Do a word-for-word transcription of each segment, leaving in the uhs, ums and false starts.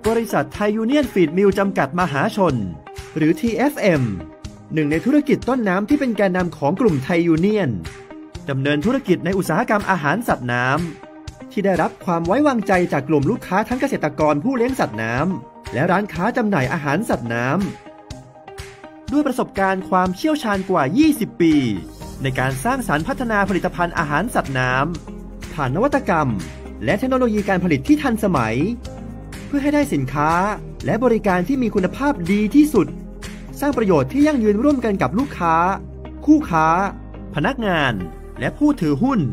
บริษัทไทยยูเนียนฟีดมิลจำกัดมหาชนหรือ ที เอฟ เอ็ม หนึ่งในธุรกิจต้นน้ำที่เป็นแกนนำของกลุ่มไทยยูเนียนดำเนินธุรกิจในอุตสาหกรรมอาหารสัตว์น้ำที่ได้รับความไว้วางใจจากกลุ่มลูกค้าทั้งเกษตรกรผู้เลี้ยงสัตว์น้ำและร้านค้าจำหน่ายอาหารสัตว์น้ำด้วยประสบการณ์ความเชี่ยวชาญกว่ายี่สิบปีในการสร้างสรรค์พัฒนาผลิตภัณฑ์อาหารสัตว์น้ำผ่านนวัตกรรมและเทคโนโลยีการผลิตที่ทันสมัยเพื่อให้ได้สินค้าและบริการที่มีคุณภาพดีที่สุดสร้างประโยชน์ที่ยั่งยืนร่วมกันกับลูกค้าคู่ค้าพนักงานและผู้ถือหุ้น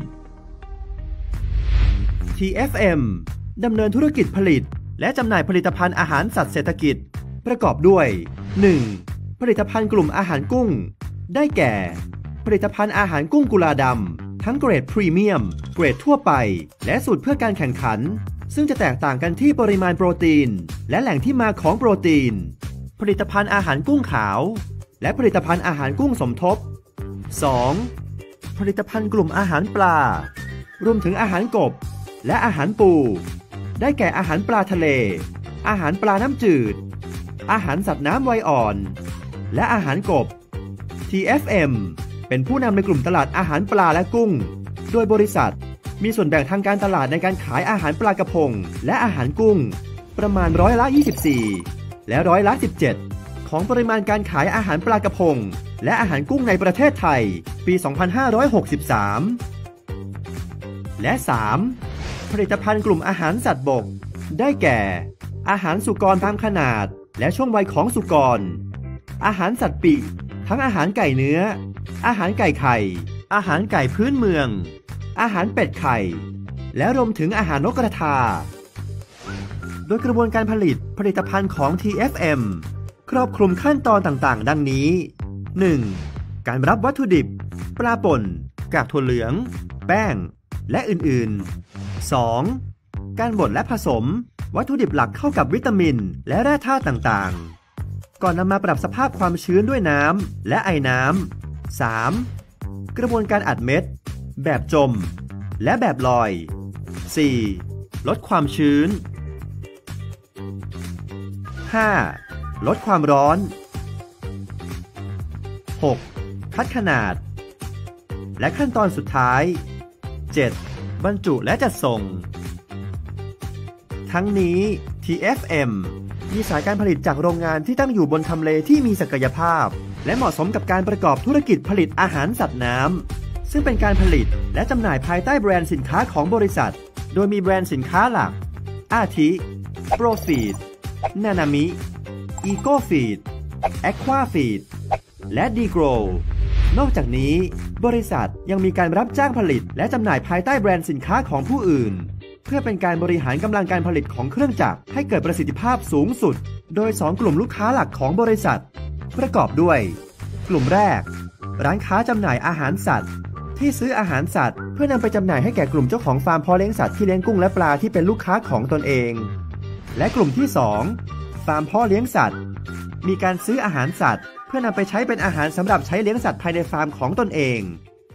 ที เอฟ เอ็ม ดำเนินธุรกิจผลิตและจำหน่ายผลิตภัณฑ์อาหารสัตว์เศรษฐกิจประกอบด้วย หนึ่ง. ผลิตภัณฑ์กลุ่มอาหารกุ้งได้แก่ผลิตภัณฑ์อาหารกุ้งกุลาดำทั้งเกรดพรีเมียมเกรดทั่วไปและสูตรเพื่อการแข่งขันซึ่งจะแตกต่างกันที่ปริมาณโปรตีนและแหล่งที่มาของโปรตีนผลิตภัณฑ์อาหารกุ้งขาวและผลิตภัณฑ์อาหารกุ้งสมทบ สอง. ผลิตภัณฑ์กลุ่มอาหารปลารวมถึงอาหารกบและอาหารปูได้แก่อาหารปลาทะเลอาหารปลาน้ำจืดอาหารสัตว์น้ำวัยอ่อนและอาหารกบ ที เอฟ เอ็ม เป็นผู้นำในกลุ่มตลาดอาหารปลาและกุ้งโดยบริษัทมีส่วนแบ่งทางการตลาดในการขายอาหารปลากระพงและอาหารกุ้งประมาณร้อยละยี่สิบสี่และร้อยละสิบเจ็ดของปริมาณการขายอาหารปลากระพงและอาหารกุ้งในประเทศไทยปีสองพันห้าร้อยหกสิบสามและ สาม. ผลิตภัณฑ์กลุ่มอาหารสัตว์บกได้แก่อาหารสุกรตามขนาดและช่วงวัยของสุกรอาหารสัตว์ปีกทั้งอาหารไก่เนื้ออาหารไก่ไข่อาหารไก่พื้นเมืองอาหารเป็ดไข่และรวมถึงอาหารนกกระทาโดยกระบวนการผลิตผลิตภัณฑ์ของ ที เอฟ เอ็ม ครอบคลุมขั้นตอนต่างๆดังนี้ หนึ่ง. การรับวัตถุดิบปลาป่นกากถั่วเหลืองแป้งและอื่นๆ สอง. การบดและผสมวัตถุดิบหลักเข้ากับวิตามินและแร่ธาตุต่างๆก่อนนำมาปรับสภาพความชื้นด้วยน้ำและไอน้ำ สาม. กระบวนการอัดเม็ดแบบจมและแบบลอย สี่. ลดความชื้น ห้า. ลดความร้อน หก. คัดขนาดและขั้นตอนสุดท้าย เจ็ด. บรรจุและจัดส่งทั้งนี้ ที เอฟ เอ็ม มีสายการผลิตจากโรงงานที่ตั้งอยู่บนทำเลที่มีศักยภาพและเหมาะสมกับการประกอบธุรกิจผลิตอาหารสัตว์น้ำซึ่งเป็นการผลิตและจำหน่ายภายใต้แบรนด์สินค้าของบริษัทโดยมีแบรนด์สินค้าหลักอาทิโปรฟีดนานามิอีโกฟีดแอควาฟีดและดีโกรนอกจากนี้บริษัทยังมีการรับจ้างผลิตและจำหน่ายภายใต้แบรนด์สินค้าของผู้อื่นเพื่อเป็นการบริหารกำลังการผลิตของเครื่องจักรให้เกิดประสิทธิภาพสูงสุดโดยสองกลุ่มลูกค้าหลักของบริษัทประกอบด้วยกลุ่มแรกร้านค้าจำหน่ายอาหารสัตว์ที่ซื้ออาหารสัตว์เพื่อนำไปจำหน่ายให้แก่กลุ่มเจ้าของฟาร์มเพาะเลี้ยงสัตว์ที่เลี้ยงกุ้งและปลาที่เป็นลูกค้าของตนเองและกลุ่มที่สองฟาร์มเพาะเลี้ยงสัตว์มีการซื้ออาหารสัตว์เพื่อนำไปใช้เป็นอาหารสำหรับใช้เลี้ยงสัตว์ภายในฟาร์มของตนเอง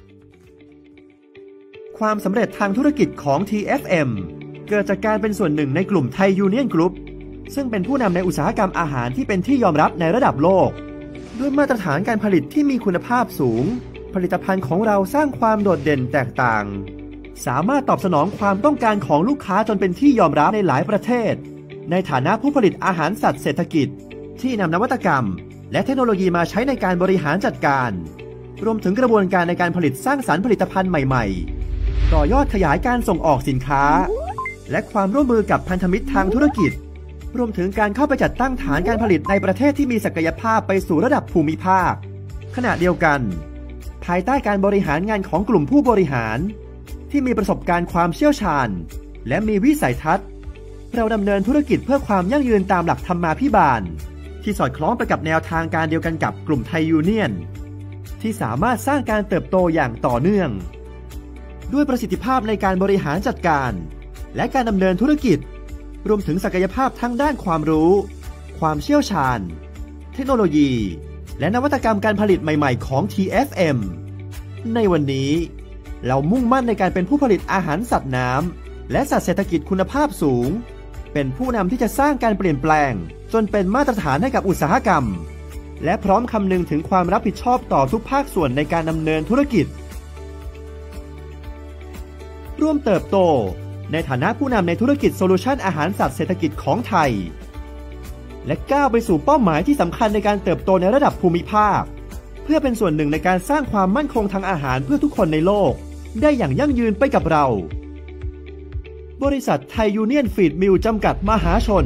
ความสำเร็จทางธุรกิจของ ที เอฟ เอ็ม เกิดจากการเป็นส่วนหนึ่งในกลุ่มไทยยูเนียนกรุ๊ปซึ่งเป็นผู้นำในอุตสาหกรรมอาหารที่เป็นที่ยอมรับในระดับโลกด้วยมาตรฐานการผลิตที่มีคุณภาพสูงผลิตภัณฑ์ของเราสร้างความโดดเด่นแตกต่างสามารถตอบสนองความต้องการของลูกค้าจนเป็นที่ยอมรับในหลายประเทศในฐานะผู้ผลิตอาหารสัตว์เศรษฐกิจที่นำนวัตกรรมและเทคโนโลยีมาใช้ในการบริหารจัดการรวมถึงกระบวนการในการผลิตสร้างสรรค์ผลิตภัณฑ์ใหม่ๆต่อยอดขยายการส่งออกสินค้าและความร่วมมือกับพันธมิตรทางธุรกิจรวมถึงการเข้าไปจัดตั้งฐานการผลิตในประเทศที่มีศักยภาพไปสู่ระดับภูมิภาคขณะเดียวกันภายใต้การบริหารงานของกลุ่มผู้บริหารที่มีประสบการณ์ความเชี่ยวชาญและมีวิสัยทัศน์เราดำเนินธุรกิจเพื่อความยั่งยืนตามหลักธรรมาภิบาลที่สอดคล้องไปกับแนวทางการเดียวกันกับกลุ่มไทยยูเนียนที่สามารถสร้างการเติบโตอย่างต่อเนื่องด้วยประสิทธิภาพในการบริหารจัดการและการดำเนินธุรกิจรวมถึงศักยภาพทั้งด้านความรู้ความเชี่ยวชาญเทคโนโลยีและนวัตกรรมการผลิตใหม่ๆของ ที เอฟ เอ็ม ในวันนี้เรามุ่งมั่นในการเป็นผู้ผลิตอาหารสัตว์น้ำและสัตว์เศรษฐกิจคุณภาพสูงเป็นผู้นำที่จะสร้างการเปลี่ยนแปลงจนเป็นมาตรฐานให้กับอุตสาหกรรมและพร้อมคำนึงถึงความรับผิดชอบต่อทุกภาคส่วนในการดำเนินธุรกิจร่วมเติบโตในฐานะผู้นำในธุรกิจโซลูชันอาหารสัตว์เศรษฐกิจของไทยและก้าวไปสู่เป้าหมายที่สำคัญในการเติบโตในระดับภูมิภาคเพื่อเป็นส่วนหนึ่งในการสร้างความมั่นคงทางอาหารเพื่อทุกคนในโลกได้อย่างยั่งยืนไปกับเราบริษัทไทยยูเนี่ยนฟีดมิลจำกัดมหาชน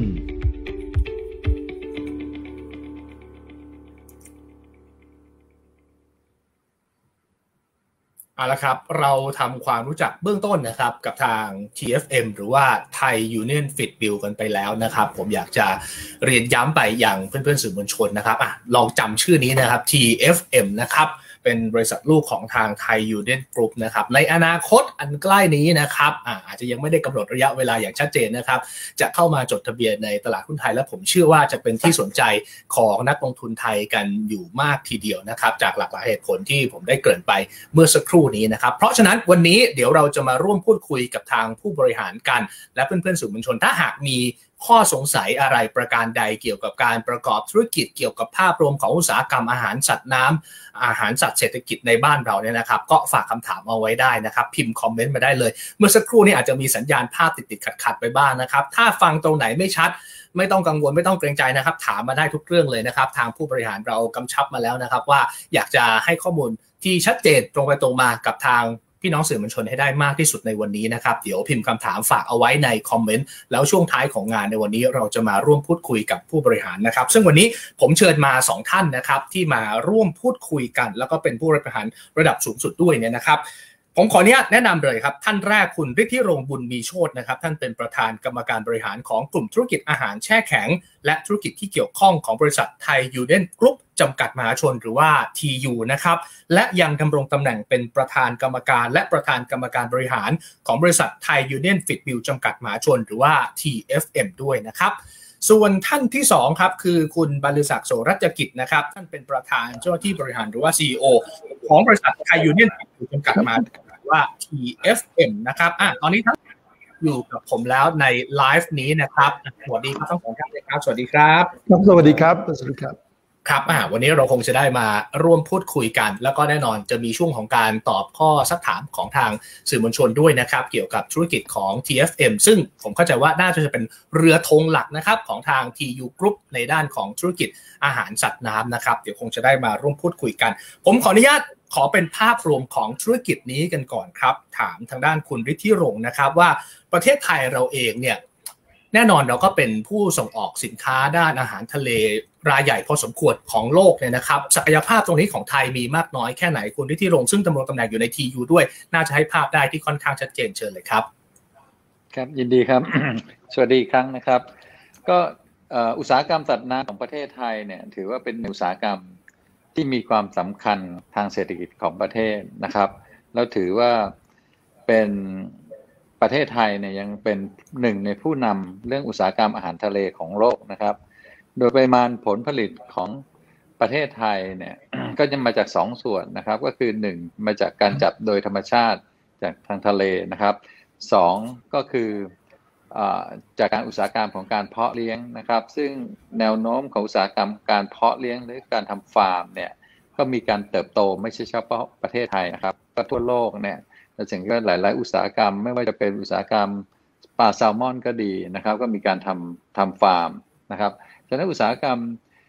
เอาละครับเราทำความรู้จักเบื้องต้นนะครับกับทาง ที เอฟ เอ็ม หรือว่า Thai Union Feed Mill กันไปแล้วนะครับผมอยากจะเรียนย้ำไปอย่างเพื่อนๆสื่อมวลชนนะครับอ่ะลองจำชื่อนี้นะครับ ที เอฟ เอ็ม นะครับเป็นบริษัทลูกของทาง Thai Union Group นะครับในอนาคตอันใกล้นี้นะครับอ่าอาจจะยังไม่ได้กำหนดระยะเวลาอย่างชัดเจนนะครับจะเข้ามาจดทะเบียนในตลาดหุ้นไทยและผมเชื่อว่าจะเป็นที่สนใจของนักลงทุนไทยกันอยู่มากทีเดียวนะครับจากหลากหลายเหตุผลที่ผมได้เกริ่นไปเมื่อสักครู่นี้นะครับเพราะฉะนั้นวันนี้เดี๋ยวเราจะมาร่วมพูดคุยกับทางผู้บริหารกันและเพื่อนๆสื่อมวลชนถ้าหากมีข้อสงสัยอะไรประการใดเกี่ยวกับการประกอบธุรกิจเกี่ยวกับภาพรวมของอุตสาหกรรมอาหารสัตว์น้ำอาหารสัตว์เศรษฐกิจในบ้านเราเนี่ยนะครับก็ฝากคำถามเอาไว้ได้นะครับพิมพ์คอมเมนต์มาได้เลยเมื่อสักครู่นี้อาจจะมีสัญญาณภาพติดๆขัดๆไปบ้าง นะครับถ้าฟังตรงไหนไม่ชัดไม่ต้องกังวลไม่ต้องเกรงใจนะครับถามมาได้ทุกเรื่องเลยนะครับทางผู้บริหารเรากำชับมาแล้วนะครับว่าอยากจะให้ข้อมูลที่ชัดเจนตรงไปตรงมากับทางพี่น้องสื่อมวลชนให้ได้มากที่สุดในวันนี้นะครับเดี๋ยวพิมพ์คำถามฝากเอาไว้ในคอมเมนต์แล้วช่วงท้ายของงานในวันนี้เราจะมาร่วมพูดคุยกับผู้บริหารนะครับซึ่งวันนี้ผมเชิญมาสองท่านนะครับที่มาร่วมพูดคุยกันแล้วก็เป็นผู้บริหารระดับสูงสุดด้วยเนี่ยนะครับผมขออนุญาตแนะนำเลยครับท่านแรกคุณฤทธิรงค์บุญมีโชตินะครับท่านเป็นประธานกรรมการบริหารของกลุ่มธุรกิจอาหารแช่แข็งและธุรกิจที่เกี่ยวข้องของบริษัทไทยยูเนียนกรุ๊ปจำกัดมหาชนหรือว่า ที ยู นะครับและยังดำรงตำแหน่งเป็นประธานกรรมการและประธานกรรมการบริหารของบริษัทไทยยูเนียนฟีดมิลจำกัดมหาชนหรือว่า ที เอฟ เอ็ม ด้วยนะครับส่วนท่านที่สองครับคือคุณบรรลือศักดิ์โสรัชกิจนะครับท่านเป็นประธานเจ้าหน้าที่บริหารหรือว่า ซี อี โอ ของบริษัทไทยยูเนียนฟีดมิลจำกัดมหาชนว่า ที เอฟ เอ็ม นะครับอ่ะตอนนี้ทั้งอยู่กับผมแล้วในไลฟ์นี้นะครับสวัสดีครับทั้งสองท่านเลยครับสวัสดีครับครับสวัสดีครับสวัสดีครับครับอ่ะวันนี้เราคงจะได้มาร่วมพูดคุยกันแล้วก็แน่นอนจะมีช่วงของการตอบข้อซักถามของทางสื่อมวลชนด้วยนะครับเกี่ยวกับธุรกิจของ ที เอฟ เอ็ม ซึ่งผมเข้าใจว่าน่าจะเป็นเรือธงหลักนะครับของทาง ที ยู Group ในด้านของธุรกิจอาหารสัตว์น้ำนะครับเดี๋ยวคงจะได้มาร่วมพูดคุยกันผมขออนุญาตขอเป็นภาพรวมของธุรกิจนี้กันก่อนครับถามทางด้านคุณฤทธิรงค์นะครับว่าประเทศไทยเราเองเนี่ยแน่นอนเราก็เป็นผู้ส่งออกสินค้าด้านอาหารทะเลรายใหญ่พอสมควรของโลกเนี่ยนะครับศักยภาพตรงนี้ของไทยมีมากน้อยแค่ไหนคุณฤทธิรงค์ซึ่งดำรงตำแหน่งอยู่ใน ที ยู ด้วยน่าจะให้ภาพได้ที่ค่อนข้างชัดเจนเชิญเลยครับครับยินดีครับ สวัสดีอีกครั้งนะครับก็อุตสาหกรรมสัตว์น้ำของประเทศไทยเนี่ยถือว่าเป็นอุตสาหกรรมที่มีความสำคัญทางเศรษฐกิจของประเทศนะครับแล้วถือว่าเป็นประเทศไทยเนี่ยยังเป็นหนึ่งในผู้นำเรื่องอุตสาหกรรมอาหารทะเลของโลกนะครับโดยปริมาณผลผลิตของประเทศไทยเนี่ย ก็จะมาจากสองส่วนนะครับก็คือหนึ่งมาจากการจับโดยธรรมชาติจากทางทะเลนะครับสองก็คือจากการอุตสาหกรรมของการเพาะเลี้ยงนะครับซึ่งแนวโน้มของอุตสาหกรรมการเพาะเลี้ยงหรือการทำฟาร์มเนี่ยก็มีการเติบโตไม่ใช่เฉพาะประเทศไทยนะครับก็ทั่วโลกเนี่ยเราเห็นว่าหลายๆอุตสาหกรรมไม่ว่าจะเป็นอุตสาหกรรมปลาแซลมอนก็ดีนะครับก็มีการทำทำฟาร์มนะครับฉะนั้นอุตสาหกรรม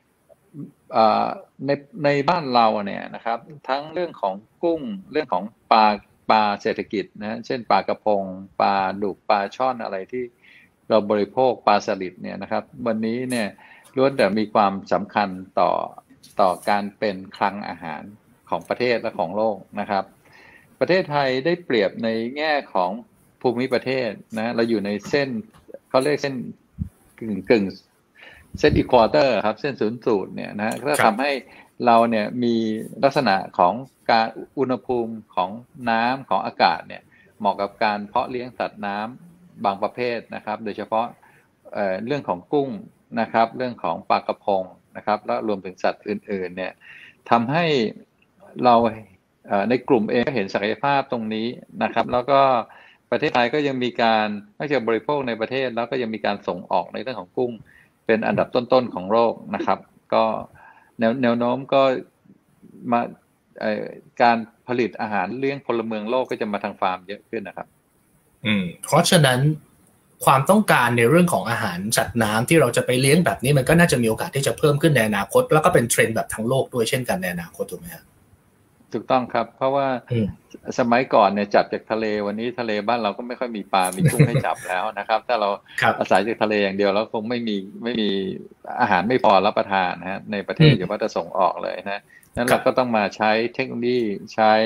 ในในบ้านเราเนี่ยนะครับทั้งเรื่องของกุ้งเรื่องของปลาปลาเศรษฐกิจนะเช่นปลากระพงปลาดุกปลาช่อนอะไรที่เราบริโภคปลาสลิดเนี่ยนะครับวันนี้เนี่ยล้วนแต่มีความสำคัญต่อต่อการเป็นคลังอาหารของประเทศและของโลกนะครับประเทศไทยได้เปรียบในแง่ของภูมิประเทศนะเราอยู่ในเส้นเขาเรียกเส้นกึ่งกึ่งเส้นอีควอเตอร์ครับเส้นศูนย์สูตรเนี่ยนะก็ทำให้เราเนี่ยมีลักษณะของการอุณหภูมิของน้ำของอากาศเนี่ยเหมาะกับการเพาะเลี้ยงสัตว์น้ำบางประเภทนะครับโดยเฉพาะ เอ่อ เรื่องของกุ้งนะครับเรื่องของปลากระพงนะครับแล้วรวมถึงสัตว์อื่นๆเนี่ยทำให้เราในกลุ่มเองเห็นศักยภาพตรงนี้นะครับแล้วก็ประเทศไทยก็ยังมีการนอกจากบริโภคในประเทศแล้วก็ยังมีการส่งออกในเรื่องของกุ้งเป็นอันดับต้นๆของโลกนะครับก็แนวแนวโน้มก็มาการผลิตอาหารเลี้ยงพลเมืองโลกก็จะมาทางฟาร์มเยอะขึ้นนะครับอืมเพราะฉะนั้นความต้องการในเรื่องของอาหารสัตว์น้ำที่เราจะไปเลี้ยงแบบนี้มันก็น่าจะมีโอกาสที่จะเพิ่มขึ้นในอนาคตแล้วก็เป็นเทรนด์แบบทั้งโลกด้วยเช่นกันในอนาคตถูกไหมครับถูกต้องครับเพราะว่าสมัยก่อนเนี่ยจับจากทะเลวันนี้ทะเลบ้านเราก็ไม่ค่อยมีปลามีกุ้งให้จับแล้วนะครับถ้าเราอาศัยจากทะเลอย่างเดียวแล้วคงไม่มีไม่มีอาหารไม่พอรับประทานนะฮะในประเทศอยู่ว่าจะส่งออกเลยนะนั้นเราก็ต้องมาใช้เทคโนโลยีใช้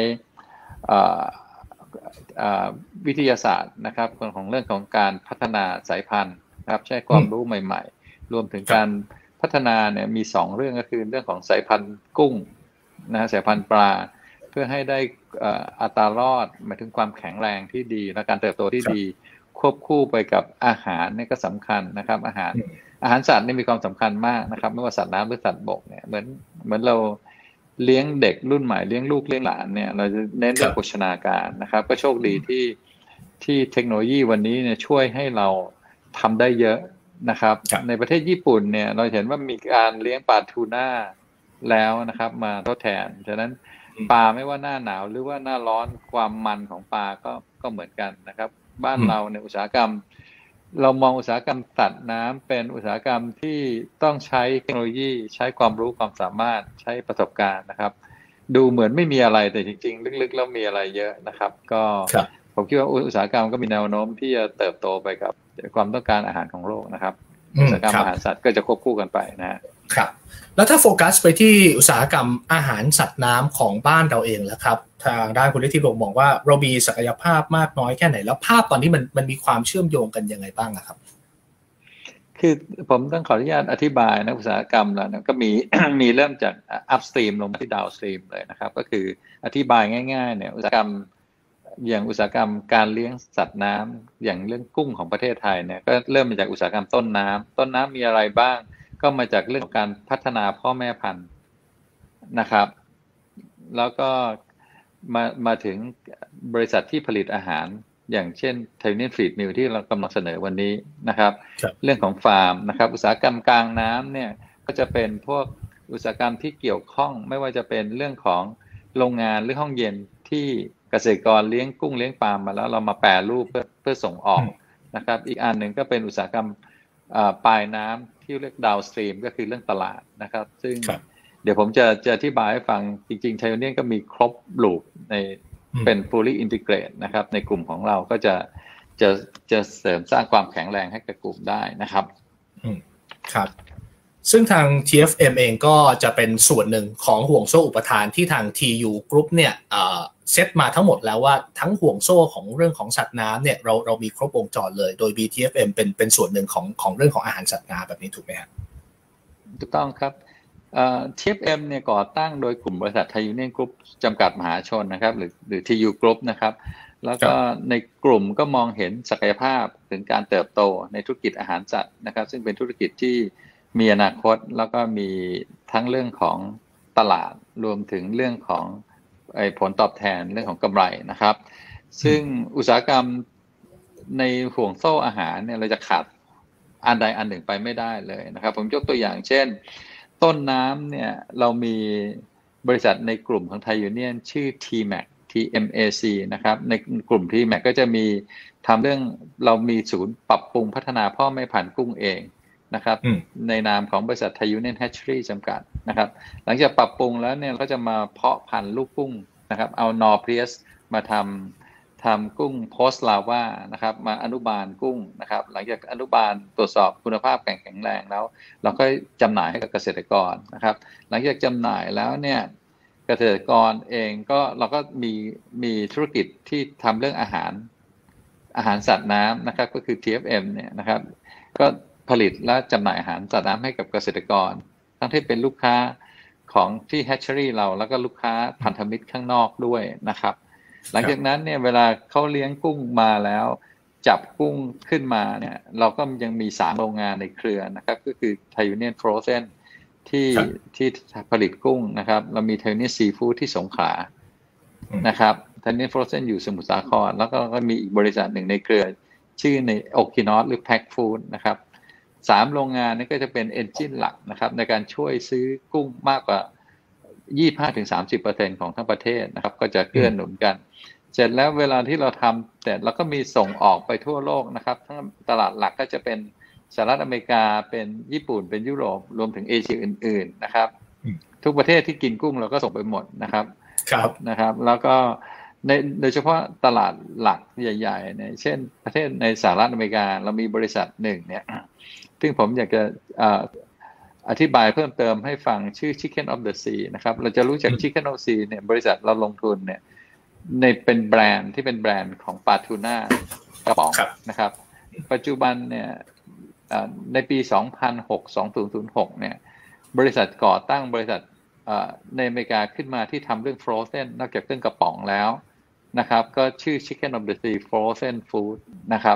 วิทยาศาสตร์นะครับของเรื่องของการพัฒนาสายพันธุ์นะครับใช้ความรู้ใหม่ๆรวมถึงการพัฒนาเนี่ยมีสองเรื่องก็คือเรื่องของสายพันธุ์กุ้งนะสายพันธุ์ปลาเพื่อให้ได้อัตรารอดหมายถึงความแข็งแรงที่ดีและการเติบโตที่ดีควบคู่ไปกับอาหารนี่ก็สำคัญนะครับอาหารอาหารสัตว์นี่มีความสำคัญมากนะครับไม่ว่าสัตว์น้ำหรือสัตว์บกเนี่ยเหมือนเหมือนเราเลี้ยงเด็กรุ่นใหม่เลี้ยงลูกเลี้ยงหลานเนี่ยเราจะเน้นเรื่องโภชนาการนะครับก็โชคดีที่ที่เทคโนโลยีวันนี้เนี่ยช่วยให้เราทำได้เยอะนะครับในประเทศญี่ปุ่นเนี่ยเราเห็นว่ามีการเลี้ยงปลาทูน่าแล้วนะครับมาทดแทนฉะนั้นปลาไม่ว่าหน้าหนาวหรือว่าหน้าร้อนความมันของปลาก็ก็เหมือนกันนะครับบ้านเราในอุตสาหกรรมเรามองอุตสาหกรรมตัดน้ำเป็นอุตสาหกรรมที่ต้องใช้เทคโนโลยีใช้ความรู้ความสามารถใช้ประสบการณ์นะครับดูเหมือนไม่มีอะไรแต่จริงๆลึกๆแล้วมีอะไรเยอะนะครับก็ผมคิดว่าอุตสาหกรรมก็มีแนวโน้มที่จะเติบโตไปกับความต้องการอาหารของโลกนะครับอุตสาหกรรมอาหารสัตว์ก็จะควบคู่กันไปนะครับแล้วถ้าโฟกัสไปที่อุตสาหกรรมอาหารสัตว์น้ำของบ้านเราเองแล้วครับทางด้านคุณฤทธิพงศ์บอกว่าเรามีศักยภาพมากน้อยแค่ไหนแล้วภาพตอนนี้มันมันมีความเชื่อมโยงกันยังไงบ้างครับคือผมต้องขออนุญาตอธิบายนะอุตสาหกรรมแล้วนะก็มี มีเริ่มจาก upstream ลงมาที่ downstream เลยนะครับก็คืออธิบายง่ายๆเนี่ยอุตสาหกรรมอย่างอุตสาหกรรมการเลี้ยงสัตว์น้ำอย่างเรื่องกุ้งของประเทศไทยเนี่ยก็เริ่มมาจากอุตสาหกรรมต้นน้ำต้นน้ำมีอะไรบ้างก็มาจากเรื่องของการพัฒนาพ่อแม่พันธุ์นะครับแล้วก็มามาถึงบริษัทที่ผลิตอาหารอย่างเช่น Thailand Feed Mill ที่เรากำลังเสนอวันนี้นะครับเรื่องของฟาร์มนะครับอุตสาหกรรมกลางน้ำเนี่ยก็จะเป็นพวกอุตสาหกรรมที่เกี่ยวข้องไม่ว่าจะเป็นเรื่องของโรงงานหรือห้องเย็นที่เกษตรกรเลี้ยงกุ้งเลี้ยงปลามาแล้วเรามาแปรรูปเพื่อเพื่อส่งออกนะครับอีกอันหนึ่งก็เป็นอุตสาหกรรมปลายน้ำที่เรียก downstream ก็คือเรื่องตลาดนะครับซึ่งเดี๋ยวผมจะจะอธิบายให้ฟังจริงๆ Thailand ก็มีครบลูปในเป็น fully integrate นะครับในกลุ่มของเราก็จะจะจะเสริมสร้างความแข็งแรงให้กับกลุ่มได้นะครับครับซึ่งทาง ที เอฟ เอ็ม เองก็จะเป็นส่วนหนึ่งของห่วงโซ่อุปทานที่ทาง ที ยู Group เนี่ยเอ่อเซตมาทั้งหมดแล้วว่าทั้งห่วงโซ่ของเรื่องของสัตว์น้ำเนี่ยเราเรามีครบวงจรเลยโดย บี ที เอฟ เอ็ม เป็นเป็นส่วนหนึ่งของของเรื่องของอาหารสัตว์น้ำแบบนี้ถูกไหมครับถูกต้องครับเอ่อ ที เอฟ เอ็ม เนี่ยก่อตั้งโดยกลุ่มบริษัท Thai Union Group จำกัดมหาชนนะครับหรือหรือ ที ยู Group นะครับแล้วก็ในกลุ่มก็มองเห็นศักยภาพถึงการเติบโตในธุรกิจอาหารสัตว์นะครับซึ่งเป็นธุรกิจที่มีอนาคตแล้วก็มีทั้งเรื่องของตลาดรวมถึงเรื่องของไอ้ผลตอบแทนเรื่องของกำไรนะครับซึ่งอุตสาหกรรมในห่วงโซ่อาหารเนี่ยเราจะขาดอันใดอันหนึ่งไปไม่ได้เลยนะครับผมยกตัวอย่างเช่นต้นน้ำเนี่ยเรามีบริษัทในกลุ่มของ Thai Union ชื่อ ที แม็ก ที เอ็ม เอ ซี นะครับในกลุ่ม ที แม็ก ก็จะมีทำเรื่องเรามีศูนย์ปรับปรุงพัฒนาพ่อแม่พันธุ์กุ้งเองนะครับในนามของบริษัท Thai Union Hatchery จำกัดนะครับหลังจากปรับปรุงแล้วเนี่ยก็จะมาเพาะพันธุ์ลูกกุ้งนะครับเอานอร์เพลียสมาทำทำกุ้งโพสต์ลาวานะครับมาอนุบาลกุ้งนะครับหลังจากอนุบาลตรวจสอบคุณภาพแข็งแรงแล้วเราก็จำหน่ายให้กับเกษตรกรนะครับหลังจากจำหน่ายแล้วเนี่ยเกษตรกรเองก็เราก็มีมีธุรกิจที่ทำเรื่องอาหารอาหารสัตว์น้ำนะครับก็คือ ที เอฟ เอ็ม เนี่ยนะครับก็ผลิตและจำหน่ายอาหารสัตว์น้ำให้กับเกษตรกรทั้งที่เป็นลูกค้าของที่ hatchery เราแล้วก็ลูกค้าพันธมิตรข้างนอกด้วยนะครับหลังจากนั้นเนี่ยเวลาเขาเลี้ยงกุ้งมาแล้วจับกุ้งขึ้นมาเนี่ยเราก็ยังมีสามโรงงานในเครือนะครับก็คือ Thai Union Frozen ที่ที่ผลิตกุ้งนะครับเรามี Thai Union Seafood ที่สงขลานะครับไทยยูเนี่ยนฟรอเซนอยู่สมุทรสาครแล้วก็ก็มีอีกบริษัทหนึ่งในเครือชื่อในโอคินอสหรือแพ็คฟู้ดนะครับสามโรงงานนี้ก็จะเป็นเอนจินหลักนะครับในการช่วยซื้อกุ้งมากกว่า ยี่สิบห้าถึงสามสิบเปอร์เซ็นต์ ของทั้งประเทศนะครับก็จะเกื้อหนุนกันเสร็จแล้วเวลาที่เราทำแต่เราก็มีส่งออกไปทั่วโลกนะครับทั้งตลาดหลักก็จะเป็นสหรัฐอเมริกาเป็นญี่ปุ่นเป็นยุโรปรวมถึงเอเชียอื่นๆนะครับทุกประเทศที่กินกุ้งเราก็ส่งไปหมดนะครับครับนะครับแล้วก็ในโดยเฉพาะตลาดหลักใหญ่ๆเนี่ยเช่นประเทศในสหรัฐอเมริกาเรามีบริษัทหนึ่งเนี่ยซึ่งผมอยากจะอธิบายเพิ่มเติมให้ฟังชื่อ Chicken of the Sea นะครับเราจะรู้จัก Chicken of the Sea เนี่ยบริษัทเราลงทุนเนี่ยในเป็นแบรนด์ที่เป็นแบรนด์ของปลาทูน่ากระป๋องนะครับปัจจุบันเนี่ยในปีสองพันหก สองพันหกเนี่ยบริษัทก่อตั้งบริษัทในอเมริกาขึ้นมาที่ทำเรื่อง frozen นอกจากเรื่องกระป๋องแล้วนะครับก็ชื่อ Chicken of the Sea Frozen Food นะครับ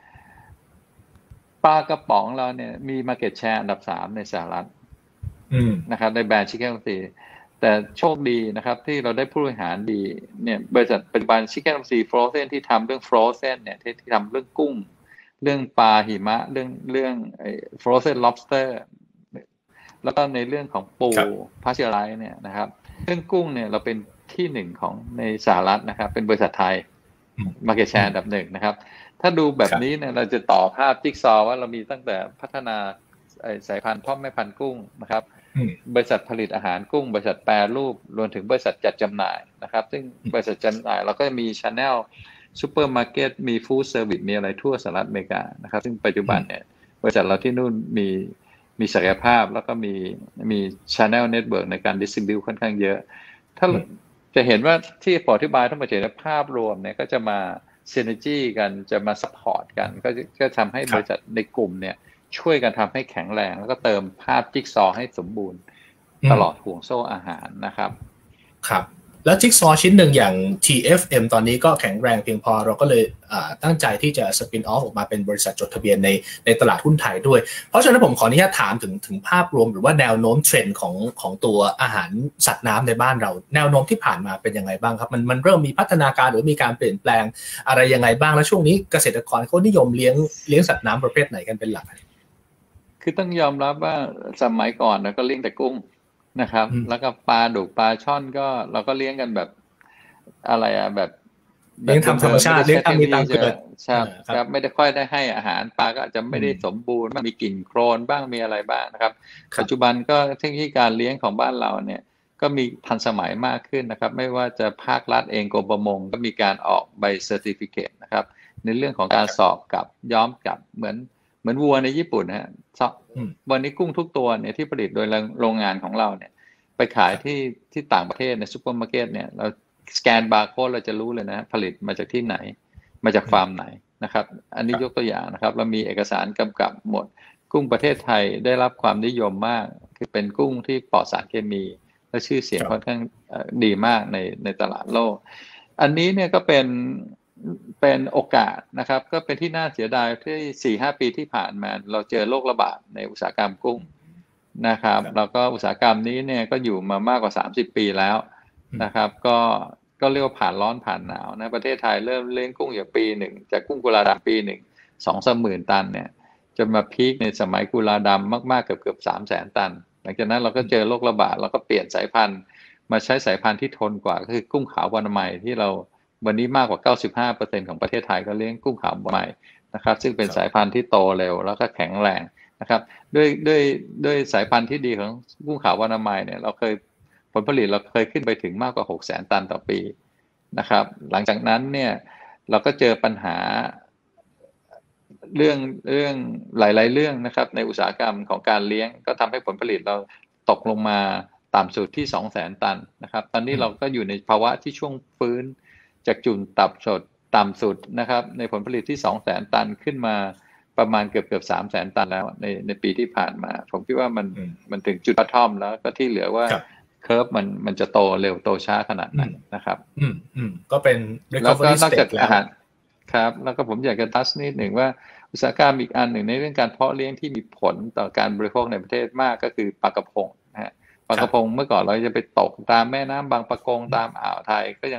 ปลากระป๋องเราเนี่ยมี market share อันดับสามในสหรัฐนะครับในแบรนด์ Chicken of the Sea แต่โชคดีนะครับที่เราได้ผู้บริหารดีเนี่ยบริษัทปัจจุบัน Chicken of the Sea Frozen ที่ทำเรื่อง frozen เนี่ยที่ที่ทำเรื่องกุ้งเรื่องปลาหิมะเรื่องเรื่อง frozen lobster แล้วก็ในเรื่องของปูพาสเจอร์ไรส์เนี่ยนะครับเรื่องกุ้งเนี่ยเราเป็นที่หนึ่งของในสหรัฐนะครับเป็นบริษัทไทย market share อันดับหนึ่งนะครับถ้าดูแบบนี้เนี่ยเราจะต่อภาพจิ๊กซอว์ว่าเรามีตั้งแต่พัฒนาสายพันธุ์พ่อแม่พันธุ์กุ้งนะครับบริษัทผลิตอาหารกุ้งบริษัทแปรรูปรวมถึงบริษัทจัดจำหน่ายนะครับซึ่งบริษัทจำหน่ายเราก็มี channel ซูเปอร์มาร์เก็ตมีฟู้ดเซอร์วิสมีอะไรทั่วสหรัฐอเมริกานะครับซึ่งปัจจุบันเนี่ยบริษัทเราที่นู่นมีมีศักยภาพแล้วก็มีมี channel network ในการ distribute ค่อนข้างเยอะถ้าจะเห็นว่าที่อธิบายทั้งหมดในภาพรวมเนี่ยก็จะมาsynergy กันจะมา support กันก็ก็ทำให้บริษัทในกลุ่มเนี่ยช่วยกันทำให้แข็งแรงแล้วก็เติมภาพจิ๊กซอว์ให้สมบูรณ์ตลอดห่วงโซ่อาหารนะครับครับแล้วจิ๊กซอว์ชิ้นหนึ่งอย่าง ที เอฟ เอ็ม ตอนนี้ก็แข็งแรงเพียงพอเราก็เลยตั้งใจที่จะสปินออฟออกมาเป็นบริษัทจดทะเบียนในในตลาดหุ้นไทยด้วยเพราะฉะนั้นผมขออนุญาตถามถึงถึงภาพรวมหรือว่าแนวโน้มเทรนด์ของของตัวอาหารสัตว์น้ำในบ้านเราแนวโน้มที่ผ่านมาเป็นยังไงบ้างครับมันมันเริ่มมีพัฒนาการหรือมีการเปลี่ยนแปลงอะไรยังไงบ้างแล้วช่วงนี้เกษตรกรเขานิยมเลี้ยงเลี้ยงสัตว์น้ำประเภทไหนกันเป็นหลักคือต้องยอมรับว่าสมัยก่อนเราก็เลี้ยงแต่กุ้งนะครับแล้วก็ปลาดุกปลาช่อนก็เราก็เลี้ยงกันแบบอะไรอะแบบเลี้ยงทำธรรมชาติเลี้ยงตามมีตามเกิดใช่ครับไม่ได้ค่อยได้ให้อาหารปลาก็อาจจะไม่ได้สมบูรณ์มีกลิ่นโคลนบ้างมีอะไรบ้างนะครับปัจจุบันก็เทคนิคการเลี้ยงของบ้านเราเนี่ยก็มีทันสมัยมากขึ้นนะครับไม่ว่าจะภาครัฐเองกรมประมงก็มีการออกใบเซอร์ติฟิเคตนะครับในเรื่องของการสอบกับย้อมกับเหมือนเหมือนวัวในญี่ปุ่นนะฮะวันนี้กุ้งทุกตัวเนี่ยที่ผลิตโดยโรงงานของเราเนี่ยไปขายที่ที่ต่างประเทศในซุปเปอร์มาร์เก็ตเนี่ยเราสแกนบาร์โค้ดเราจะรู้เลยนะผลิตมาจากที่ไหนมาจากฟาร์มไหนนะครับอันนี้ยกตัวอย่างนะครับเรามีเอกสารกำกับหมดกุ้งประเทศไทยได้รับความนิยมมากคือเป็นกุ้งที่ปลอดสารเคมีและชื่อเสียงค่อนข้างดีมากในในตลาดโลกอันนี้เนี่ยก็เป็นเป็นโอกาสนะครับก็เป็นที่น่าเสียดายที่ สี่ห้า ปีที่ผ่านมาเราเจอโรคระบาดในอุตสาหกรรมกุ้งนะครับแล้วก็อุตสาหกรรมนี้เนี่ยก็อยู่มามากกว่าสามสิบปีแล้วนะครับก็ก็เรียกว่าผ่านร้อนผ่านหนาวนะประเทศไทยเริ่มเลี้ยงกุ้งอยู่ปีหนึ่งจากกุ้งกุลาดำปีหนึ่งสองสามหมื่นตันเนี่ยจนมาพีคในสมัยกุลาดำมากๆเกือบเกือบสามแสนตันหลังจากนั้นเราก็เจอโรคระบาดเราก็เปลี่ยนสายพันธุ์มาใช้สายพันธุ์ที่ทนกว่าก็คือกุ้งขาววานามัยที่เราวันนี้มากกว่า เก้าสิบห้าเปอร์เซ็นต์ ของประเทศไทยก็เลี้ยงกุ้งขาววานามัยนะครับซึ่งเป็นสายพันธุ์ที่โตเร็วแล้วก็แข็งแรงนะครับด้วยด้วยด้วยสายพันธุ์ที่ดีของกุ้งขาววานามัยเนี่ยเราเคยผลผลิตเราเคยขึ้นไปถึงมากกว่า หกแสน ตันต่อปีนะครับหลังจากนั้นเนี่ยเราก็เจอปัญหาเรื่องเรื่องหลายๆเรื่องนะครับในอุตสาหกรรมของการเลี้ยงก็ทำให้ผลผลิตเราตกลงมาต่ำสุดที่ สองแสน ตันนะครับตอนนี้เราก็อยู่ในภาวะที่ช่วงฟื้นจากจุดต่ำสุดต่ำสุดนะครับในผลผลิตที่ สองแสน ตันขึ้นมาประมาณเกือบเกือบ สามแสน ตันแล้วในในปีที่ผ่านมาผมคิดว่ามันมันถึงจุดพัททอมแล้วก็ที่เหลือว่าเคอร์ฟมันมันจะโตเร็วโตช้าขนาดไหนนะครับอืมอืมก็เป็นแล้วก็นอกจากอาหารครับแล้วก็ผมอยากจะทัชนิดหนึ่งว่าอุตสาหกรรมอีกอันหนึ่งในเรื่องการเพาะเลี้ยงที่มีผลต่อการบริโภคในประเทศมากก็คือปลากระพงนะฮะปลากระพงเมื่อก่อนเราจะไปตกตามแม่น้ำบางปะกงตามอ่าวไทยก็ยังพ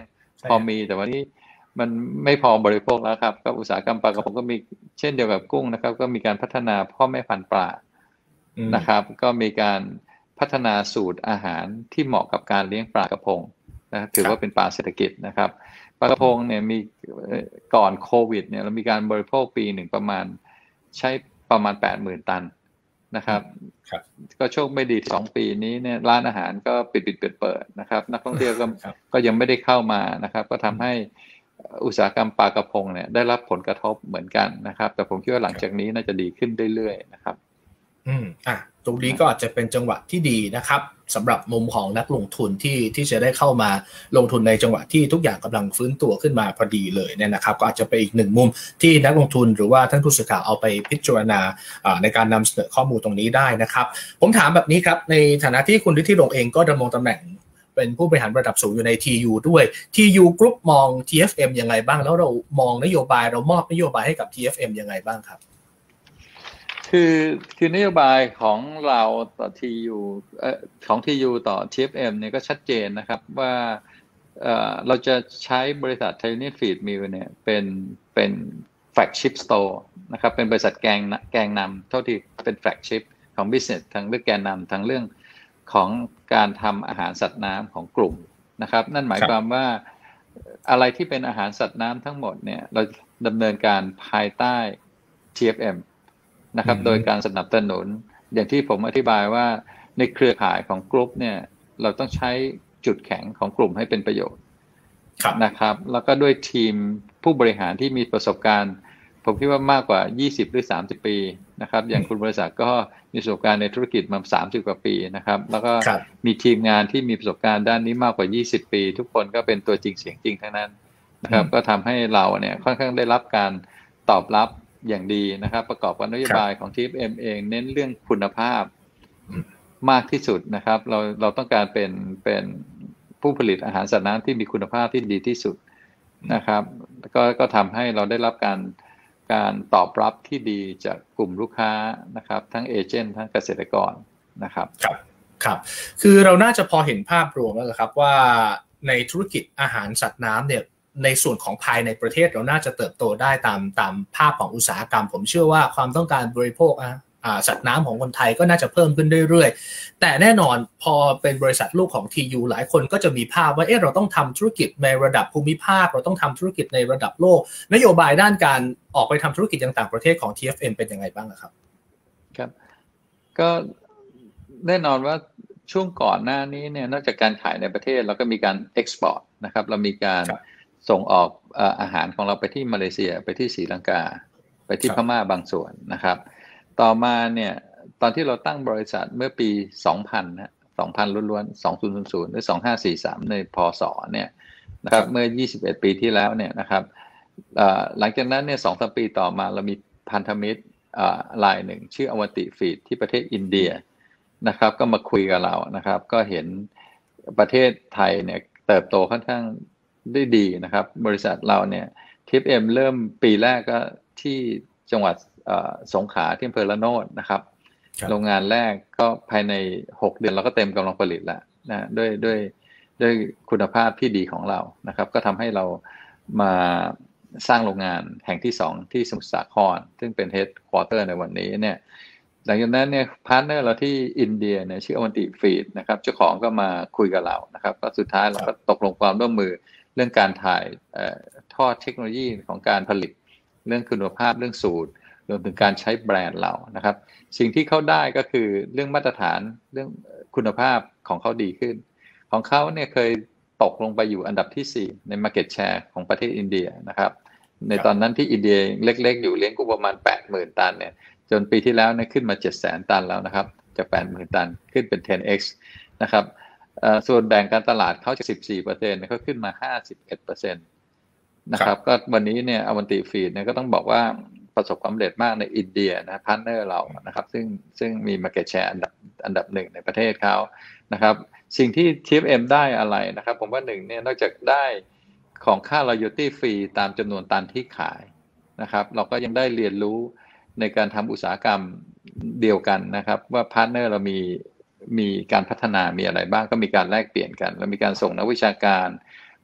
พอมีแต่วันนี้มันไม่พอบริโภคแล้วครับก็อุตสาหกรรมปลากระพงก็มีเช่นเดียวกับกุ้งนะครับก็มีการพัฒนาพ่อแม่พันธุ์ปลานะครับก็มีการพัฒนาสูตรอาหารที่เหมาะกับการเลี้ยงปลากระพงนะถือว่าเป็นปลาเศรษฐกิจนะครับปลากระพงเนี่ยมีก่อนโควิดเนี่ยเรามีการบริโภคปีหนึ่งประมาณใช้ประมาณ แปดหมื่น ตันนะครับก็โชคไม่ดีสองปีนี้เนี่ยร้านอาหารก็ปิดปิดเปิดเปิดนะครับนักท่องเที่ยวก็ก็ยังไม่ได้เข้ามานะครับก็ทำให้อุตสาหกรรมปลากระพงเนี่ยได้รับผลกระทบเหมือนกันนะครับแต่ผมคิดว่าหลังจากนี้น่าจะดีขึ้นเรื่อยๆนะครับอืมอ่ะตรงนี้ก็อาจจะเป็นจังหวะที่ดีนะครับสำหรับมุมของนักลงทุนที่ที่จะได้เข้ามาลงทุนในจังหวะที่ทุกอย่างกำลังฟื้นตัวขึ้นมาพอดีเลยเนี่ยนะครับก็อาจจะเป็นอีกหนึ่งมุมที่นักลงทุนหรือว่าท่านผู้สื่อข่าวเอาไปพิจารณาในการนำเสนอข้อมูลตรงนี้ได้นะครับผมถามแบบนี้ครับในฐานะที่คุณฤทธิรงค์เองก็ดำรงตำแหน่งเป็นผู้บริหารระดับสูงอยู่ใน ที ยู ด้วย ที ยู Group มอง ที เอฟ เอ็ม ยังไงบ้างแล้วเรามองนโยบายเรามอบนโยบายให้กับ ที เอฟ เอ็ม ยังไงบ้างครับคือคือนโยบายของเราต่อ ที ยู เอ่อของ ที ยู ต่อ ที เอฟ เอ็ม เนี่ยก็ชัดเจนนะครับว่าเอ่อเราจะใช้บริษัท Thai Union Feed Mill เนี่ยเป็นเป็น flagship store นะครับเป็นบริษัทแกงแกงนำเท่าที่เป็น flagship ของ business ทั้งเรื่องแกนนำทั้งเรื่องของการทำอาหารสัตว์น้ำของกลุ่มนะครับนั่นหมายความว่าอะไรที่เป็นอาหารสัตว์น้ำทั้งหมดเนี่ยเราดำเนินการภายใต้ ที เอฟ เอ็ม นะครับโดยการสนับสนุนอย่างที่ผมอธิบายว่าในเครือข่ายของกลุ่มเนี่ยเราต้องใช้จุดแข็งของกลุ่มให้เป็นประโยชน์นะครับแล้วก็ด้วยทีมผู้บริหารที่มีประสบการณ์ผมคิดว่ามากกว่ายี่สิบหรือสามสิบปีนะครับอย่างคุณบริษัทก็มีประสบการณ์ในธุรกิจมาสามสิบกว่าปีนะครับแล้วก็มีทีมงานที่มีประสบการณ์ด้านนี้มากกว่ายี่สิบปีทุกคนก็เป็นตัวจริงเสียงจริงทั้งนั้นนะครับก็ทำให้เราเนี่ยค่อนข้างได้รับการตอบรับอย่างดีนะครับประกอบกับนโยบายของ ที เอฟ เอ็ม เองเน้นเรื่องคุณภาพมากที่สุดนะครับเราเราต้องการเป็นเป็นผู้ผลิตอาหารสัตว์น้ำที่มีคุณภาพที่ดีที่สุดนะครับก็ก็ทำให้เราได้รับการการตอบรับที่ดีจากกลุ่มลูกค้านะครับทั้งเอเจนต์ทั้งเกษตรกรนะครับครับครับคือเราน่าจะพอเห็นภาพรวมแล้วครับว่าในธุรกิจอาหารสัตว์น้ำเนี่ยในส่วนของภายในประเทศเราน่าจะเติบโตได้ตามตามภาพของอุตสาหกรรมผมเชื่อว่าความต้องการบริโภคสัตว์น้ำของคนไทยก็น่าจะเพิ่มขึ้นเรื่อยๆแต่แน่นอนพอเป็นบริษัทลูกของ ที ยู หลายคนก็จะมีภาพว่าเอ๊ะเราต้องทำธุรกิจในระดับภูมิภาคเราต้องทำธุรกิจในระดับโลกนโยบายด้านการออกไปทำธุรกิจต่างประเทศของ ที เอฟ เอ็ม เป็นยังไงบ้างครับครับก็แน่นอนว่าช่วงก่อนหน้านี้เนี่ยนอกจากการขายในประเทศเราก็มีการเอ็กซ์พอร์ตนะครับเรามีการส่งออกอาหารของเราไปที่มาเลเซียไปที่ศรีลังกาไปที่พม่าบางส่วนนะครับต่อมาเนี่ยตอนที่เราตั้งบริษัทเมื่อปีสองพันนะสองพันล้วนๆสองพันหรือสองพันห้าร้อยสี่สิบสามในพศเนี่ยนะครับเมื่อยี่สิบเอ็ดปีที่แล้วเนี่ยนะครับหลังจากนั้นเนี่ย สองถึงสาม ปีต่อมาเรามีพันธมิตรรายหนึ่งชื่ออวันติฟีดที่ประเทศอินเดียนะครับก็มาคุยกับเรานะครับก็เห็นประเทศไทยเนี่ยเติบโตค่อนข้างได้ดีนะครับบริษัทเราเนี่ย ที เอฟ เอ็ม เริ่มปีแรกก็ที่จังหวัดสงขลาที่อำเภอละโนดนะครับโรงงานแรกก็ภายในหกเดือนเราก็เต็มกำลังผลิตแล้วนะด้วยด้วยด้วยคุณภาพที่ดีของเรานะครับก็ทำให้เรามาสร้างโรงงานแห่งที่สองที่สมุทรสาครซึ่งเป็นเฮดควอเตอร์ในวันนี้เนี่ยหลังจากนั้นเนี่ยพาร์ทเนอร์เราที่อินเดียเนี่ยชื่ออวันติฟีดนะครับเจ้าของก็มาคุยกับเรานะครับก็สุดท้ายเราก็ตกลงความร่วมมือเรื่องการถ่ายทอดเทคโนโลยีของการผลิตเรื่องคุณภาพเรื่องสูตรรวมถึงการใช้แบรนด์เรานะครับสิ่งที่เขาได้ก็คือเรื่องมาตรฐานเรื่องคุณภาพของเขาดีขึ้นของเขาเนี่ยเคยตกลงไปอยู่อันดับที่สี่ใน market share ของประเทศอินเดียนะครับในตอนนั้นที่อินเดียเล็กๆอยู่เลี้ยงกุ้งประมาณ แปดหมื่น ตันเนี่ยจนปีที่แล้วเนี่ยขึ้นมา เจ็ดแสน ตันแล้วนะครับจาก แปดหมื่น ตันขึ้นเป็น เท็น เอ็กซ์ นะครับส่วนแบ่งการตลาดเขาจาก สิบสี่เปอร์เซ็นต์ เขาขึ้นมา ห้าสิบเอ็ดเปอร์เซ็นต์ นะครับก็วันนี้เนี่ยอวันติฟีดเนี่ยก็ต้องบอกว่าประสบความสำเร็จมากในอินเดียนะพาร์ทเนอร์เรานะครับซึ่งซึ่งมี market share อันดับอันดับหนึ่งในประเทศเขานะครับสิ่งที่ ที เอฟ เอ็ม ได้อะไรนะครับผมว่าหนึ่งเนี่ยนอกจากได้ของค่า royalty fee ตามจำนวนตันที่ขายนะครับเราก็ยังได้เรียนรู้ในการทำอุตสาหกรรมเดียวกันนะครับว่าพาร์ทเนอร์เรามีมีการพัฒนามีอะไรบ้างก็มีการแลกเปลี่ยนกันแล้วมีการส่งนักวิชาการ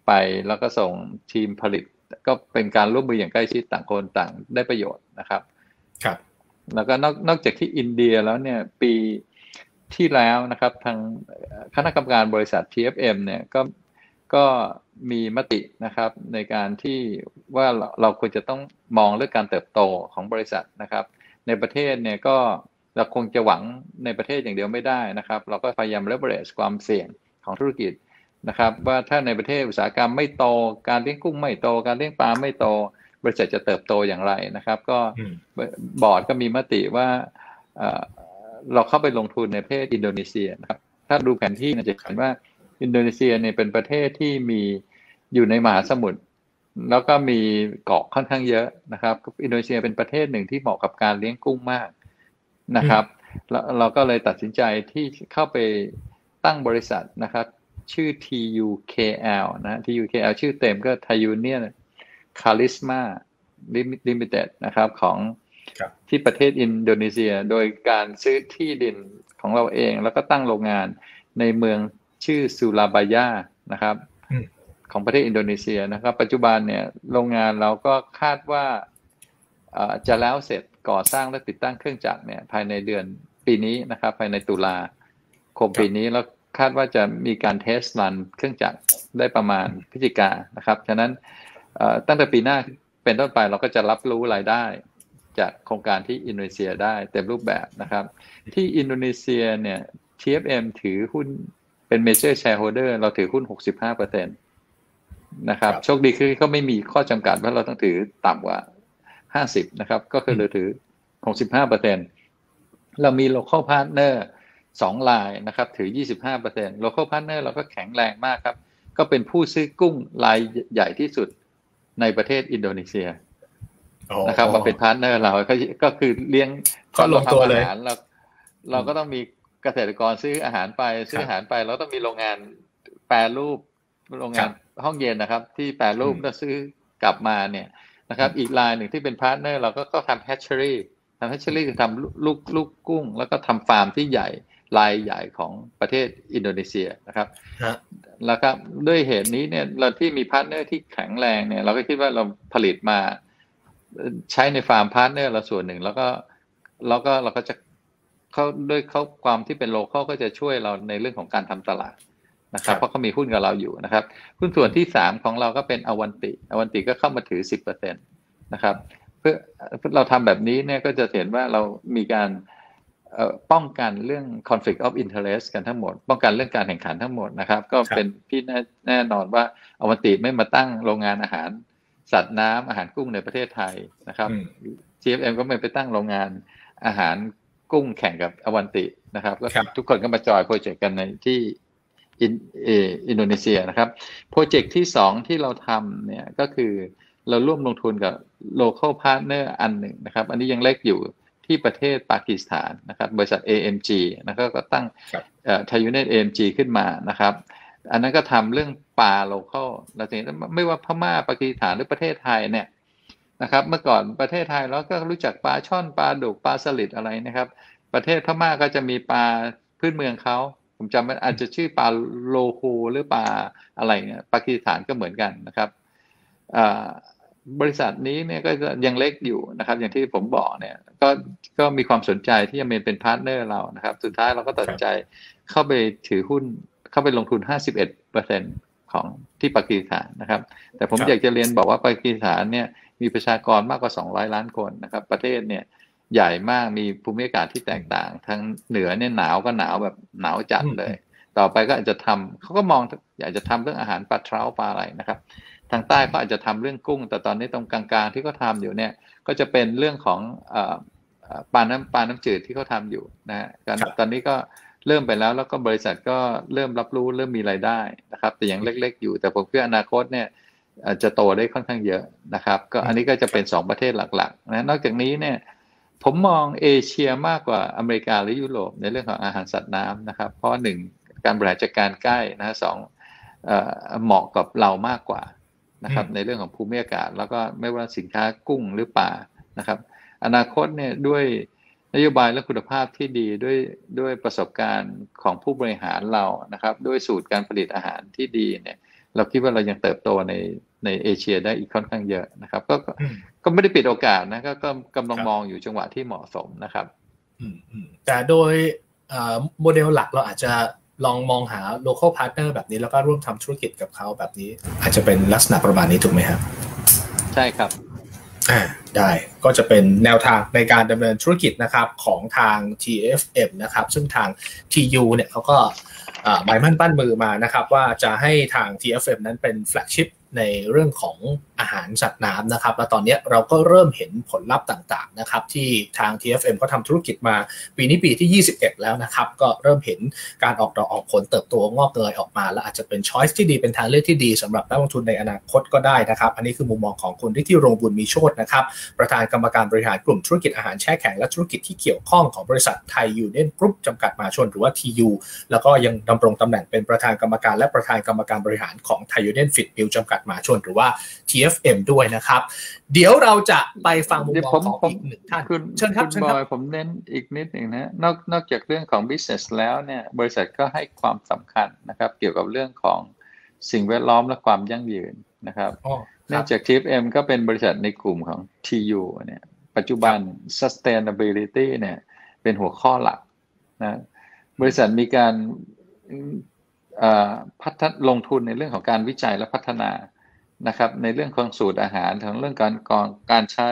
ไปแล้วก็ส่งทีมผลิตก็เป็นการร่วมมืออย่างใกล้ชิดต่างคนต่างได้ประโยชน์นะครับครับแล้วก็นอกนอกจากที่อินเดียแล้วเนี่ยปีที่แล้วนะครับทางคณะกรรมการบริษัท ที เอฟ เอ็ม เนี่ยก็ก็มีมตินะครับในการที่ว่าเราเราควรจะต้องมองเรื่องการเติบโตของบริษัทนะครับในประเทศเนี่ยก็เราคงจะหวังในประเทศอย่างเดียวไม่ได้นะครับเราก็พยายาม leverage ความเสี่ยงของธุรกิจนะครับว่าถ้าในประเทศอุตสาหกรรมไม่โตการเลี้ยงกุ้งไม่โตการเลี้ยงปลาไม่โตบริษัทจะเติบโตอย่างไรนะครับก็บอร์ดก็มีมติว่าเราเข้าไปลงทุนในประเทศอินโดนีเซียนะครับถ้าดูแผนที่จะเห็นว่าอินโดนีเซียเนี่ยเป็นประเทศที่มีอยู่ในมหาสมุทรแล้วก็มีเกาะค่อนข้างเยอะนะครับอินโดนีเซียเป็นประเทศหนึ่งที่เหมาะกับการเลี้ยงกุ้งมากนะครับแล้วเราก็เลยตัดสินใจที่เข้าไปตั้งบริษัทนะครับชื่อ ที ยู เค แอล นะ ที ยู เค แอล ชื่อเต็มก็ Thai Union Charisma Limited นะครับของที่ประเทศอินโดนีเซียโดยการซื้อที่ดินของเราเองแล้วก็ตั้งโรงงานในเมืองชื่อซูราบายานะครับของประเทศอินโดนีเซียนะครับปัจจุบันเนี่ยโรงงานเราก็คาดว่าจะแล้วเสร็จก่อสร้างและติดตั้งเครื่องจักรเนี่ยภายในเดือนปีนี้นะครับภายในตุลาคมปีนี้แล้วคาดว่าจะมีการเทสรันเครื่องจักรได้ประมาณพฤศจิกายนนะครับฉะนั้นตั้งแต่ปีหน้าเป็นต้นไปเราก็จะรับรู้รายได้จากโครงการที่อินโดนีเซียได้เต็มรูปแบบนะครับที่อินโดนีเซียเนี่ย ที เอฟ เอ็ม ถือหุ้นเป็น major shareholder เราถือหุ้น หกสิบห้าเปอร์เซ็นต์ นะครับโชคดีคือเขาไม่มีข้อจำกัดว่าเราต้องถือต่ำกว่าห้าสิบนะครับก็คือเราถือ หกสิบห้าเปอร์เซ็นต์ เรามี local partner สองรายนะครับถือ ยี่สิบห้าเปอร์เซ็นต์ local partner เราก็แข็งแรงมากครับก็เป็นผู้ซื้อกุ้งรายใหญ่ที่สุดในประเทศอินโดนีเซียนะครับมาเป็นพาร์ทเนอร์เราก็ก็คือเลี้ยงก็ลงตัวเลยเราเราก็ต้องมีเกษตรกรซื้ออาหารไปซื้ออาหารไปเราต้องมีโรงงานแปรรูปโรงงานห้องเย็นนะครับที่แปรรูปแล้วซื้อกลับมาเนี่ยนะครับอีกรายหนึ่งที่เป็นพาร์ทเนอร์เราก็ก็ทำแฮชเชอรี่ทำแฮชเชอรี่คือทำลูกลูกกุ้งแล้วก็ทำฟาร์มที่ใหญ่รายใหญ่ของประเทศอินโดนีเซียนะครับแล้วก็ด้วยเหตุนี้เนี่ยเราที่มีพาร์ทเนอร์ที่แข็งแรงเนี่ยเราก็คิดว่าเราผลิตมาใช้ในฟาร์มพาร์ทเนอร์เราส่วนหนึ่งแล้วก็แล้วก็เราก็จะเขาด้วยเขาความที่เป็นโลคอลก็จะช่วยเราในเรื่องของการทำตลาดนะครับเพราะเขามีหุ้นกับเราอยู่นะครับหุ้นส่วนที่สามของเราก็เป็นอวันติอวันติก็เข้ามาถือ สิบเปอร์เซ็นต์ นะครับเพื่อเราทำแบบนี้เนี่ยก็จะเห็นว่าเรามีการป้องกันเรื่อง conflict of interest กันทั้งหมดป้องกันเรื่องการแข่งขันทั้งหมดนะครับก็เป็นที่แน่นอนว่าอวันติไม่มาตั้งโรงงานอาหารสัตว์น้ำอาหารกุ้งในประเทศไทยนะครับ ที เอฟ เอ็ม ก็ไม่ไปตั้งโรงงานอาหารกุ้งแข่งกับอวันตินะครับก็ทุกคนก็มาจอยโปรเจกต์กันในที่อินเออินโดนีเซียนะครับโปรเจกต์ที่สองที่เราทำเนี่ยก็คือเราร่วมลงทุนกับ local partner อันหนึ่งนะครับอันนี้ยังเล็กอยู่ที่ประเทศปากีสถานนะครับบริษัท เอ เอ็ม จี นะครับก็ตั้งเอ่อ Thai Union เอ เอ็ม จี ขึ้นมานะครับอันนั้นก็ทำเรื่องปลา local เราเห็นไม่ว่าพม่าปากีสถานหรือประเทศไทยเนี่ยนะครับเมื่อก่อนประเทศไทยเราก็รู้จักปลาช่อนปลาดุกปลาสลิดอะไรนะครับประเทศพม่าก็จะมีปลาพื้นเมืองเขาผมจำไม่อาจจะชื่อปลาโลคูหรือปลาอะไรเนี่ยปากีสถานก็เหมือนกันนะครับบริษัทนี้เนี่ยก็ยังเล็กอยู่นะครับอย่างที่ผมบอกเนี่ยก็ก็มีความสนใจที่จะเป็นพาร์ทเนอร์เรานะครับสุดท้ายเราก็ตัดใจเข้าไปถือหุ้นเข้าไปลงทุน ห้าสิบเอ็ดเปอร์เซ็นต์ ของที่ปากีสถานนะครับแต่ผมอยากจะเรียนบอกว่าปากีสถานเนี่ยมีประชากรมากกว่าสองร้อยล้านคนนะครับประเทศเนี่ยใหญ่มากมีภูมิอากาศที่แตกต่างทางเหนือเนี่ยหนาวก็หนาวแบบหนาวจัดเลยต่อไปก็อาจจะทำเขาก็มองอยากจะทำเรื่องอาหารปลาเท้าปลาอะไรนะครับทางใต้ก็อาจจะทำเรื่องกุ้งแต่ตอนนี้ตรงกลางๆที่เขาทำอยู่เนี่ยก็จะเป็นเรื่องของปลาน้ำปลาน้ำจืดที่เขาทำอยู่นะฮะตอนนี้ก็เริ่มไปแล้วแล้วก็บริษัทก็เริ่มรับรู้เริ่มมีรายได้นะครับแต่ยังเล็กๆอยู่แต่ผมคิดว่าอนาคตเนี่ยจะโตได้ค่อนข้างเยอะนะครับก็อันนี้ก็จะเป็นสองประเทศหลักๆนะนอกจากนี้เนี่ยผมมองเอเชียมากกว่าอเมริกาหรือยุโรปในเรื่องของอาหารสัตว์น้ำนะครับเพราะหนึ่งการบริหารจัดการใกล้นะสองเหมาะกับเรามากกว่านะครับในเรื่องของภูมิอากาศแล้วก็ไม่ว่าสินค้ากุ้งหรือปลานะครับอนาคตเนี่ยด้วยนโยบายและคุณภาพที่ดีด้วยด้วยประสบการณ์ของผู้บริหารเรานะครับด้วยสูตรการผลิตอาหารที่ดีเนี่ยเราคิดว่าเรายังเติบโตในในเอเชียได้อีกค่อนข้างเยอะนะครับก็ก็ไม่ได้ปิดโอกาสนะก็ก็กำลังมองอยู่จังหวะที่เหมาะสมนะครับแต่โดยโมเดลหลักเราอาจจะลองมองหา local partner แบบนี้แล้วก็ร่วมทำธุรกิจกับเขาแบบนี้อาจจะเป็นลักษณะประมาณนี้ถูกไหมครับใช่ครับอ่าได้ก็จะเป็นแนวทางในการดำเนินธุรกิจนะครับของทาง ที เอฟ เอ็ม นะครับซึ่งทาง ที ยู เนี่ยเขาก็หมายมั่นปั้นมือมานะครับว่าจะให้ทาง ที เอฟ เอ็ม นั้นเป็นแฟลกชิพในเรื่องของอาหารสัตว์น้ำนะครับและตอนนี้เราก็เริ่มเห็นผลลัพธ์ต่างๆนะครับที่ทาง ที เอฟ เอ็ม เขาทำธุรกิจมาปีนี้ปีที่ยี่สิบเอ็ดแล้วนะครับก็เริ่มเห็นการออกดอกออกผลเติบโตงอกเงยออกมาและอาจจะเป็นช้อยส์ที่ดีเป็นทางเลือกที่ดีสำหรับนักลงทุนในอนาคตก็ได้นะครับอันนี้คือมุมมองของคุณที่ที่รงบุญมีโชตินะครับประธานกรรมการบริหารกลุ่มธุรกิจอาหารแช่แข็งและธุรกิจที่เกี่ยวข้องของบริษัทไทยยูเนียนกรุ๊ปจำกัดมหาชนหรือว่า ที ยู แล้วก็ยังดำรงตำแหน่งเป็นประธานกรรมการและประธานกรรมการบริหารของไทยยูเนียนฟิตมิลจำกัดมหาชนหรือว่า ที เอฟ เอ็ม ด้วยนะครับเดี๋ยวเราจะไปฟังมุมมองของอีกหนึ่งท่านเชิญครับคุณบอยผมเน้นอีกนิดหนึ่งนะนอกนอกจากเรื่องของ business แล้วเนี่ยบริษัทก็ให้ความสำคัญนะครับเกี่ยวกับเรื่องของสิ่งแวดล้อมและความยั่งยืนนะครับเนื่องจาก ที เอฟ เอ็ม ก็เป็นบริษัทในกลุ่มของ ที ยู เนี่ยปัจจุบัน sustainability เนี่ยเป็นหัวข้อหลักนะบริษัทมีการพัฒนาลงทุนในเรื่องของการวิจัยและพัฒนานะครับในเรื่องของสูตรอาหารทั้งเรื่องการการใช้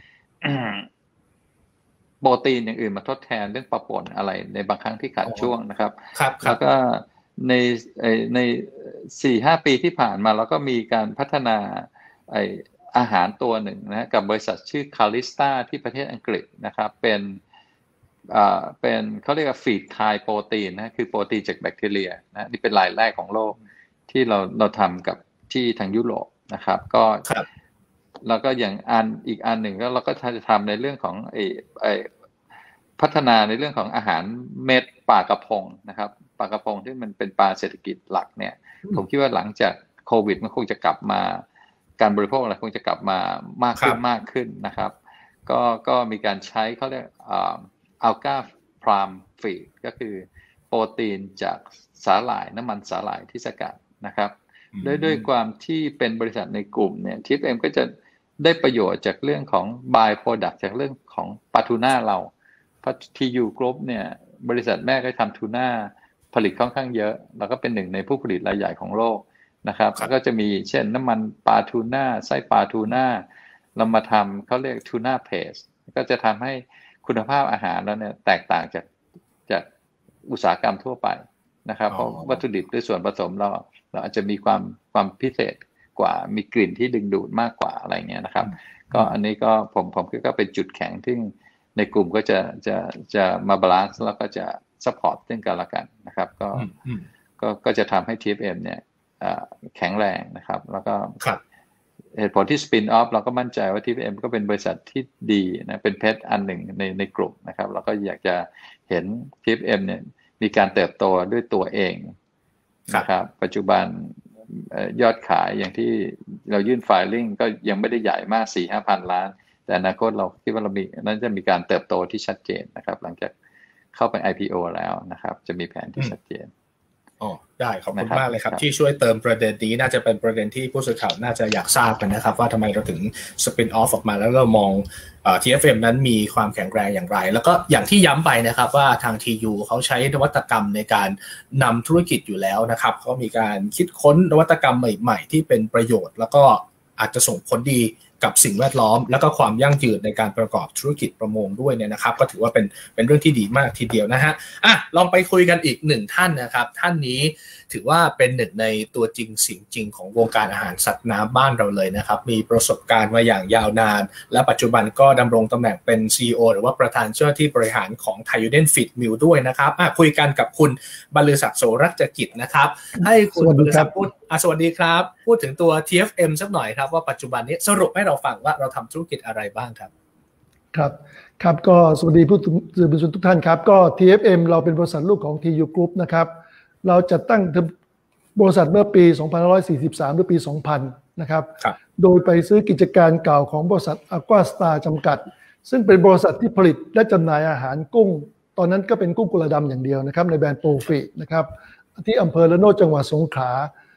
โปรตีนอย่างอื่นมาทดแทนเรื่องปลาป่นอะไรในบางครั้งที่ขาดช่วงนะครับแล้วก็ในใน สี่ห้า ปีที่ผ่านมาเราก็มีการพัฒนาไออาหารตัวหนึ่งนะกับบริษัทชื่อ Calista ที่ประเทศอังกฤษนะครับเป็นอ่าเป็นเขาเรียกว่าฟีดไคโปรตีนนะคือโปรตีนจากแบคทีเรียนะนี่เป็นรายแรกของโลกที่เราเราทำกับที่ทางยุโรปนะครับก็แล้วก็อย่างอันอีกอันหนึ่งก็เราก็จะทำในเรื่องของไอ้ไอ้พัฒนาในเรื่องของอาหารเม็ดปลากระพงนะครับปลากระพงที่มันเป็นปลาเศรษฐกิจหลักเนี่ยผมคิดว่าหลังจากโควิดมันคงจะกลับมาการบริโภคอะไรคงจะกลับมามากขึ้นมากขึ้นนะครับก็ก็มีการใช้เขาเรียกอัลกาพรามฟีดก็คือโปรตีนจากสาหร่ายน้ำมันสาหร่ายที่สกัดนะครับด้วยด้วยความที่เป็นบริษัทในกลุ่มเนี่ย ที เอฟ เอ็ม ก็จะได้ประโยชน์จากเรื่องของ by product จากเรื่องของปลาทูน่าเราเพราะ ที ยู Group เนี่ยบริษัทแม่ก็ทำทูน่าผลิตค่อนข้างเยอะแล้วก็เป็นหนึ่งในผู้ผลิตรายใหญ่ของโลกนะครับก็จะมีเช่นน้ำมันปลาทูน่าไส้ปลาทูน่าเรามาทำเขาเรียกทูน่าเพสก็จะทำให้คุณภาพอาหารแล้วเนี่ยแตกต่างจากจากอุตสาหกรรมทั่วไปนะครับเพราะวัตถุดิบด้วยส่วนผสมเราเราอาจจะมีความความพิเศษกว่ามีกลิ่นที่ดึงดูดมากกว่าอะไรเงี้ยนะครับก็อันนี้ก็ผมผมคิดก็เป็นจุดแข็งที่ในกลุ่มก็จะจะจะมาบาลานซ์แล้วก็จะซัพพอร์ตซึ่งกันและกันนะครับก็ก็ก็จะทำให้ ที เอฟ เอ็ม เนี่ยแข็งแรงนะครับแล้วก็เหตุผลที่สปินออฟเราก็มั่นใจว่า ที เอฟ เอ็ม ก็เป็นบริษัทที่ดีนะเป็นเพชรอันหนึ่งในในกลุ่มนะครับเราก็อยากจะเห็น ที เอฟ เอ็ม เนี่ยมีการเติบโตด้วยตัวเองนะครับปัจจุบันยอดขายอย่างที่เรายื่นไฟลิ่งก็ยังไม่ได้ใหญ่มาก สี่ห้า พันล้านแต่อนาคตเราคิดว่าเรามีนั้นจะมีการเติบโตที่ชัดเจนนะครับหลังจากเข้าไป ไอ พี โอ แล้วนะครับจะมีแผนที่ชัดเจนอ๋อได้ขอบคุณมากเลยครับที่ช่วยเติมประเด็นนี้น่าจะเป็นประเด็นที่ผู้สื่อข่าวน่าจะอยากทราบกันนะครับว่าทำไมเราถึงสปินออฟออกมาแล้วเรามองเอ่อ ที เอฟ เอ็ม นั้นมีความแข็งแรงอย่างไรแล้วก็อย่างที่ย้ำไปนะครับว่าทาง ที ยู เขาใช้นวัตกรรมในการนำธุรกิจอยู่แล้วนะครับเขามีการคิดค้นนวัตกรรมใหม่ๆที่เป็นประโยชน์แล้วก็อาจจะส่งผลดีกับสิ่งแวดล้อมแล้วก็ความยั่งยืนในการประกอบธุรกิจประมงด้วยเนี่ยนะครับก็ถือว่าเป็นเป็นเรื่องที่ดีมากทีเดียวนะฮะอ่ะลองไปคุยกันอีกหนึ่งท่านนะครับท่านนี้ถือว่าเป็นหนึ่งในตัวจริงเสียงจริงของวงการอาหารสัตว์น้ำบ้านเราเลยนะครับมีประสบการณ์มาอย่างยาวนานและปัจจุบันก็ดำรงตำแหน่งเป็น ซี อี โอ หรือว่าประธานเจ้าหน้าที่บริหารของ Thai Union Feed Mill ด้วยนะครับอ่ะคุยกันกับคุณบรรลือศักดิ์โสรัชกิจนะครับให้คุณบรรลือศักดิ์พูดอ่ะสวัสดีครับพูดถึงตัว ที เอฟ เอ็ม สักหน่อยครับว่าปัจจุบันนี้สรุปให้เราฟังว่าเราทำธุรกิจอะไรบ้างครับครับครับก็สวัสดีผู้สื่อมวลชนทุกท่านครับก็ ที เอฟ เอ็ม เราเป็นบริษัทลูกของ ที ยู Group นะครับเราจัดตั้งบริษัทเมื่อปีสองพันห้าร้อยสี่สิบสามหรือปีสองพันนะครับโดยไปซื้อกิจการเก่าของบริษัท Aqua Star จำกัดซึ่งเป็นบริษัทที่ผลิตและจำหน่ายอาหารกุ้งตอนนั้นก็เป็นกุ้งกุลาดำอย่างเดียวนะครับในแบรนด์โปรฟีนะครับที่อำเภอละโนดจังหวัดสงขลา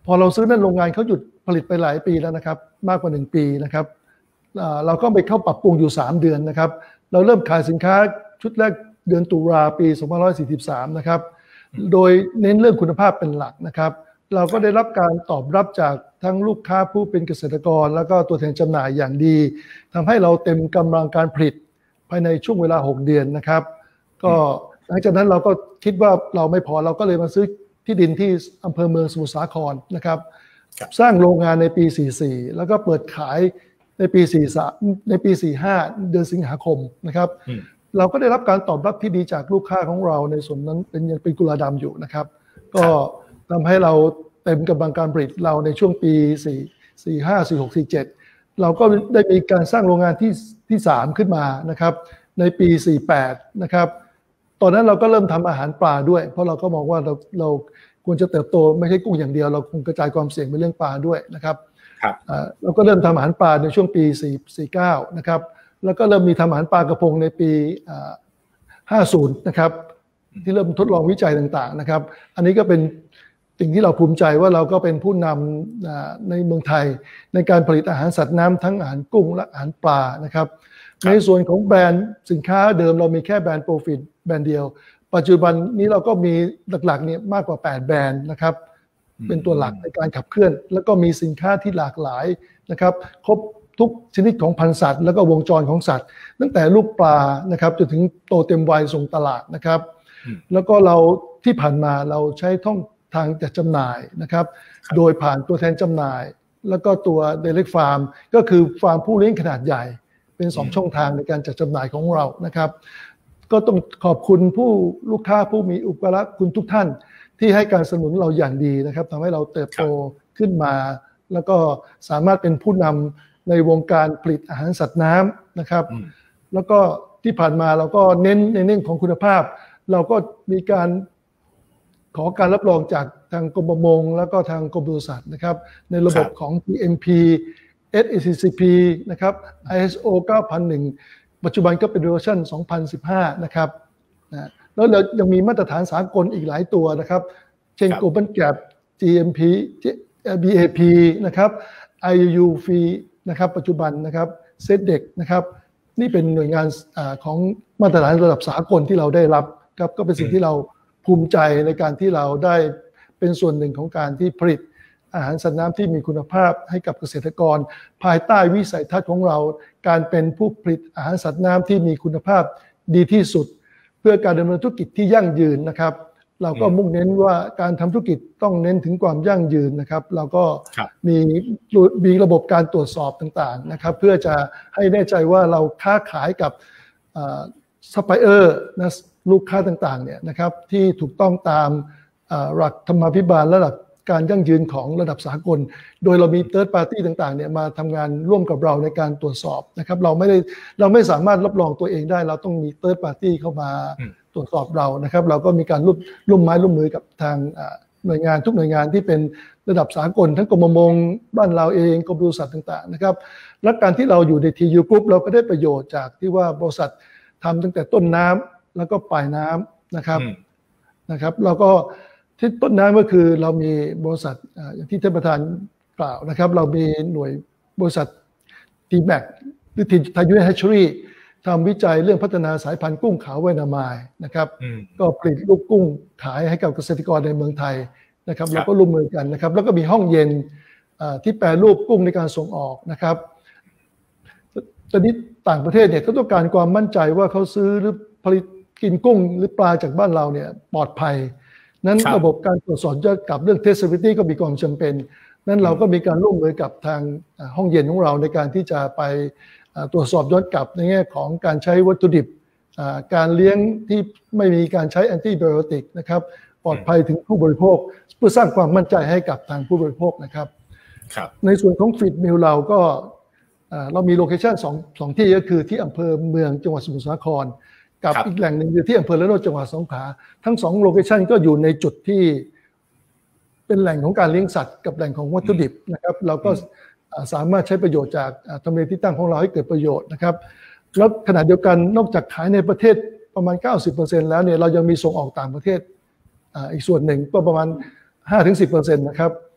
พอเราซื้อนั่นโรงงานเขาหยุดผลิตไปหลายปีแล้วนะครับมากกว่าหนึ่งปีนะครับเราก็ไปเข้าปรับปรุงอยู่สามเดือนนะครับเราเริ่มขายสินค้าชุดแรกเดือนตุลาปีสองพันห้าร้อยสี่สิบสามนะครับโดยเน้นเรื่องคุณภาพเป็นหลักนะครับเราก็ได้รับการตอบรับจากทั้งลูกค้าผู้เป็นเกษตรกรแล้วก็ตัวแทนจำหน่ายอย่างดีทำให้เราเต็มกำลังการผลิตภายในช่วงเวลาหกเดือนนะครับก็หลังจากนั้นเราก็คิดว่าเราไม่พอเราก็เลยมาซื้อที่ดินที่อำเภอเมืองสมุทรสาครนะครับสร้างโรงงานในปีสี่สิบสี่แล้วก็เปิดขายในปีสี่สิบสามในปีสี่สิบห้าเดือนสิงหาคมนะครับเราก็ได้รับการตอบรับที่ดีจากลูกค้าของเราในส่วนนั้นเป็นยังเป็นกุลาดำอยู่นะครับก็ทำให้เราเต็มกำลังการผลิตเราในช่วงปีสี่ สี่ ห้า สี่ หก สี่ เจ็ดเราก็ได้มีการสร้างโรงงานที่ที่สามขึ้นมานะครับในปีสี่สิบแปดนะครับตอนนั้นเราก็เริ่มทำอาหารปลาด้วยเพราะเราก็มองว่าเราเราควรจะเติบโตไม่ใช่กุ้งอย่างเดียวเราคงกระจายความเสี่ยงไปเรื่องปลาด้วยนะครับเราก็เริ่มทำอาหารปลาในช่วงปีสี่สิบเก้านะครับแล้วก็เริ่มมีทำอาหารปลากระพงในปีห้าสิบนะครับที่เริ่มทดลองวิจัยต่างๆนะครับอันนี้ก็เป็นสิ่งที่เราภูมิใจว่าเราก็เป็นผู้นำในเมืองไทยในการผลิตอาหารสัตว์น้ำทั้งอาหารกุ้งและอาหารปลานะครับในส่วนของแบรนด์สินค้าเดิมเรามีแค่แบรนด์โปรฟิตแบรนด์เดียวปัจจุบันนี้เราก็มีหลักๆเนี่ยมากกว่าแปดแบรนด์นะครับเป็นตัวหลักในการขับเคลื่อนแล้วก็มีสินค้าที่หลากหลายนะครับครบทุกชนิดของพันธุ์สัตว์แล้วก็วงจรของสัตว์ตั้งแต่ลูกปลานะครับจนถึงโตเต็มวัยส่งตลาดนะครับแล้วก็เราที่ผ่านมาเราใช้ท่องทางจัดจำหน่ายนะครับโดยผ่านตัวแทนจำหน่ายแล้วก็ตัว Direct Farm ก็คือฟาร์มผู้เลี้ยงขนาดใหญ่เป็นสองช่องทางในการจัดจำหน่ายของเรานะครับก็ต้องขอบคุณผู้ลูกค้าผู้มีอุปการะคุณทุกท่านที่ให้การสนับสนุนเราอย่างดีนะครับทำให้เราเติบโตขึ้นมาแล้วก็สามารถเป็นผู้นำในวงการผลิตอาหารสัตว์น้ำนะครับแล้วก็ที่ผ่านมาเราก็เน้นในเรื่องของคุณภาพเราก็มีการขอการรับรองจากทางกรมประมงแล้วก็ทางกรมปศุสัตว์นะครับในระบบของ จี เอ็ม พี เอส อี ซี ซี พี นะครับ ไอ เอส โอ เก้าพันหนึ่ง ปัจจุบันก็เป็นเวอร์ชันสองพันสิบห้านะครับนะแล้วเรายังมีมาตรฐานสากลอีกหลายตัวนะครับเช่น Global Gap จี เอ็ม พี บี เอ พี นะครับ ไอ ยู ฟรี นะครับปัจจุบันนะครับเซตเด็กนะครับนี่เป็นหน่วยงานของมาตรฐานระดับสากลที่เราได้รับครับก็เป็นสิ่งที่เราภูมิใจในการที่เราได้เป็นส่วนหนึ่งของการที่ผลิตอาหารสัตว์น้ำที่มีคุณภาพให้กับเกษตรกรภายใต้วิสัยทัศน์ของเราการเป็นผู้ผลิตอาหารสัตว์น้ำที่มีคุณภาพดีที่สุดเพื่อการดำเนินธุรกิจที่ยั่งยืนนะครับเราก็มุ่งเน้นว่าการทำธุรกิจต้องเน้นถึงความยั่งยืนนะครับเราก็มีมีระบบการตรวจสอบต่างๆนะครับเพื่อจะให้แน่ใจว่าเราค้าขายกับซัพพลายเออร์นะลูกค้าต่างๆเนี่ยนะครับที่ถูกต้องตามหลักธรรมาภิบาลและหลักการยั่งยืนของระดับสากลโดยเรามี third party ต่างๆเนี่ยมาทำงานร่วมกับเราในการตรวจสอบนะครับเราไม่ได้เราไม่สามารถรับรองตัวเองได้เราต้องมี third party เข้ามาตรวจสอบเรานะครับเราก็มีการร่วมร่วมไม้ร่วมมือกับทางหน่วยงานทุกหน่วยงานที่เป็นระดับสากลทั้งกรมประมงบ้านเราเองกรมปศุสัตว์ต่างๆนะครับและการที่เราอยู่ใน ที ยู Group เราก็ได้ประโยชน์จากที่ว่าบริษัททำตั้งแต่ต้นน้ำแล้วก็ปลายน้ำนะครับนะครับเราก็ที่ต้นน้ำก็คือเรามีบริษัทอย่างที่ท่านประธานกล่าวนะครับเรามีหน่วยบริษัท ที แม็ก หรือไทยยูเนียนแฮชเชอรี่ทำวิจัยเรื่องพัฒนาสายพันธุ์กุ้งขาวไวนาไมล์นะครับก็ผลิตลูกกุ้งขายให้กับเกษตรกรในเมืองไทยนะครับเราก็ร่วมมือกันนะครับแล้วก็มีห้องเย็นที่แปรรูปกุ้งในการส่งออกนะครับตอนนี้ต่างประเทศเนี่ยเขาต้องการความมั่นใจว่าเขาซื้อหรือผลิตกินกุ้งหรือปลาจากบ้านเราเนี่ยปลอดภัยนั้นระบบการตรวจสอบยอดกับเรื่อง traceability ก็มีความจำเป็นนั้นเราก็มีการร่วมมือกับทางห้องเย็นของเราในการที่จะไปตรวจสอบย้อนกลับในแง่ของการใช้วัตถุดิบการเลี้ยงที่ไม่มีการใช้แอนติไบโอติกนะครับปลอดภัยถึงผู้บริโภคเพื่อสร้างความมั่นใจให้กับทางผู้บริโภคนะครับในส่วนของฟีดมิลเราก็เรามีโลเคชั่นสองสองที่ก็คือที่อำเภอเมืองจังหวัดสมุทรสาครกับอีกแหล่งหนึ่งอยู่ที่อำเภอละโนดจังหวัดสงขลาทั้งสองโลเคชั่นก็อยู่ในจุดที่เป็นแหล่งของการเลี้ยงสัตว์กับแหล่งของวัตถุดิบนะครับเราก็สามารถใช้ประโยชน์จากทำเลที่ตั้งของเราให้เกิดประโยชน์นะครับแล้วขณะเดียวกันนอกจากขายในประเทศประมาณ เก้าสิบเปอร์เซ็นต์ แล้วเนี่ยเรายังมีส่งออกต่างประเทศอีกส่วนหนึ่งก็ประมาณ ห้าถึงสิบเปอร์เซ็นต์ นะครับ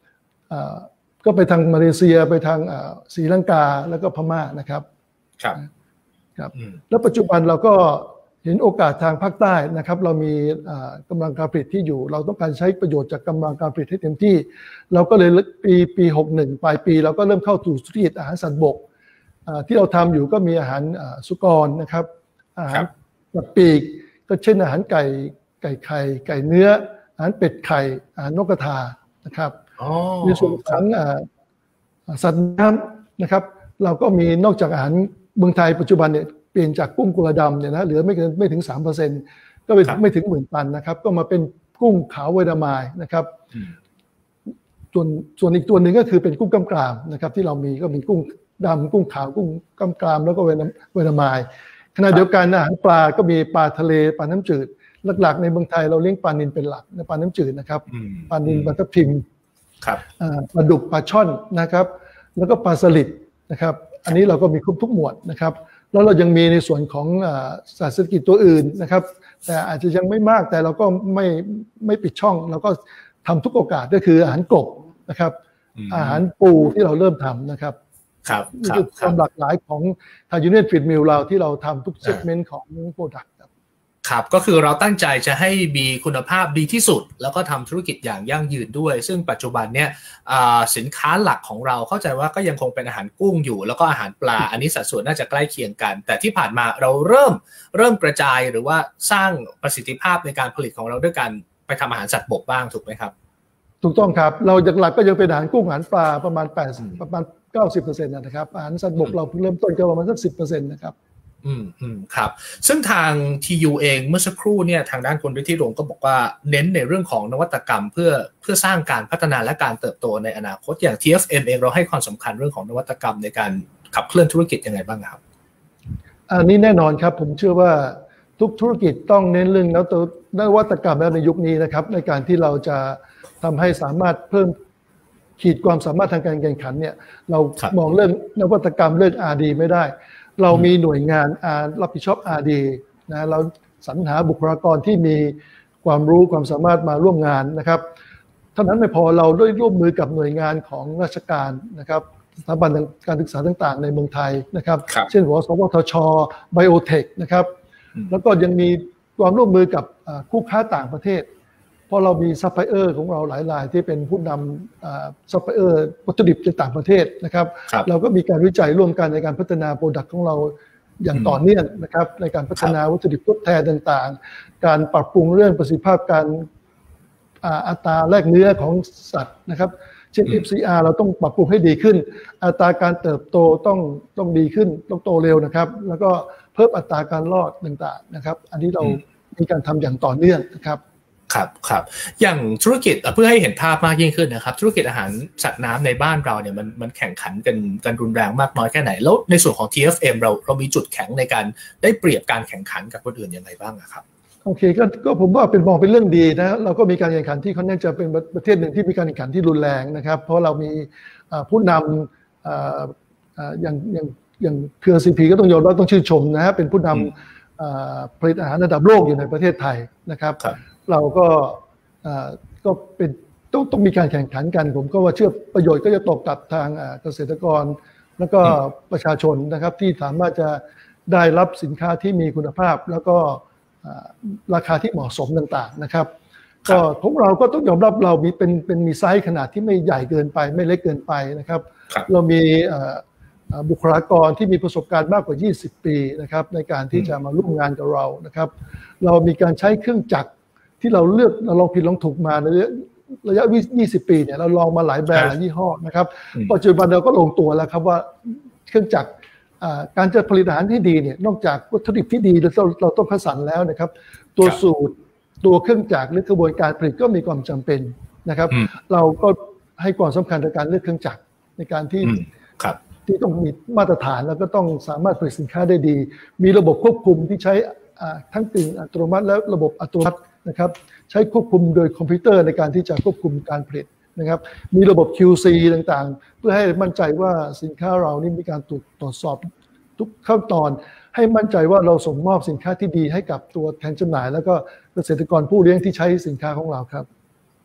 ก็ไปทางมาเลเซียไปทางศรีลังกาแล้วก็พม่านะครับครับครับแล้วปัจจุบันเราก็เห็นโอกาสทางภาคใต้นะครับเรามีกำลังการผลิตที่อยู่เราต้องการใช้ประโยชน์จากกำลังการผลิตให้เต็มที่เราก็เลยปีปีหกสิบเอ็ดปลายปีเราก็เริ่มเข้าสู่ธุรกิจอาหารสัตว์บกที่เราทำอยู่ก็มีอาหารสุกรนะครับอาหารสัตว์ปีกก็เช่นอาหารไก่ไก่ไข่ไก่เนื้ออาหารเป็ดไข่อาหารนกกระทานะครับในส่วนของสัตว์น้ำนะครับเราก็มีนอกจากอาหารเมืองไทยปัจจุบันเนี่ยเปลี่ยนจากกุ้งกุลาดำเนี่ยนะเหลือไม่เกินไม่ถึง สามเปอร์เซ็นต์ ก็ไปไม่ถึงหมื่นตันนะครับก็มาเป็นกุ้งขาวไวดามายนะครับส่วนส่วนอีกตัวหนึ่งก็คือเป็นกุ้งกำกรามนะครับที่เรามีก็มีกุ้งดำกุ้งขาวกุ้งกำกรามแล้วก็ไวดามายขณะเดียวกันอาหารปลาก็มีปลาทะเลปลาน้ำจืดหลักๆในเมืองไทยเราเลี้ยงปลานิลเป็นหลักในปลาน้ำจืดนะครับปลานิลปลาทับทิมปลาดุกปลาช่อนนะครับแล้วก็ปลาสลิดนะครับอันนี้เราก็มีครบทุกหมวดนะครับแล้วเรายังมีในส่วนของสัตว์เศรษฐกิจตัวอื่นนะครับแต่อาจจะยังไม่มากแต่เราก็ไม่ไม่ปิดช่องเราก็ทำทุกโอกาสก็คืออาหารกบนะครับอาหารปูที่เราเริ่มทำนะครับครับนี่คือความหลากหลายของทาง Union Feed Mill เราที่เราทำทุกเซกเมนต์ของ Product ครับครับก็คือเราตั้งใจจะให้มีคุณภาพดีที่สุดแล้วก็ทำธุรกิจอย่างยั่งยืนด้วยซึ่งปัจจุบันเนี่ยสินค้าหลักของเราเข้าใจว่าก็ยังคงเป็นอาหารกุ้งอยู่แล้วก็อาหารปลาอันนี้สัดส่วนน่าจะใกล้เคียงกันแต่ที่ผ่านมาเราเริ่มเริ่มกระจายหรือว่าสร้างประสิทธิภาพในการผลิตของเราด้วยการไปทำอาหารสัตว์บกบ้างถูกไหมครับถูกต้องครับเราหลักๆก็ยังเป็นอาหารกุ้งอาหารปลาประมาณแปดสิบประมาณ เก้าสิบเปอร์เซ็นต์ นะครับอาหารสัตว์บกเราเพิ่งเริ่มต้นก็ประมาณสัก สิบเปอร์เซ็นต์ นะครับอืมอืมครับซึ่งทาง ที ยู เองเมื่อสักครู่เนี่ยทางด้านคุณฤทธิรงค์ก็บอกว่าเน้นในเรื่องของนวัตกรรมเพื่อเพื่อสร้างการพัฒนาและการเติบโตในอนาคตอย่าง ที เอฟ เอ็ม เองเราให้ความสำคัญเรื่องของนวัตกรรมในการขับเคลื่อนธุรกิจยังไงบ้างครับอันนี้แน่นอนครับผมเชื่อว่าทุกธุรกิจต้องเน้นเรื่องนวัตกรรมแล้วในยุคนี้นะครับในการที่เราจะทำให้สามารถเพิ่มขีดความสามารถทางการแข่งขันเนี่ยเรามองเรื่องนวัตกรรมเรื่อง อาร์ ดี ไม่ได้เรามีหน่วยงานรับผิดชอบ อาร์ ดี นะเราสรรหาบุคลากรที่มีความรู้ความสามารถมาร่วมงานนะครับเท่านั้นไม่พอเราได้ร่วมมือกับหน่วยงานของราชการนะครับสถาบันการศึกษาต่างๆในเมืองไทยนะครับเช่นหัวสวทช ไบโอเทคนะครับแล้วก็ยังมีความร่วมมือกับคู่ค้าต่างประเทศเพราะเรามีซัพพลายเออร์ของเราหลายรายที่เป็นผู้นำซัพพลายเออร์วัตถุดิบจากต่างประเทศนะครับเราก็มีการวิจัยร่วมกันในการพัฒนาโปรดักต์ของเราอย่างต่อเนื่องนะครับในการพัฒนาวัตถุดิบทดแทนต่างๆการปรับปรุงเรื่องประสิทธิภาพการอัตราแลกเนื้อของสัตว์นะครับเช่น เอฟ ซี อาร์ เราต้องปรับปรุงให้ดีขึ้นอัตราการเติบโตต้องต้องดีขึ้นต้องโตเร็วนะครับแล้วก็เพิ่มอัตราการรอดต่างๆนะครับอันนี้เรามีการทำอย่างต่อเนื่องนะครับครับครับอย่างธุรกิจเพื่อให้เห็นภาพมากยิ่งขึ้นนะครับธุรกิจอาหารสัตว์น้ำในบ้านเราเนี่ยมันมันแข่งขันกันกันรุนแรงมากน้อยแค่ไหนแล้วในส่วนของ ที เอฟ เอ็ม เราเรามีจุดแข็งในการได้เปรียบการแข่งขันกับคนอื่นยังไงบ้างครับโอเคก็ก็ผมว่าเป็นมองเป็นเรื่องดีนะเราก็มีการแข่งขันที่ค่อนข้างจะเป็นประเทศหนึ่งที่มีการแข่งขันที่รุนแรงนะครับเพราะเรามีผู้นำอย่างอย่างอย่างเครือ ซี พี ก็ต้องยอมรับต้องชื่นชมนะฮะเป็นผู้นำผลิตอาหารระดับโลกอยู่ในประเทศไทยนะครับเราก็ก็เป็นต้องต้องมีการแข่งขันกันผมก็ว่าเชื่อประโยชน์ก็จะตกกับทางเกษตรกรแล้วก็ประชาชนนะครับที่สามารถจะได้รับสินค้าที่มีคุณภาพแล้วก็ราคาที่เหมาะสมต่างๆนะครับก็ของเราก็ต้องยอมรับเรามีเป็นเป็นมีไซส์ขนาดที่ไม่ใหญ่เกินไปไม่เล็กเกินไปนะครับเรามีบุคลากรที่มีประสบการณ์มากกว่ายี่สิบปีนะครับในการที่จะมาร่วมงานกับเรานะครับเรามีการใช้เครื่องจักรที่เราเลือกเราลองผิดลองถูกมาในระยะยี่สิบปีเนี่ยเราลองมาหลายแบรนด์หลายยี่ห้อนะครับปัจจุบันเราก็ลงตัวแล้วครับว่าเครื่องจักรการจะผลิตอาหารที่ดีเนี่ยนอกจากวัตถุดิบที่ดีเราเราต้องคัดสรรแล้วนะครับตัวสูตรตัวเครื่องจักรหรือกระบวนการผลิตก็มีความจำเป็นนะครับเราก็ให้ความสำคัญในการเลือกเครื่องจักรในการที่ที่ต้องมีมาตรฐานแล้วก็ต้องสามารถผลิตสินค้าได้ดีมีระบบควบคุมที่ใช้ทั้งกึ่งอัตโนมัติและระบบอัตโนมัตินะครับใช้ควบคุมโดยคอมพิวเตอร์ในการที่จะควบคุมการผลิตนะครับมีระบบ คิว ซี ต่างๆเพื่อให้มั่นใจว่าสินค้าเรานี่มีการตรวจสอบทุกขั้นตอนให้มั่นใจว่าเราส่งมอบสินค้าที่ดีให้กับตัวแทนจำหน่ายแล้วก็เกษตรกรผู้เลี้ยงที่ใช้สินค้าของเราครับ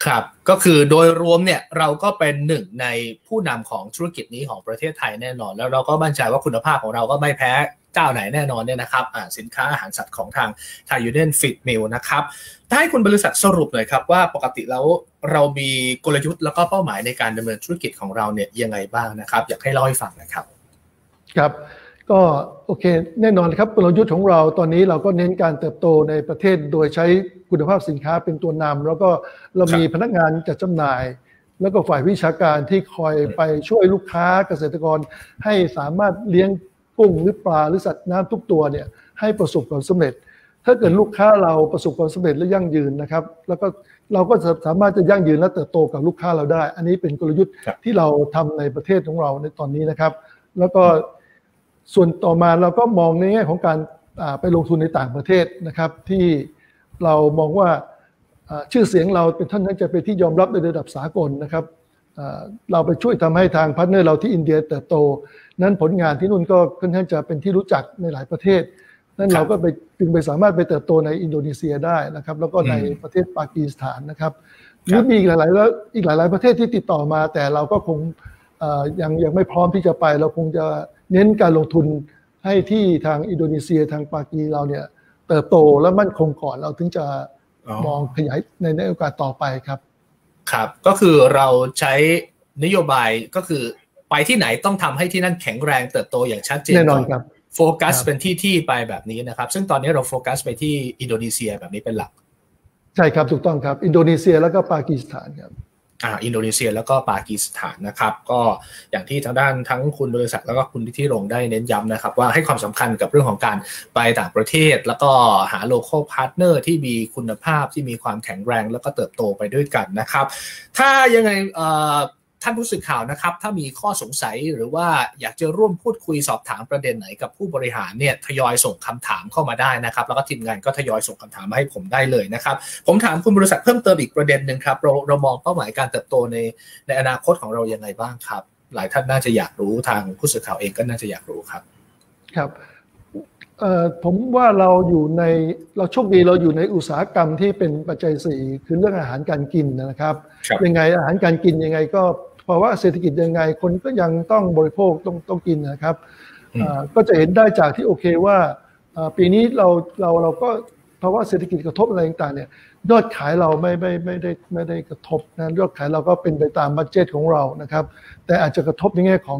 ครับก็คือโดยรวมเนี่ยเราก็เป็นหนึ่งในผู้นำของธุรกิจนี้ของประเทศไทยแน่นอนแล้วเราก็มั่นใจว่าคุณภาพของเราก็ไม่แพ้เจ้าไหนแน่นอนเนี่ยนะครับสินค้าอาหารสัตว์ของทาง Thai Union Feed Mill นะครับถ้าให้คุณบริษัทสรุปหน่อยครับว่าปกติแล้วเรามีกลยุทธ์แล้วก็เป้าหมายในการดำเนินธุรกิจของเราเนี่ยยังไงบ้างนะครับอยากให้เล่าให้ฟังนะครับครับก็โอเคแน่นอนครับกลยุทธ์ของเราตอนนี้เราก็เน้นการเติบโตในประเทศโดยใช้คุณภาพสินค้าเป็นตัวนำแล้วก็เรามีพนักงานจัดจำหน่ายแล้วก็ฝ่ายวิชาการที่คอยไปช่วยลูกค้าเกษตรกรให้สามารถเลี้ยงกุ้งหรือปลาหรือสัตว์น้ำทุกตัวเนี่ยให้ประสบความสำเร็จถ้าเกิดลูกค้าเราประสบความสำเร็จและยั่งยืนนะครับแล้วก็เราก็สามารถจะยั่งยืนและเติบโตกับลูกค้าเราได้อันนี้เป็นกลยุทธ์ที่เราทำในประเทศของเราในตอนนี้นะครับแล้วก็ส่วนต่อมาเราก็มองในแง่ของการไปลงทุนในต่างประเทศนะครับที่เรามองว่าชื่อเสียงเราเป็นท่านนั้นจะเป็นที่ยอมรับในระดับสากลนะครับเราไปช่วยทำให้ทางพาร์ทเนอร์เราที่อินเดียเติบโตนั้นผลงานที่นู่นก็ค่อนข้างจะเป็นที่รู้จักในหลายประเทศนั้นเราก็ไปจึงไปสามารถไปเติบโตในอินโดนีเซียได้นะครับแล้วก็ในประเทศปากีสถานนะครับหรือมีอีกหลายๆแล้วอีกหลายๆประเทศที่ติดต่อมาแต่เราก็คงยังยังไม่พร้อมที่จะไปเราคงจะเน้นการลงทุนให้ที่ทางอินโดนีเซียทางปากีเราเนี่ยเติบโตและมั่นคงก่อนเราถึงจะมองขยายในในโอกาสต่อไปครับครับก็คือเราใช้นโยบายก็คือไปที่ไหนต้องทำให้ที่นั่นแข็งแรงเติบโตอย่างชัดเจนแน่นอนครับโฟกัสเป็นที่ที่ไปแบบนี้นะครับซึ่งตอนนี้เราโฟกัสไปที่อินโดนีเซียแบบนี้เป็นหลักใช่ครับถูกต้องครับอินโดนีเซียแล้วก็ปากีสถานครับอ่าอินโดนีเซียแล้วก็ปากีสถานนะครับก็อย่างที่ทางด้านทั้งคุณบริษัทแล้วก็คุณที่รงได้เน้นย้ำนะครับว่าให้ความสำคัญกับเรื่องของการไปต่างประเทศแล้วก็หา local partner ที่มีคุณภาพที่มีความแข็งแรงแล้วก็เติบโตไปด้วยกันนะครับถ้ายังไงเอ่อท่านผู้สื่อข่าวนะครับถ้ามีข้อสงสัยหรือว่าอยากจะร่วมพูดคุยสอบถามประเด็นไหนกับผู้บริหารเนี่ยทยอยส่งคำถามเข้ามาได้นะครับแล้วก็ทีมงานก็ทยอยส่งคำถามมาให้ผมได้เลยนะครับผมถามคุณบริษัทเพิ่มเติมอีกประเด็นนึงครับเราเรามองเป้าหมายการเติบโตในในอนาคตของเรายังไงบ้างครับหลายท่านน่าจะอยากรู้ทางผู้สื่อข่าวเองก็น่าจะอยากรู้ครับครับเอ่อผมว่าเราอยู่ในเราโชคดีเราอยู่ในอุตสาหกรรมที่เป็นปัจจัยสี่คือเรื่องอาหารการกินนะครับยังไงอาหารการกินยังไงก็เพราะว่าเศรษฐกิจยังไงคนก็ยังต้องบริโภคต้องต้องกินนะครับก็จะเห็นได้จากที่โอเคว่าปีนี้เราเราเราก็เพราะว่าเศรษฐกิจกระทบอะไรต่างๆเนี่ยยอดขายเราไม่ไม่ไม่ได้ไม่ได้กระทบนะยอดขายเราก็เป็นไปตามบัดเจ็ตของเรานะครับแต่อาจจะกระทบในแง่ของ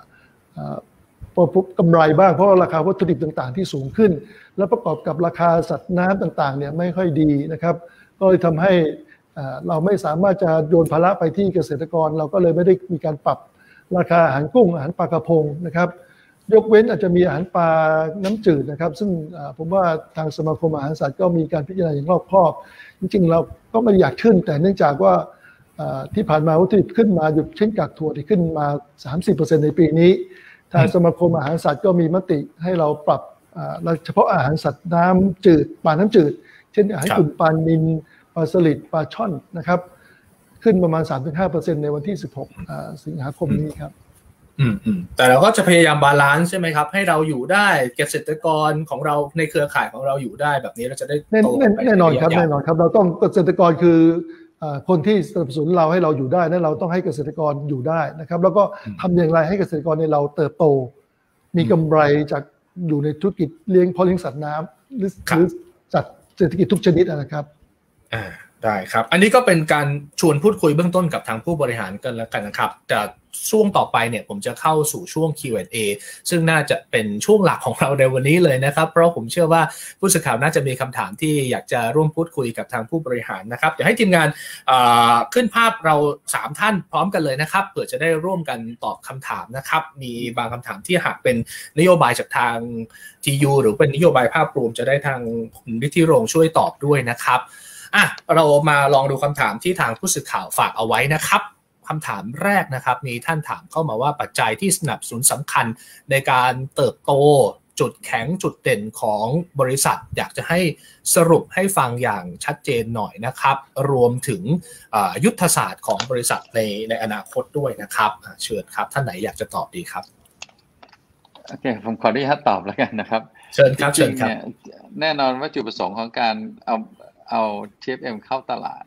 กำไรบ้างเพราะราคาวัตถุดิบต่างๆที่สูงขึ้นและประกอบกับราคาสัตว์น้ำต่างๆเนี่ยไม่ค่อยดีนะครับก็เลยทำให้เราไม่สามารถจะโยนภาระไปที่เกษตรกรเราก็เลยไม่ได้มีการปรับราคาอาหารกุ้งอาหารปลากระพงนะครับยกเว้นอาจจะมีอาหารปลาน้ำจืดนะครับซึ่งผมว่าทางสมาคมอาหารสัตว์ก็มีการพิจารณาอย่างรอบคอบจริงๆเราก็ไม่อยากขึ้นแต่เนื่องจากว่าที่ผ่านมาวัตถุดิบขึ้นมาหยุดเช่นกากถั่วที่ขึ้นมา สามสิบเปอร์เซ็นต์ ในปีนี้ทางสมาคมอาหารสัตว์ก็มีมติให้เราปรับเฉพาะอาหารสัตว์น้ำจืดปลาน้ำจืดเช่นอาหารกลุ่มปลานิลปลาสลิดปลาช่อนนะครับขึ้นประมาณ สามถึงห้าเปอร์เซ็นต์ ในวันที่สิบหกสิงหาคมนี้ครับอืมอืมแต่เราก็จะพยายามบาลานซ์ใช่ไหมครับให้เราอยู่ได้เกษตรกรของเราในเครือข่ายของเราอยู่ได้แบบนี้เราจะได้โตไปแน่นอนครับแน่นอนครับเราต้องเกษตรกรคือคนที่สนับสนุนเราให้เราอยู่ได้นั้นเราต้องให้เกษตรกรอยู่ได้นะครับแล้วก็ทำอย่างไรให้เกษตรกรในเราเติบโตมีกำไรจากอยู่ในธุรกิจเลี้ยงเพาะเลี้ยงสัตว์น้ำหรือสัตว์เศรษฐกิจทุกชนิดนะครับอ่าได้ครับอันนี้ก็เป็นการชวนพูดคุยเบื้องต้นกับทางผู้บริหารกันแล้วกันนะครับแต่ช่วงต่อไปเนี่ยผมจะเข้าสู่ช่วง คิว แอนด์ เอ ซึ่งน่าจะเป็นช่วงหลักของเราในวันนี้เลยนะครับเพราะผมเชื่อว่าผู้สื่อข่าวน่าจะมีคำถามที่อยากจะร่วมพูดคุยกับทางผู้บริหารนะครับเดี๋ยวให้ทีมงานขึ้นภาพเราสามท่านพร้อมกันเลยนะครับเพื่อจะได้ร่วมกันตอบคำถามนะครับมีบางคำถามที่หากเป็นนโยบายจากทาง ที ยู หรือเป็นนโยบายภาพรวมจะได้ทางคุณฤทธิรงค์ช่วยตอบด้วยนะครับอ่ะเรามาลองดูคำถามที่ทางผู้สื่อข่าวฝากเอาไว้นะครับคำถามแรกนะครับมีท่านถามเข้ามาว่าปัจจัยที่สนับสนุนสำคัญในการเติบโตจุดแข็งจุดเด่นของบริษัทอยากจะให้สรุปให้ฟังอย่างชัดเจนหน่อยนะครับรวมถึงยุทธศาสตร์ของบริษัทในในอนาคตด้วยนะครับเชิญครับท่านไหนอยากจะตอบดีครับโอเคผมขออนุญาตตอบแล้วกันนะครับเชิญครับเชิญครับแน่นอนว่าจุดประสงค์ของการเอาเอา ที เอฟ เอ็ม เข้าตลาดเนี่ย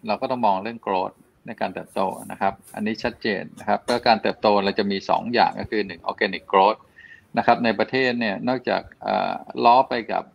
เราก็ต้องมองเรื่อง growth ในการเติบโตนะครับอันนี้ชัดเจนนะครับแล้วการเติบโตเราจะมีสองอย่างก็คือหนึ่ง organic growth นะครับในประเทศเนี่ยนอกจากล้อไปกับ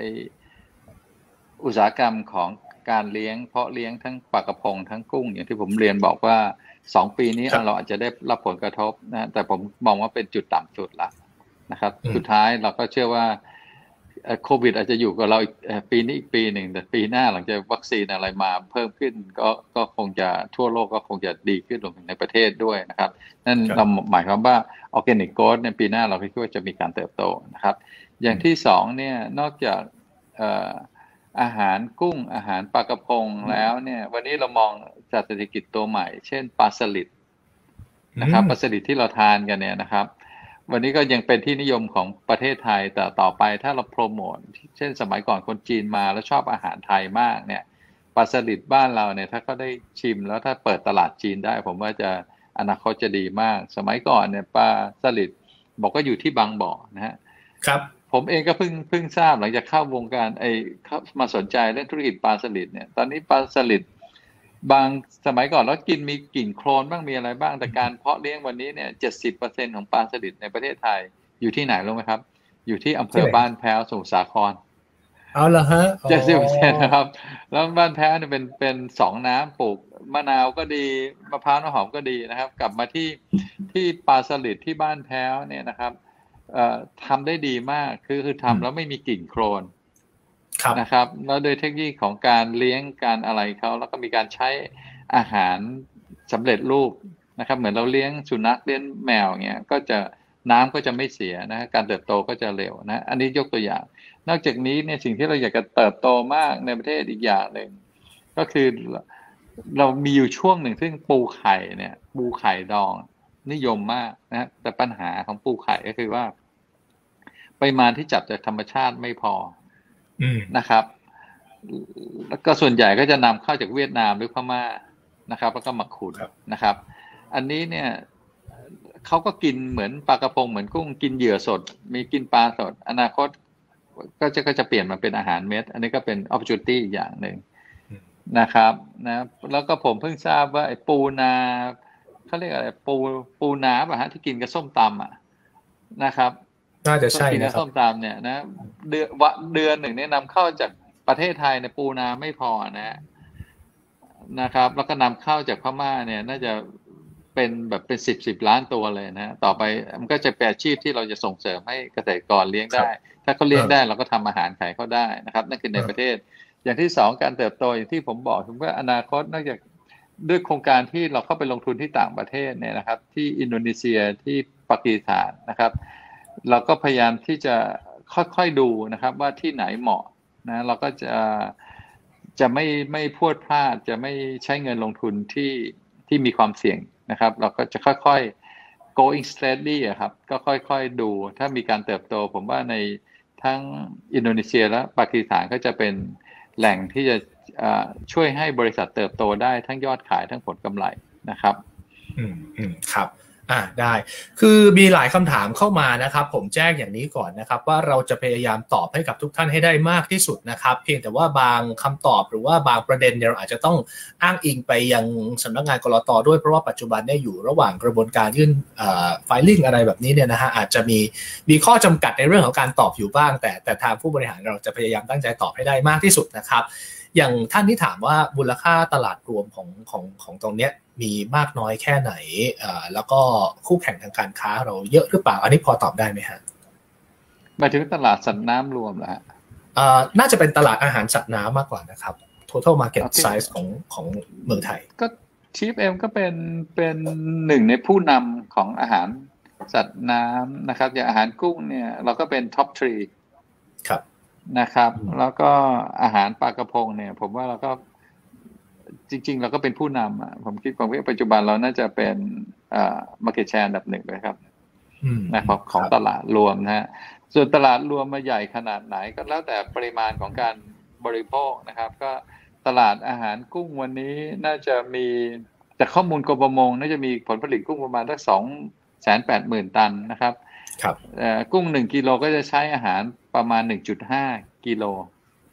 อุตสาหกรรมของการเลี้ยงเพาะเลี้ยงทั้งปลากระพงทั้งกุ้งอย่างที่ผมเรียนบอกว่าสองปีนี้เราอาจจะได้รับผลกระทบนะแต่ผมมองว่าเป็นจุดต่ำสุดละนะครับสุดท้ายเราก็เชื่อว่าโควิดอาจจะอยู่กับเราปีนี้อีกปีหนึ่งแต่ปีหน้าหลังจากวัคซีนอะไรมาเพิ่มขึ้นก็ก็คงจะทั่วโลกก็คงจะดีขึ้นรวมถึงในประเทศด้วยนะครับนั่นเราหมายความว่า organic growth ในปีหน้าเราคิดว่าจะมีการเติบโตนะครับอย่างที่สองเนี่ยนอกจากอาหารกุ้งอาหารปลากระพงแล้วเนี่ยวันนี้เรามองจากเศรษฐกิจตัวใหม่เช่นปลาสลิดนะครับปลาสลิดที่เราทานกันเนี่ยนะครับวันนี้ก็ยังเป็นที่นิยมของประเทศไทยแต่ต่อไปถ้าเราโปรโมทเช่นสมัยก่อนคนจีนมาแล้วชอบอาหารไทยมากเนี่ยปลาสลิดบ้านเราเนี่ยถ้าก็ได้ชิมแล้วถ้าเปิดตลาดจีนได้ผมว่าจะอนาคตจะดีมากสมัยก่อนเนี่ยปลาสลิดบอกก็อยู่ที่บางบ่อนะฮะครับผมเองก็เพิ่งเพิ่งทราบหลังจากเข้าวงการไอ้เข้ามาสนใจเรื่องธุรกิจปลาสลิดเนี่ยตอนนี้ปลาสลิดบางสมัยก่อนเรากินมีกลิ่นโคลนบ้างมีอะไรบ้างแต่การเพาะเลี้ยงวันนี้เนี่ย เจ็ดสิบเปอร์เซ็นต์ ของปลาสลิดในประเทศไทยอยู่ที่ไหนรู้ไหมครับอยู่ที่อำเภอบ้านแพ้วสมุทรสาครเอาละฮะเจ็ดสิบเปอร์เซ็นต์ นะครับแล้วบ้านแพ้วเนี่ยเป็นเป็นสองน้ำปลูกมะนาวก็ดีมะพร้าวน้ำหอมก็ดีนะครับกลับมาที่ที่ปลาสลิดที่บ้านแพ้วเนี่ยนะครับเอ่อทำได้ดีมากคือคือทำแล้วไม่มีกลิ่นโคลนนะครับแล้วโดยเทคนิคของการเลี้ยงการอะไรเขาแล้วก็มีการใช้อาหารสำเร็จรูปนะครับเหมือนเราเลี้ยงสุนัขเลี้ยงแมวเงี้ยก็จะน้ำก็จะไม่เสียนะการเติบโตก็จะเร็วนะอันนี้ยกตัวอย่างนอกจากนี้เนี่ยสิ่งที่เราอยากจะเติบโตมากในประเทศอีกอย่างหนึ่งก็คือเรามีอยู่ช่วงหนึ่งซึ่งปูไข่เนี่ยปูไข่ดองนิยมมากนะแต่ปัญหาของปูไข่ก็คือว่าปริมาณที่จับจากธรรมชาติไม่พอนะครับแล้วก็ส่วนใหญ่ก็จะนำเข้าจากเวียดนามหรือพม่านะครับแล้วก็มาขุดนะครับอันนี้เนี่ยเขาก็กินเหมือนปลากระพงเหมือนกุ้งกินเหยื่อสดมีกินปลาสดอนาคตก็จะก็จะเปลี่ยนมาเป็นอาหารเม็ดอันนี้ก็เป็น opportunity อีกอย่างหนึ่งนะครับนะแล้วก็ผมเพิ่งทราบว่าไอ้ปูนาเขาเรียกอะไรปูปูนาป่ะฮะที่กินกับส้มตำอ่ะนะครับน่าจะใช่นะครับส้มตำเนี่ยนะเดือนเดือนหนึ่งเนี่ยนำเข้าจากประเทศไทยในปูนาไม่พอนะนะครับแล้วก็นำเข้าจากพม่าเนี่ยน่าจะเป็นแบบเป็นสิบสิบล้านตัวเลยนะต่อไปมันก็จะเป็นอาชีพที่เราจะส่งเสริมให้เกษตรกรเลี้ยงได้ถ้าเขาเลี้ยงได้เราก็ทำอาหารขายเขาได้นะครับนั่นคือในประเทศอย่างที่สองการเติบโตอย่างที่ผมบอกถึงว่าอนาคตนอกจากด้วยโครงการที่เราเข้าไปลงทุนที่ต่างประเทศเนี่ยนะครับที่อินโดนีเซียที่ปากีสถานนะครับเราก็พยายามที่จะค่อยๆดูนะครับว่าที่ไหนเหมาะนะเราก็จะจะไม่ไม่พรวดพลาดจะไม่ใช้เงินลงทุนที่ที่มีความเสี่ยงนะครับเราก็จะค่อยๆ going steady อะครับก็ค่อยๆดูถ้ามีการเติบโตผมว่าในทั้งอินโดนีเซียและปากีสถานก็จะเป็นแหล่งที่จะช่วยให้บริษัทเติบโตได้ทั้งยอดขายทั้งผลกำไรนะครับอืมอืมครับอ่าได้คือมีหลายคำถามเข้ามานะครับผมแจ้งอย่างนี้ก่อนนะครับว่าเราจะพยายามตอบให้กับทุกท่านให้ได้มากที่สุดนะครับเพียงแต่ว่าบางคำตอบหรือว่าบางประเด็นเนี่ยเราอาจจะต้องอ้างอิงไปยังสำนักงานกลต.ด้วยเพราะว่าปัจจุบันเนี่ยอยู่ระหว่างกระบวนการยื่นเอ่อ filing อะไรแบบนี้เนี่ยนะฮะอาจจะมีมีข้อจำกัดในเรื่องของการตอบอยู่บ้างแต่แต่ทางผู้บริหารเราจะพยายามตั้งใจตอบให้ได้มากที่สุดนะครับอย่างท่านที่ถามว่ามูลค่าตลาดรวมของของของตรงเนี้ยมีมากน้อยแค่ไหนอ่าแล้วก็คู่แข่งทางการค้าเราเยอะหรือเปล่าอันนี้พอตอบได้ไหมฮะหมายถึงตลาดสัตว์น้ำรวมเหรอฮะอ่าน่าจะเป็นตลาดอาหารสัตว์น้ำมากกว่านะครับ total market size ของของเมืองไทยก็ ที เอฟ เอ็ม ก็เป็นเป็นหนึ่งในผู้นำของอาหารสัตว์น้ำนะครับอย่างอาหารกุ้งเนี่ยเราก็เป็นท็อปสามครับนะครับแล้วก็อาหารปลากระพงเนี่ยผมว่าเราก็จริงๆเราก็เป็นผู้นำอ่ะผมคิดว่าปัจจุบันเราน่าจะเป็นอ่า market share อันดับหนึ่งเลยครับนะครับของตลาดรวมนะฮะส่วนตลาดรวมมาใหญ่ขนาดไหนก็แล้วแต่ปริมาณของการบริโภคนะครับก็ตลาดอาหารกุ้งวันนี้น่าจะมีจากข้อมูลกรมประมงน่าจะมีผลผลิตกุ้งประมาณสักสองแสนแปดหมื่นตันนะครับครับกุ้งหนึ่งกิโลก็จะใช้อาหารประมาณ หนึ่งจุดห้า กิโล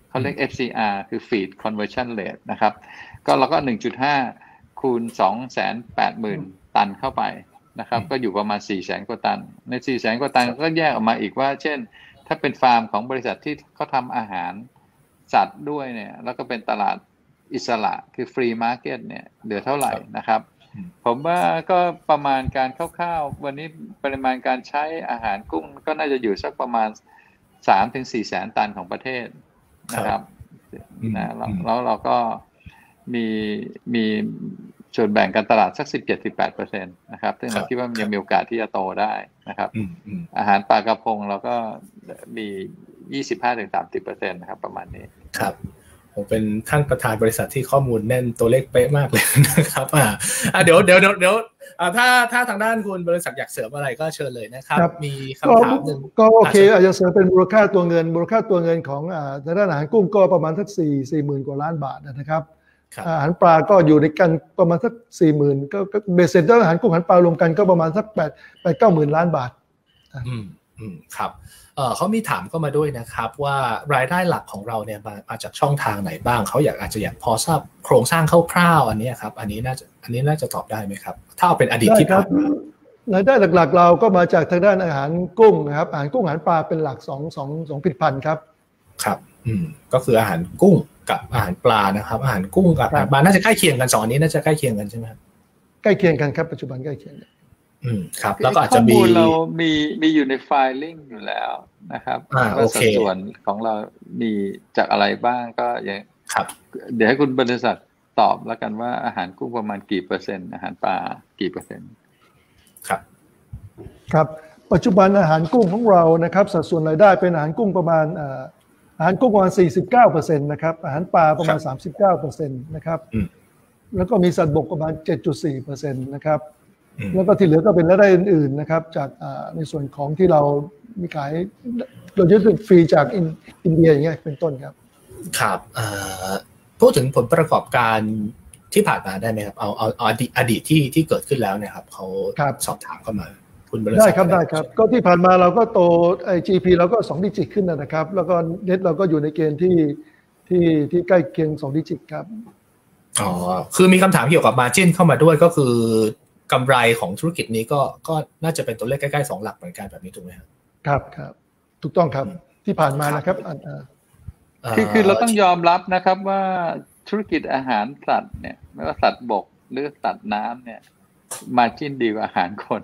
เขาเรียก เอฟ ซี อาร์ คือ Feed Conversion Rate นะครับก็เราก็ หนึ่งจุดห้า คูณ สองแสนแปดหมื่น ตันเข้าไปนะครับก็อยู่ประมาณ สี่แสน กว่าตันใน สี่แสน กว่าตันก็แยกออกมาอีกว่าเช่นถ้าเป็นฟาร์มของบริษัทที่เขาทำอาหารสัตว์ด้วยเนี่ยแล้วก็เป็นตลาดอิสระคือ Free Market เนี่ยเหลือเท่าไหร่นะครับผมว่าก็ประมาณการคร่าวๆวันนี้ปริมาณการใช้อาหารกุ้งก็น่าจะอยู่สักประมาณ สามถึงสี่ แสนตันของประเทศนะครับนะแล้วเราก็มีมีส่วนแบ่งการตลาดสัก สิบเจ็ดถึงสิบแปดเปอร์เซ็นต์ นะครับซึ่งเราคิดว่ามันยังมีโอกาสที่จะโตได้นะครับอาหารปลากระพงเราก็มี ยี่สิบห้าถึงสามสิบเปอร์เซ็นต์ นะครับประมาณนี้ครับผมเป็นท่านประธานบริษัทที่ข้อมูลแน่นตัวเลขเป๊ะมากเลยนะครับอ่าอ่าเดี๋ยวเดี๋ยวเดี๋ยวเดี๋ยวอ่าถ้าถ้าทางด้านคุณบริษัทอยากเสริมอะไรก็เชิญเลยนะครับมีคำถามหนึ่งก็โอเคอาจจะเสริมเป็นมูลค่าตัวเงินมูลค่าตัวเงินของอ่าด้านอาหารกุ้งก็ประมาณสักสี่ สี่หมื่นกว่าล้านบาทนะครับอาหารปลาก็อยู่ในกันประมาณสัก สี่หมื่น ก็เบสเซ็ตอาหารกุ้งอาหารปลารวมกันก็ประมาณสักแปด แปด เก้าหมื่นล้านบาทอืมอืมครับเอ่อเขามีถามเข้ามาด้วยนะครับว่ารายได้หลักของเราเนี่ยมามาจากช่องทางไหนบ้างเขาอยากอาจจะอยากพอทราบโครงสร้างคร่าวๆอันนี้ครับอันนี้น่าจะอันนี้น่าจะตอบได้ไหมครับถ้าเอาเป็นอดีตที่ผ่านมารายได้หลักๆเราก็มาจากทางด้านอาหารกุ้งนะครับอาหารกุ้งอาหารปลาเป็นหลัก2 2 2ผลิตภัณฑ์ครับครับอืมก็คืออาหารกุ้งกับอาหารปลานะครับอาหารกุ้งกับอาหารปลาน่าจะใกล้เคียงกันสองอันนี้น่าจะใกล้เคียงกันใช่ไหมครับใกล้เคียงกันครับปัจจุบันใกล้เคียงกันอืมครับแล้วก็อาจจะมีข้อมูลเรามีมีอยู่ในไฟลิ่งอยู่แล้วนะครับว่าสัดส่วนของเรามีจากอะไรบ้างก็อย่างครับเดี๋ยวให้คุณบริษัทตอบแล้วกันว่าอาหารกุ้งประมาณกี่เปอร์เซ็นต์อาหารปลากี่เปอร์เซ็นต์ครับครับปัจจุบันอาหารกุ้งของเรานะครับสัดส่วนรายได้เป็นอาหารกุ้งประมาณอาหารกุ้งประมาณ สี่สิบเก้าเปอร์เซ็นต์ นะครับอาหารปลาประมาณ สามสิบเก้าเปอร์เซ็นต์ นะครับแล้วก็มีสัตว์บกประมาณ เจ็ดจุดสี่เปอร์เซ็นต์ นะครับแล้วก็ที่เหลือก็เป็นรายได้อื่นๆนะครับจากในส่วนของที่เรามีขายเรายึดฟรีจากอินเดียอย่างเงี้ยเป็นต้นครับครับพูดถึงผลประกอบการที่ผ่านมาได้ไหมครับเอาเอาอดีตอดีตที่ที่เกิดขึ้นแล้วเนี่ยครับเขาสอบถามเข้ามาคุณบริษัทได้ครับได้ครับก็ที่ผ่านมาเราก็โตไอ้ จี พี เราก็สองดิจิตขึ้นนะครับแล้วก็เน็ตเราก็อยู่ในเกณฑ์ที่ที่ที่ใกล้เคียงสองดิจิตครับอ๋อคือมีคำถามเกี่ยวกับ margin เข้ามาด้วยก็คือกำไรของธุรกิจนี้ก็ก็น่าจะเป็นตัวเลขใกล้ๆสองหลักเหมือนกันแบบนี้ถูกไหมครับครับครับถูกต้องครับที่ผ่านมานะครับคือคือเราต้องยอมรับนะครับว่าธุรกิจอาหารสัตว์เนี่ยไม่ว่าสัตว์บกหรือสัตว์น้ำเนี่ยมาร์จิ้นดีกว่าอาหารคน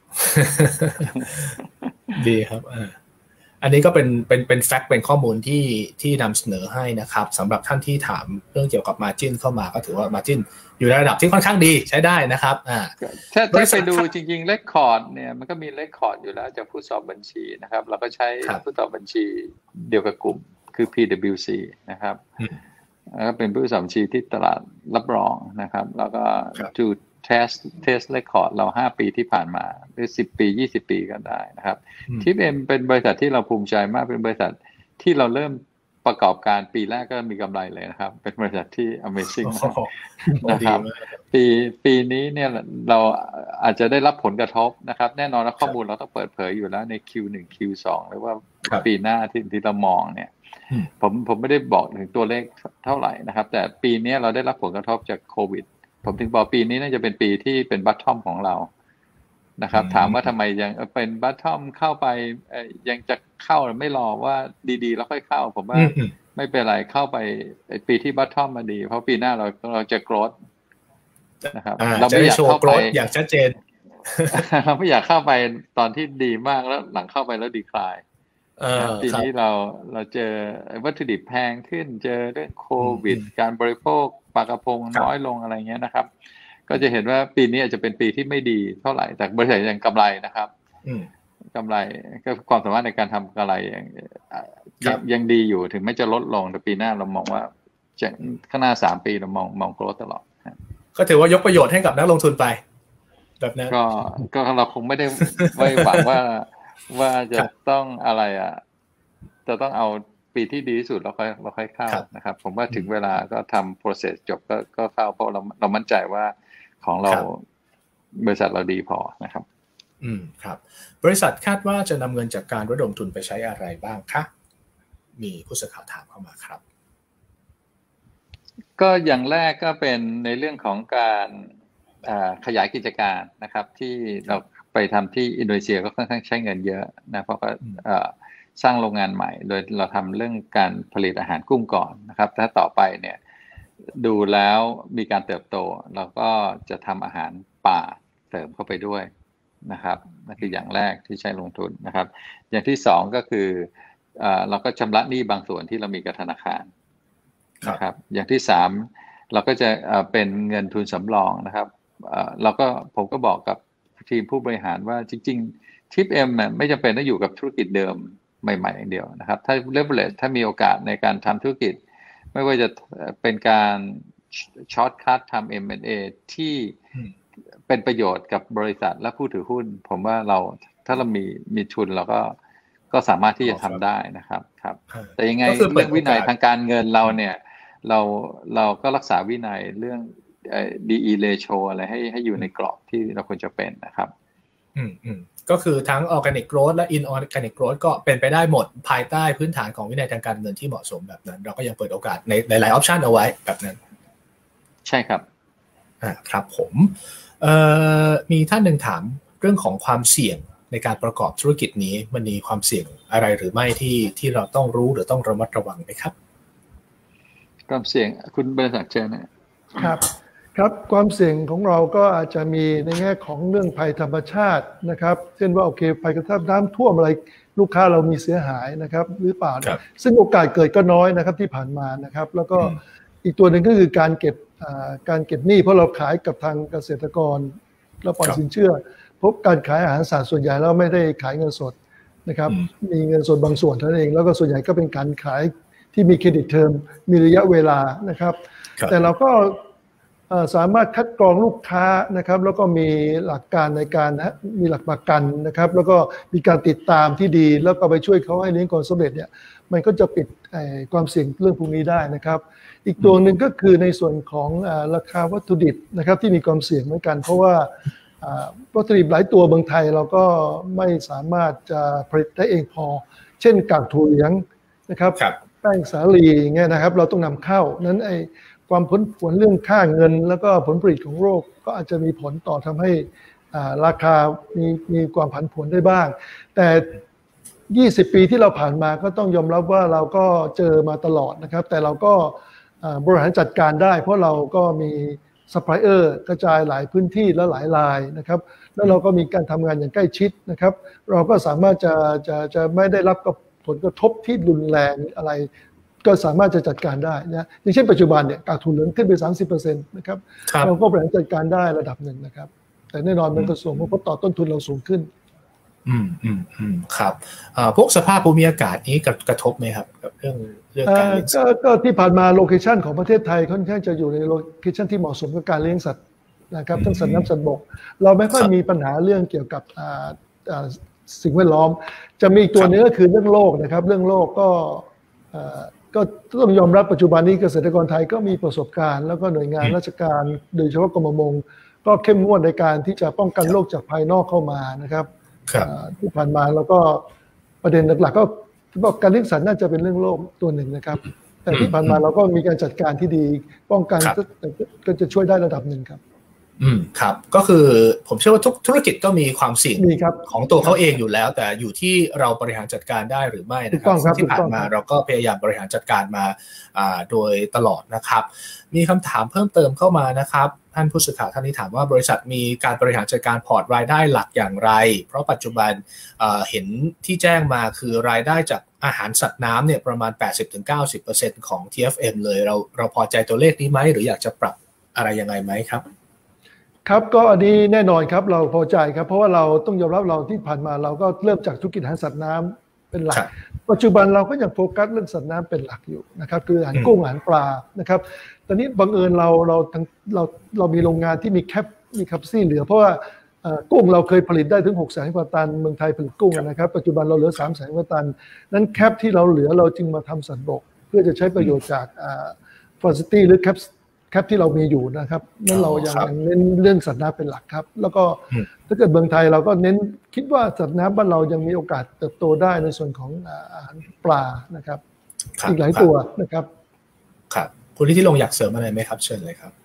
ดีครับอันนี้ก็เป็นเป็นเป็นแฟกต์เป็นข้อมูลที่ที่นำเสนอให้นะครับสำหรับท่านที่ถามเรื่องเกี่ยวกับ margin เข้ามาก็ถือว่า margin อยู่ในระดับที่ค่อนข้างดีใช้ได้นะครับอ่าถ้าไปดูจริงๆ record เนี่ยมันก็มี record อยู่แล้วจากผู้สอบบัญชีนะครับเราก็ใช้ผู้สอบบัญชีเดียวกับกลุ่มคือ พี ดับเบิลยู ซี นะครับแล้วก็เป็นผู้สอบบัญชีที่ตลาดรับรองนะครับแล้วก็จูดtest test record เราห้าปีที่ผ่านมาหรือสิบปียี่สิบปีก็ได้นะครับที เอ็ม เป็นบริษัทที่เราภูมิใจมากเป็นบริษัทที่เราเริ่มประกอบการปีแรกก็มีกำไรเลยนะครับเป็นบริษัทที่ Amazing นะครับปีปีนี้เนี่ยเราอาจจะได้รับผลกระทบนะครับแน่นอนว่าข้อมูลเราต้องเปิดเผยอยู่แล้วใน คิว หนึ่ง คิว สอง หรือว่าปีหน้าที่ที่เรามองเนี่ยผมผมไม่ได้บอกถึงตัวเลขเท่าไหร่นะครับแต่ปีนี้เราได้รับผลกระทบจากโควิดผมถึงบอกปีนี้น่าจะเป็นปีที่เป็นบัตทอมของเรานะครับถามว่าทำไมยังเป็นบัตทอมเข้าไปยังจะเข้าไม่รอว่าดีๆแล้วค่อยเข้าผมว่าไม่เป็นไรเข้าไปปีที่บัตทอมมาดีเพราะปีหน้าเราเราจะโกรธนะครับเราไม่อยากเข้าไปอย่างชัดเจนเราไม่อยากเข้าไปตอนที่ดีมากแล้วหลังเข้าไปแล้วดีคลายปีนี้เราเราเจอวัตถุดิบแพงขึ้นเจอเรื่องโควิดการบริโภคปลากระพงน้อยลงอะไรเงี้ยนะครับก็จะเห็นว่าปีนี้อาจจะเป็นปีที่ไม่ดีเท่าไหร่แต่บริษัทยังกำไรนะครับกำไรก็ความสามารถในการทำกำไรยังยังดีอยู่ถึงแม้จะลดลงแต่ปีหน้าเรามองว่าจะข้างหน้าสามปีเรามองมองโกรธตลอดก็ถือว่ายกประโยชน์ให้กับนักลงทุนไปแบบนั้นก็ก็เราคงไม่ได้ไม่หวังว่าว่าจะต้องอะไรอ่ะจะต้องเอาปีที่ดีที่สุดเราค่อยเราค่อยเข้านะครับผมว่าถึงเวลาก็ทำ process จบก็ก็เข้าเพราะเราเรามั่นใจว่าของเราบริษัทเราดีพอนะครับอืมครับบริษัทคาดว่าจะนำเงินจากการระดมทุนไปใช้อะไรบ้างคะมีผู้สื่อข่าวถามเข้ามาครับก็อย่างแรกก็เป็นในเรื่องของการขยายกิจการนะครับที่เราไปทำที่อินโดนีเซียก็ค่อนข้างใช้เงินเยอะนะเพราะก็สร้างโรงงานใหม่โดยเราทำเรื่องการผลิตอาหารกุ้งก่อนนะครับถ้าต่อไปเนี่ยดูแล้วมีการเติบโตเราก็จะทำอาหารป่าเสริมเข้าไปด้วยนะครับนั่นคืออย่างแรกที่ใช้ลงทุนนะครับอย่างที่สองก็คือเราก็ชำระหนี้บางส่วนที่เรามีกับธนาคารนะครับอย่างที่สามเราก็จะเป็นเงินทุนสำรองนะครับเราก็ผมก็บอกกับทีมผู้บริหารว่าจริงๆ ที ไอ เอฟ เอ็ม ไม่จำเป็นต้องอยู่กับธุรกิจเดิมใหม่ๆอย่างเดียวนะครับถ้า leverage ถ้ามีโอกาสในการทำธุรกิจไม่ว่าจะเป็นการช็อตคัททำ เอ็ม แอนด์ เอ ที่เป็นประโยชน์กับบริษัทและผู้ถือหุ้นผมว่าเราถ้าเรามีมีทุนเราก็ก็สามารถที่จะทำได้นะครับครับแต่ยังไงเรื่องวินัยทางการเงินเราเนี่ยเราเราก็รักษาวินัยเรื่อง ดี อี ratio อะไรให้ให้อยู่ในกรอบที่เราควรจะเป็นนะครับอืมอืมก็คือทั้ง organic growth และ inorganic growth ก็เป็นไปได้หมดภายใต้พื้นฐานของวินัยทางการเงินที่เหมาะสมแบบนั้นเราก็ยังเปิดโอกาสในหลายๆ option เอาไว้แบบนั้นใช่ครับอ่าครับผมเอ่อมีท่านหนึ่งถามเรื่องของความเสี่ยงในการประกอบธุรกิจนี้มันมีความเสี่ยงอะไรหรือไม่ที่ที่เราต้องรู้หรือต้องระมัดระวังไหมครับความเสี่ยงคุณบริษัทเชิญนะครับครับความเสี่ยงของเราก็อาจจะมีในแง่ของเรื่องภัยธรรมชาตินะครับเช่นว่าโอเคภัยกระทบน้ำท่วมอะไรลูกค้าเรามีเสียหายนะครับหรือเปล่าซึ่งโอกาสเกิดก็น้อยนะครับที่ผ่านมานะครับแล้วก็อีกตัวหนึ่งก็คือการเก็บการเก็บหนี้เพราะเราขายกับทางเกษตรกรแล้วปล่อยสินเชื่อพบการขายอาหารสัตว์ส่วนใหญ่แล้วไม่ได้ขายเงินสดนะครับมีเงินสดบางส่วนเท่านั้นเองแล้วก็ส่วนใหญ่ก็เป็นการขายที่มีเครดิตเทอมมีระยะเวลานะครับแต่เราก็สามารถคัดกรองลูกค้านะครับแล้วก็มีหลักการในการมีหลักประกันนะครับแล้วก็มีการติดตามที่ดีแล้วก็ไปช่วยเขาให้เลี้ยงก่อนสำเร็จเนี่ยมันก็จะปิดความเสี่ยงเรื่องพวกนี้ได้นะครับอีกตัวหนึ่งก็คือในส่วนของราคาวัตถุดิบนะครับที่มีความเสี่ยงเหมือนกันเพราะว่าวัตถุดิบหลายตัวเมืองไทยเราก็ไม่สามารถจะผลิตได้เองพอเช่นกากถั่วเหลืองนะครับแป้งสาลีอย่างเงี้ยนะครับเราต้องนำเข้านั้นไอความผลผลเรื่องค่าเงินแล้วก็ผลผลิตของโรคก็อาจจะมีผลต่อทำให้ราคามีมีความผันผวนได้บ้างแต่ยี่สิบปีที่เราผ่านมาก็ต้องยอมรับว่าเราก็เจอมาตลอดนะครับแต่เราก็บริหารจัดการได้เพราะเราก็มีซัพพลายเออร์กระจายหลายพื้นที่และหลายรายนะครับแล้วเราก็มีการทำงานอย่างใกล้ชิดนะครับเราก็สามารถจะจะจะไม่ได้รับกับผลกระทบที่รุนแรงอะไรก็สามารถจะจัดการได้นะอย่างเช่นปัจจุบันเนี่ยกากถั่วเหลืองขึ้นไป สามสิบเปอร์เซ็นต์ นะครับเราก็บริหารจัดการได้ระดับหนึ่งนะครับแต่แน่นอนมันก็ส่งผลต่อต้นทุนเราสูงขึ้นอืมอืมอืมครับพวกสภาพภูมิอากาศนี้กระทบไหมครับกับเรื่องเรื่องการเลี้ยงสัตว์ก็ที่ผ่านมาโลเคชันของประเทศไทยค่อนข้างจะอยู่ในโลเคชันที่เหมาะสมกับการเลี้ยงสัตว์นะครับทั้งสัตว์น้ำสัตว์บกเราไม่ค่อยมีปัญหาเรื่องเกี่ยวกับสิ่งแวดล้อมจะมีอีกตัวนึงก็คือเรื่องโลกนะครับเรื่องโลกก็ก็ต้องยอมรับปัจจุบันนี้เกษตรกรไทยก็มีประสบการณ์แล้วก็หน่วยงานราชการโดยเฉพาะกรมประมงก็เข้มงวดในการที่จะป้องกันโรคจากภายนอกเข้ามานะครับที่ผ่านมาเราก็ประเด็นหลักๆก็บอกการเลี้ยงสัตว์น่าจะเป็นเรื่องโรคตัวหนึ่งนะครับแต่ที่ผ่านมาเราก็มีการจัดการที่ดีป้องกันก็จะช่วยได้ระดับหนึ่งครับอืมครับก็คือผมเชื่อว่าทุกธุรกิจก็มีความเสี่ยงของตัวเขาเองอยู่แล้วแต่อยู่ที่เราบริหารจัดการได้หรือไม่นะครับที่ผ่านมาเราก็พยายามบริหารจัดการมาอ่าโดยตลอดนะครับมีคำถามเพิ่มเติมเข้ามานะครับท่านผู้สื่อข่าวท่านนี้ถามว่าบริษัทมีการบริหารจัดการพอร์ตรายได้หลักอย่างไรเพราะปัจจุบันเอ่อเห็นที่แจ้งมาคือรายได้จากอาหารสัตว์น้ำเนี่ยประมาณ แปดสิบถึงเก้าสิบเปอร์เซ็นต์ ของ ที เอฟ เอ็ม เลยเราเราพอใจตัวเลขนี้ไหมหรืออยากจะปรับอะไรยังไงไหมครับครับก็อันนี้แน่นอนครับเราพอใจครับเพราะว่าเราต้องยอมรับเราที่ผ่านมาเราก็เริ่มจากธุรกิจอาหารสัตว์น้ำเป็นหลักปัจจุบันเราก็ยังโฟกัสเรื่องสัตว์น้ำเป็นหลักอยู่นะครับคืออาหารกุ้งอาหารปลานะครับตอนนี้บังเอิญเราเราเราเรามีโรงงานที่มีแคปมีแคปซี่เหลือเพราะว่ากุ้งเราเคยผลิตได้ถึงหกแสนกว่าตันเมืองไทยผลิตกุ้งนะครับปัจจุบันเราเหลือสามแสนกว่าตันนั้นแคปที่เราเหลือเราจึงมาทำสัตว์บกเพื่อจะใช้ประโยชน์จากฟอสซิตี้หรือแคปแคปที่เรามีอยู่นะครับนั่นเรายังเน้นเรื่องสัตว์น้ำเป็นหลักครับแล้วก็ถ้าเกิดเมืองไทยเราก็เน้นคิดว่าสัตว์น้ำบ้านเรายังมีโอกาสเติบโตได้ในส่วนของอาหารปลานะครับอีกหลายตัวนะครับครับคุณที่ที่ลงอยากเสริมอะไรไหมครับเชิญเลยครับ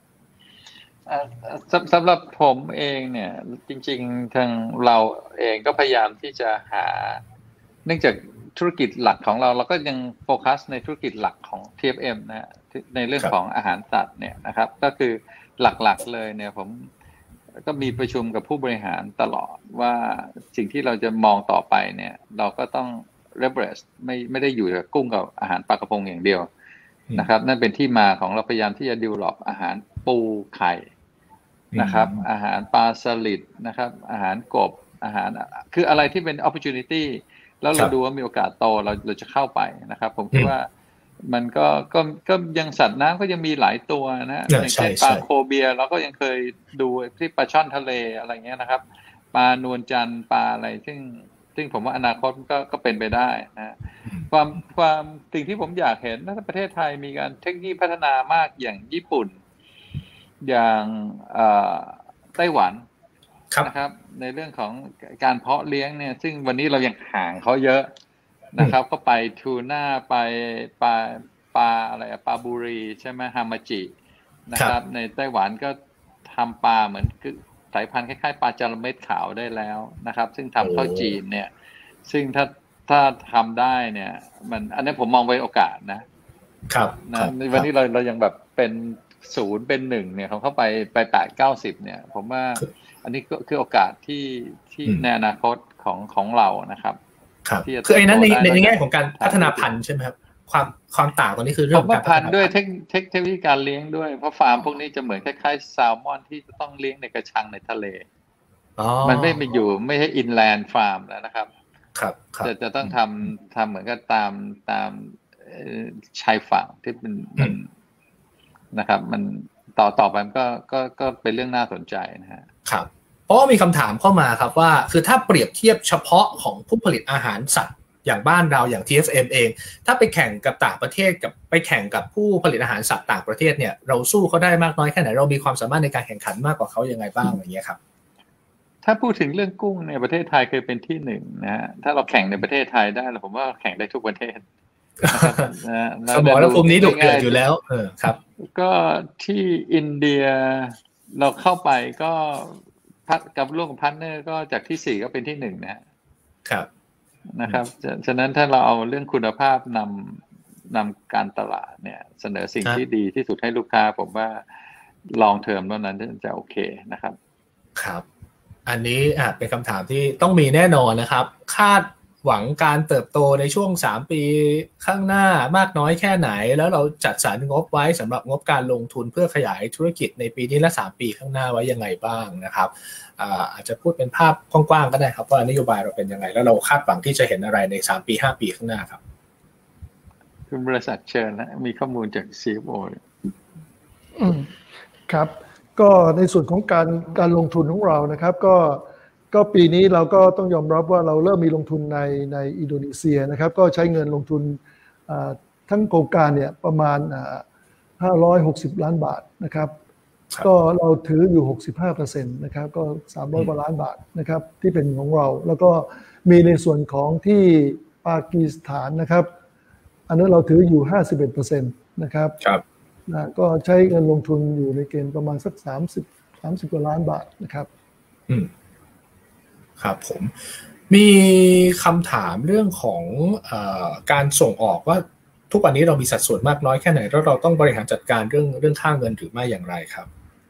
สำหรับผมเองเนี่ยจริงๆทางเราเองก็พยายามที่จะหาเนื่องจากธุรกิจหลักของเราเราก็ยังโฟกัสในธุรกิจหลักของ ที เอฟ เอ็ม นะฮะในเรื่องของอาหารสัตว์เนี่ยนะครับก็คือหลักๆเลยเนี่ยผมก็มีประชุมกับผู้บริหารตลอดว่าสิ่งที่เราจะมองต่อไปเนี่ยเราก็ต้อง leverage ไม่ไม่ได้อยู่กับกุ้งกับอาหารปลากระพงอย่างเดียวนะครับนั่นเป็นที่มาของเราพยายามที่จะ develop อาหารปูไข่นะครับอาหารปลาสลิดนะครับอาหารกบอาหารคืออะไรที่เป็น opportunity แล้วเราดูว่ามีโอกาสโตเราเราจะเข้าไปนะครับผมคิดว่ามันก็ก็ก็ยังสัตว์น้ำก็ยังมีหลายตัวนะอย่างเช่นปลาโคเบียเราก็ยังเคยดูที่ปลาช่อนทะเลอะไรเงี้ยนะครับปลานวลจันทร์ปลาอะไรซึ่งซึ่งผมว่าอนาคตก็ก็เป็นไปได้นะความความสิ่งที่ผมอยากเห็นถ้าประเทศไทยมีการเทคโนโลยีพัฒนามากอย่างญี่ปุ่นอย่างไต้หวันนะครับในเรื่องของการเพาะเลี้ยงเนี่ยซึ่งวันนี้เรายังห่างเขาเยอะนะครับก็ไปทูน่าไปปลาปลาอะไรปลาบุรีใช่ไหมฮามาจินะครับในไต้หวันก็ทำปลาเหมือนคือสายพันธุ์คล้ายๆปลาจระเม็ดขาวได้แล้วนะครับซึ่งทำเข้าจีนเนี่ยซึ่งถ้าถ้าทำได้เนี่ยมันอันนี้ผมมองไว้โอกาสนะครับนะวันนี้เราเรายังแบบเป็นศูนย์เป็นหนึ่งเนี่ยเขาเข้าไปไปแปดเก้าสิบเนี่ยผมว่าอันนี้ก็คือโอกาสที่ที่ในอนาคตของของเรานะครับครับคือไอ้นั้นในในแง่ของการพัฒนาพันธุ์ใช่ไหมครับความความต่างตรงนี้คือเรื่องการพันธุ์ด้วยเทคเทคเทคนิคการเลี้ยงด้วยเพราะฟาร์มพวกนี้จะเหมือนคล้ายๆแซลมอนที่จะต้องเลี้ยงในกระชังในทะเลมันไม่ไปอยู่ไม่ใช่อินแลนด์ฟาร์มแล้วนะครับครับจะจะต้องทำทำเหมือนกับตามตามชายฝั่งที่เป็นมันนะครับมันต่อต่อไปมันก็ก็ก็เป็นเรื่องน่าสนใจนะฮะครับเพราะว่ามีคำถามเข้ามาครับว่าคือถ้าเปรียบเทียบเฉพาะของผู้ผลิตอาหารสัตว์อย่างบ้านเราอย่าง ที เอฟ เอ็ม เองถ้าไปแข่งกับต่างประเทศกับไปแข่งกับผู้ผลิตอาหารสัตว์ต่างประเทศเนี่ยเราสู้เขาได้มากน้อยแค่ไหนเรามีความสามารถในการแข่งขันมากกว่าเขายังไงบ้างอย่างเงี้ยครับถ้าพูดถึงเรื่องกุ้งในประเทศไทยเคยเป็นที่หนึ่งนะฮะถ้าเราแข่งในประเทศไทยได้ผมว่าแข่งได้ทุกประเทศสมรภูมินี้ดุเดือดอยู่แล้วเออครับก็ที่อินเดียเราเข้าไปก็พัดกับร่วมกับพาร์ทเนอร์ก็จากที่สี่ก็เป็นที่หนึ่งนะครับนะครับฉะนั้นถ้าเราเอาเรื่องคุณภาพนำนำการตลาดเนี่ยเสนอสิ่งที่ดีที่สุดให้ลูกค้าผมว่าลองเทอมแล้วนั้นจะโอเคนะครับครับอันนี้อ่ะเป็นคำถามที่ต้องมีแน่นอนนะครับคาดหวังการเติบโตในช่วงสามปีข้างหน้ามากน้อยแค่ไหนแล้วเราจัดสรรงบไว้สำหรับงบการลงทุนเพื่อขยายธุรกิจในปีนี้และสามปีข้างหน้าไว้ยังไงบ้างนะครับอ่าอาจจะพูดเป็นภาพกว้างๆก็ได้ครับว่านโยบายเราเป็นยังไงแล้วเราคาดหวังที่จะเห็นอะไรในสามปีห้าปีข้างหน้าครับคุณบริษัทเชิญนะมีข้อมูลจาก ซี เอฟ โออืมครับก็ในส่วนของการการลงทุนของเรานะครับก็ก็ปีนี้เราก็ต้องยอมรับว่าเราเริ่มมีลงทุนในในอินโดนีเซียนะครับก็ใช้เงินลงทุนทั้งโครงการเนี่ยประมาณห้าร้อยหกสิบล้านบาทนะครับก็เราถืออยู่ หกสิบห้าเปอร์เซ็นต์ นะครับก็สามร้อยกว่าล้านบาทนะครับที่เป็นของเราแล้วก็มีในส่วนของที่ปากีสถานนะครับอันนั้นเราถืออยู่ ห้าสิบเอ็ดเปอร์เซ็นต์ นะครับนะก็ใช้เงินลงทุนอยู่ในเกณฑ์ประมาณสักสามสิบ สามสิบกว่าล้านบาทนะครับอืมครับผมมีคำถามเรื่องของเอ่อการส่งออกว่าทุกวันนี้เรามีสัดส่วนมากน้อยแค่ไหนแล้วเราต้องบริหารจัดการเรื่องเรื่องค่าเงินหรือไม่อย่างไรครับ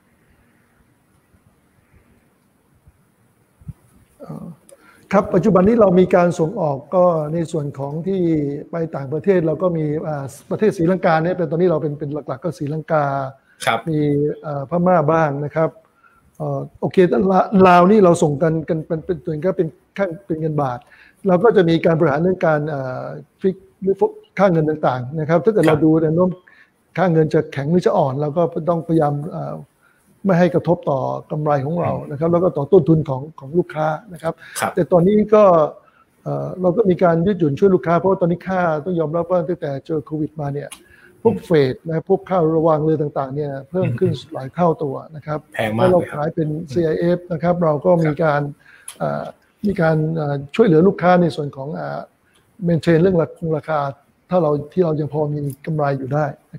ครับปัจจุบันนี้เรามีการส่งออกก็ในส่วนของที่ไปต่างประเทศเราก็มีประเทศศรีลังกาเนี่ยเป็นตอนนี้เราเป็นเป็นหลักๆก็ศรีลังกามีพม่าบ้างนะครับโอเคลาวนี่เราส่งกันกันเป็นเป็นตัวก็เป็นค่าเป็นเงินบาทเราก็จะมีการบริหารเรื่องการฟิกหรือค่าเงินต่างๆนะครับถ้าเกิดเราดูแนวโน้มค่าเงินจะแข็งหรือจะอ่อนเราก็ต้องพยายามไม่ให้กระทบต่อกำไรของเรานะครับแล้วก็ต่อต้นทุนของของลูกค้านะครับแต่ตอนนี้ก็เราก็มีการยืดหยุ่นช่วยลูกค้าเพราะว่าตอนนี้ค่าต้องยอมรับว่าตั้งแต่เจอโควิดมาเนี่ยพวกเฟดนะพวกค่าระวางเรือต่างๆเนี่ยเพิ่มขึ้นหลายเท่าตัวนะครับแพงมากเลยเราขายเป็น ซี ไอ เอฟ นะครับเราก็มีการมีการช่วยเหลือลูกค้าในส่วนของเมนเทนเรื่องราคาถ้าเราที่เรายังพอมีกำไรอยู่ได้นะครับ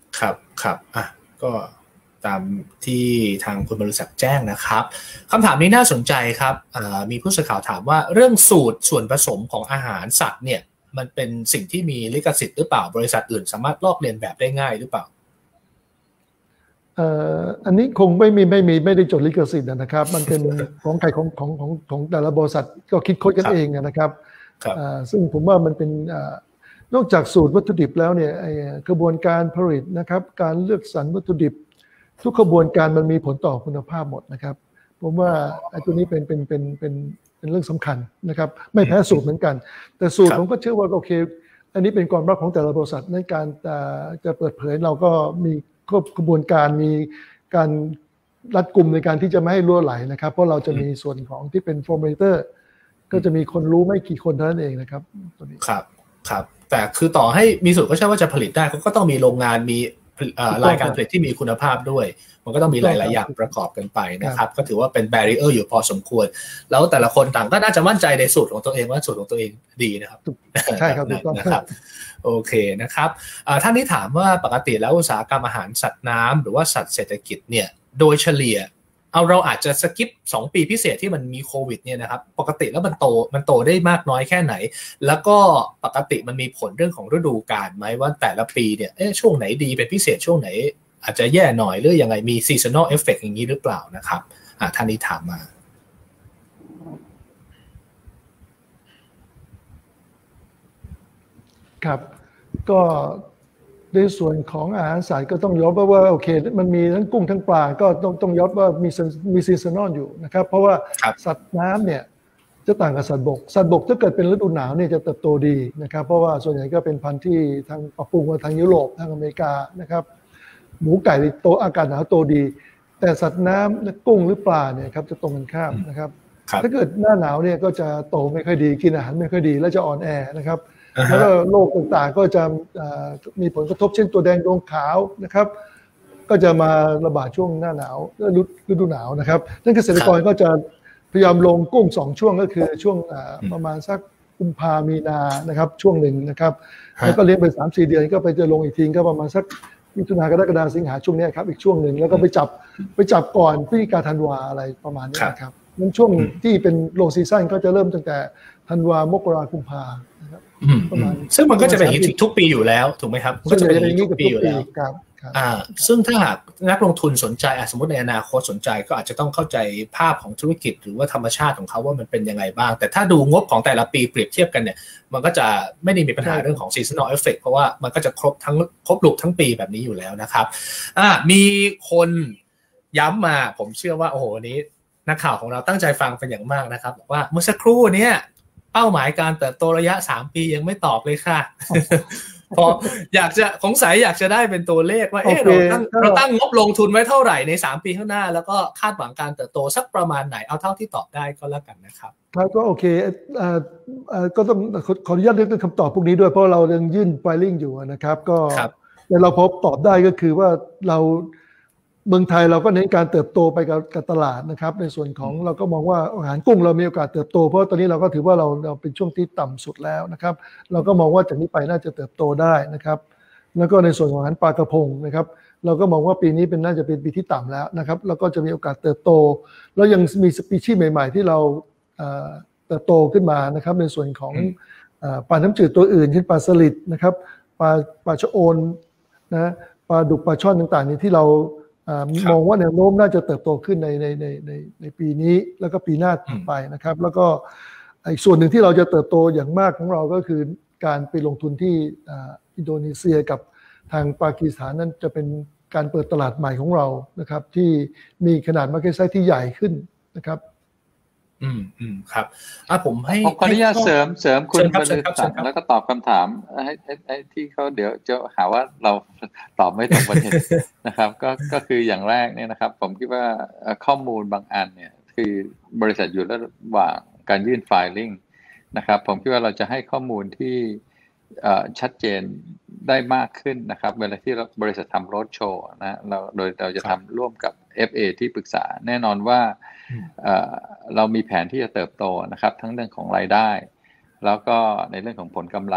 ครับครับอ่ะก็ตามที่ทางคุณบริษัทแจ้งนะครับคำถามนี้น่าสนใจครับมีผู้สื่อข่าวถามว่าเรื่องสูตรส่วนผสมของอาหารสัตว์เนี่ยมันเป็นสิ่งที่มีลิขสิทธิ์หรือเปล่าบริษัทอื่นสามารถลอกเลียนแบบได้ง่ายหรือเปล่าเอ่ออันนี้คงไม่มีไม่มีไม่ได้จดลิขสิทธิ์นะครับมันเป็นของใครของของของของแต่ละบริษัทก็คิดค้นกันเองนะครับซึ่งผมว่ามันเป็นนอกจากสูตรวัตถุดิบแล้วเนี่ยกระบวนการผลิตนะครับการเลือกสรรวัตถุดิบทุกกระบวนการมันมีผลต่อคุณภาพหมดนะครับผมว่าไอ้ตัวนี้เป็นเป็นเป็นเป็นเป็นเรื่องสำคัญนะครับไม่แพ้สูตรเหมือนกันแต่สูตรผมก็เชื่อว่าโอเคอันนี้เป็นความลับของแต่ละบริษัทในการจะเปิดเผยเราก็มีกระบวนการมีการรัดกุมในการที่จะไม่ให้รั่วไหลนะครับเพราะเราจะมีส่วนของที่เป็น formulator ก็จะมีคนรู้ไม่กี่คนเท่านั้นเองนะครับตัวนี้ครับครับแต่คือต่อให้มีสูตรก็ใช่ว่าจะผลิตได้เขาก็ต้องมีโรงงานมีรายการผลิตที่มีคุณภาพด้วยมันก็ต้องมีหลายๆอย่างประกอบกันไปนะครับก็ถือว่าเป็นแบรีเออร์อยู่พอสมควรแล้วแต่ละคนต่างก็น่าจะมั่นใจในสูตรของตัวเองว่าสูตรของตัวเองดีนะครับใช่ครับถูกต้องนะครับโอเคนะครับท่านนี้ถามว่าปกติแล้วอุตสาหกรรมอาหารสัตว์น้ำหรือว่าสัตว์เศรษฐกิจเนี่ยโดยเฉลี่ยเอาเราอาจจะสกิปสองปีพิเศษที่มันมีโควิดเนี่ยนะครับปกติแล้วมันโตมันโตได้มากน้อยแค่ไหนแล้วก็ปกติมันมีผลเรื่องของฤดูกาลไหมว่าแต่ละปีเนี่ยเอ๊ะช่วงไหนดีเป็นพิเศษช่วงไหนอาจจะแย่หน่อยหรือยังไงมี seasonal effect อย่างนี้หรือเปล่านะครับอ่าท่านนี้ถามมาครับก็ในส่วนของอาหารสัตว์ก็ต้องยอมรับว่าโอเคมันมีทั้งกุ้งทั้งปลาก็ต้องต้องยอมว่ามีมีซีซันนอลอยู่นะครับเพราะว่าสัตว์น้ำเนี่ยจะต่างกับสัตว์บกสัตว์บกถ้าเกิดเป็นฤดูหนาวเนี่ยจะเติบโตดีนะครับเพราะว่าส่วนใหญ่ก็เป็นพันธุ์ที่ทางปรับปรุงมาทางยุโรปทางอเมริกานะครับหมูไก่โตอากาศหนาวโตดีแต่สัตว์น้ำกุ้งหรือปลาเนี่ยครับจะตรงกันข้ามนะครับถ้าเกิดหน้าหนาวเนี่ยก็จะโตไม่ค่อยดีกินอาหารไม่ค่อยดีและจะอ่อนแอนะครับแล้วก็โรคต่างๆก็จะมีผลกระทบเช่นตัวแดงดวงขาวนะครับก็จะมาระบาดช่วงหน้าหนาวฤดูหนาวนะครับนั่นเกษตรกรก็จะพยายามลงกุ้งสองช่วงก็คือช่วงประมาณสักกุมภามีนานะครับช่วงหนึ่งนะครับแล้วก็เลี้ยงไป สามถึงสี่ เดือนก็ไปจะลงอีกทีก็ประมาณสักมิถุนายนกรกฎาคมสิงหาช่วงนี้ครับอีกช่วงหนึ่งแล้วก็ไปจับไปจับก่อนพฤศจิกาธันวาอะไรประมาณนี้นะครับงั้นช่วงที่เป็นโลซีซั่นก็จะเริ่มตั้งแต่ธันวามกราคมกุมภาซึ่งมันก็จะเป็นอย่างนี้ทุกปีอยู่แล้วถูกไหมครับก็จะเป็นอย่างนี้ทุกปีอยู่แล้วอ่าซึ่งถ้าหากนักลงทุนสนใจสมมติในอนาคตสนใจก็อาจจะต้องเข้าใจภาพของธุรกิจหรือว่าธรรมชาติของเขาว่ามันเป็นยังไงบ้างแต่ถ้าดูงบของแต่ละปีเปรียบเทียบกันเนี่ยมันก็จะไม่ได้มีปัญหาเรื่องของ seasonal effect เพราะว่ามันก็จะครบทั้งครบลูกทั้งปีแบบนี้อยู่แล้วนะครับอ่ามีคนย้ำมาผมเชื่อว่าโอ้โหนี้นักข่าวของเราตั้งใจฟังเป็นอย่างมากนะครับบอกว่าเมื่อสักครู่เนี้ยเป้าหมายการเติบโตระยะสามปียังไม่ตอบเลยค่ะพออยากจะสงสัยอยากจะได้เป็นตัวเลขว่าเอ๊ะเราตั้งเราตั้งงบลงทุนไว้เท่าไหร่ในสามปีข้างหน้าแล้วก็คาดหวังการเติบโตสักประมาณไหนเอาเท่าที่ตอบได้ก็แล้วกันนะครับครับก็โอเคเอ่อเอ่อก็ต้องขออนุญาตเรื่องคำตอบพวกนี้ด้วยเพราะเรายังยื่น filing อยู่นะครับก็แต่เราพบตอบได้ก็คือว่าเราเมืองไทยเราก็เน้นการเติบโตไปกับตลาดนะครับในส่วนของเราก็มองว่าอาหารกุ้งเรามีโอกาสเติบโตเพราะตอนนี้เราก็ถือว่าเราเราเป็นช่วงที่ต่ำสุดแล้วนะครับเราก็มองว่าจากนี้ไปน่าจะเติบโตได้นะครับแล้วก็ในส่วนของอาหารปลากระพงนะครับเราก็มองว่าปีนี้เป็นน่าจะเป็นปีที่ต่ำแล้วนะครับแล้วก็จะมีโอกาสเติบโตแล้วยังมีสปีชีส์ใหม่ๆที่เราเติบโตขึ้นมานะครับในส่วนของปลาน้ำจืดตัวอื่นเช่นปลาสลิดนะครับปลาปลาชะโอนนะปลาดุกปลาช่อนต่างๆนี่ที่เรามองว่าแนวโน้มน่าจะเติบโตขึ้นในในในในในปีนี้แล้วก็ปีหน้าต่อไปนะครับแล้วก็อีกส่วนหนึ่งที่เราจะเติบโตอย่างมากของเราก็คือการไปลงทุนที่อินโดนีเซียกับทางปากีสถานนั้นจะเป็นการเปิดตลาดใหม่ของเรานะครับที่มีขนาดมาร์เก็ตไซส์ที่ใหญ่ขึ้นนะครับอืมอืมครับอ่ะผมให้ขออนุญาตเสริมเสริมคุณบรรลือศักดิ์แล้วก็ตอบคำถามให้ให้ที่เขาเดี๋ยวจะหาว่าเราตอบไม่ตรงประเด็นนะครับก็ก็คืออย่างแรกเนี่ยนะครับผมคิดว่าข้อมูลบางอันเนี่ยคือบริษัทอยู่ระหว่างการยื่น filing นะครับผมคิดว่าเราจะให้ข้อมูลที่ชัดเจนได้มากขึ้นนะครับเวลาที่บริษัททำโรดโชว์นะเราโดยเราจะทำร่วมกับ เอฟ เอ ที่ปรึกษาแน่นอนว่าเรามีแผนที่จะเติบโตนะครับทั้งเรื่องของรายได้แล้วก็ในเรื่องของผลกำไร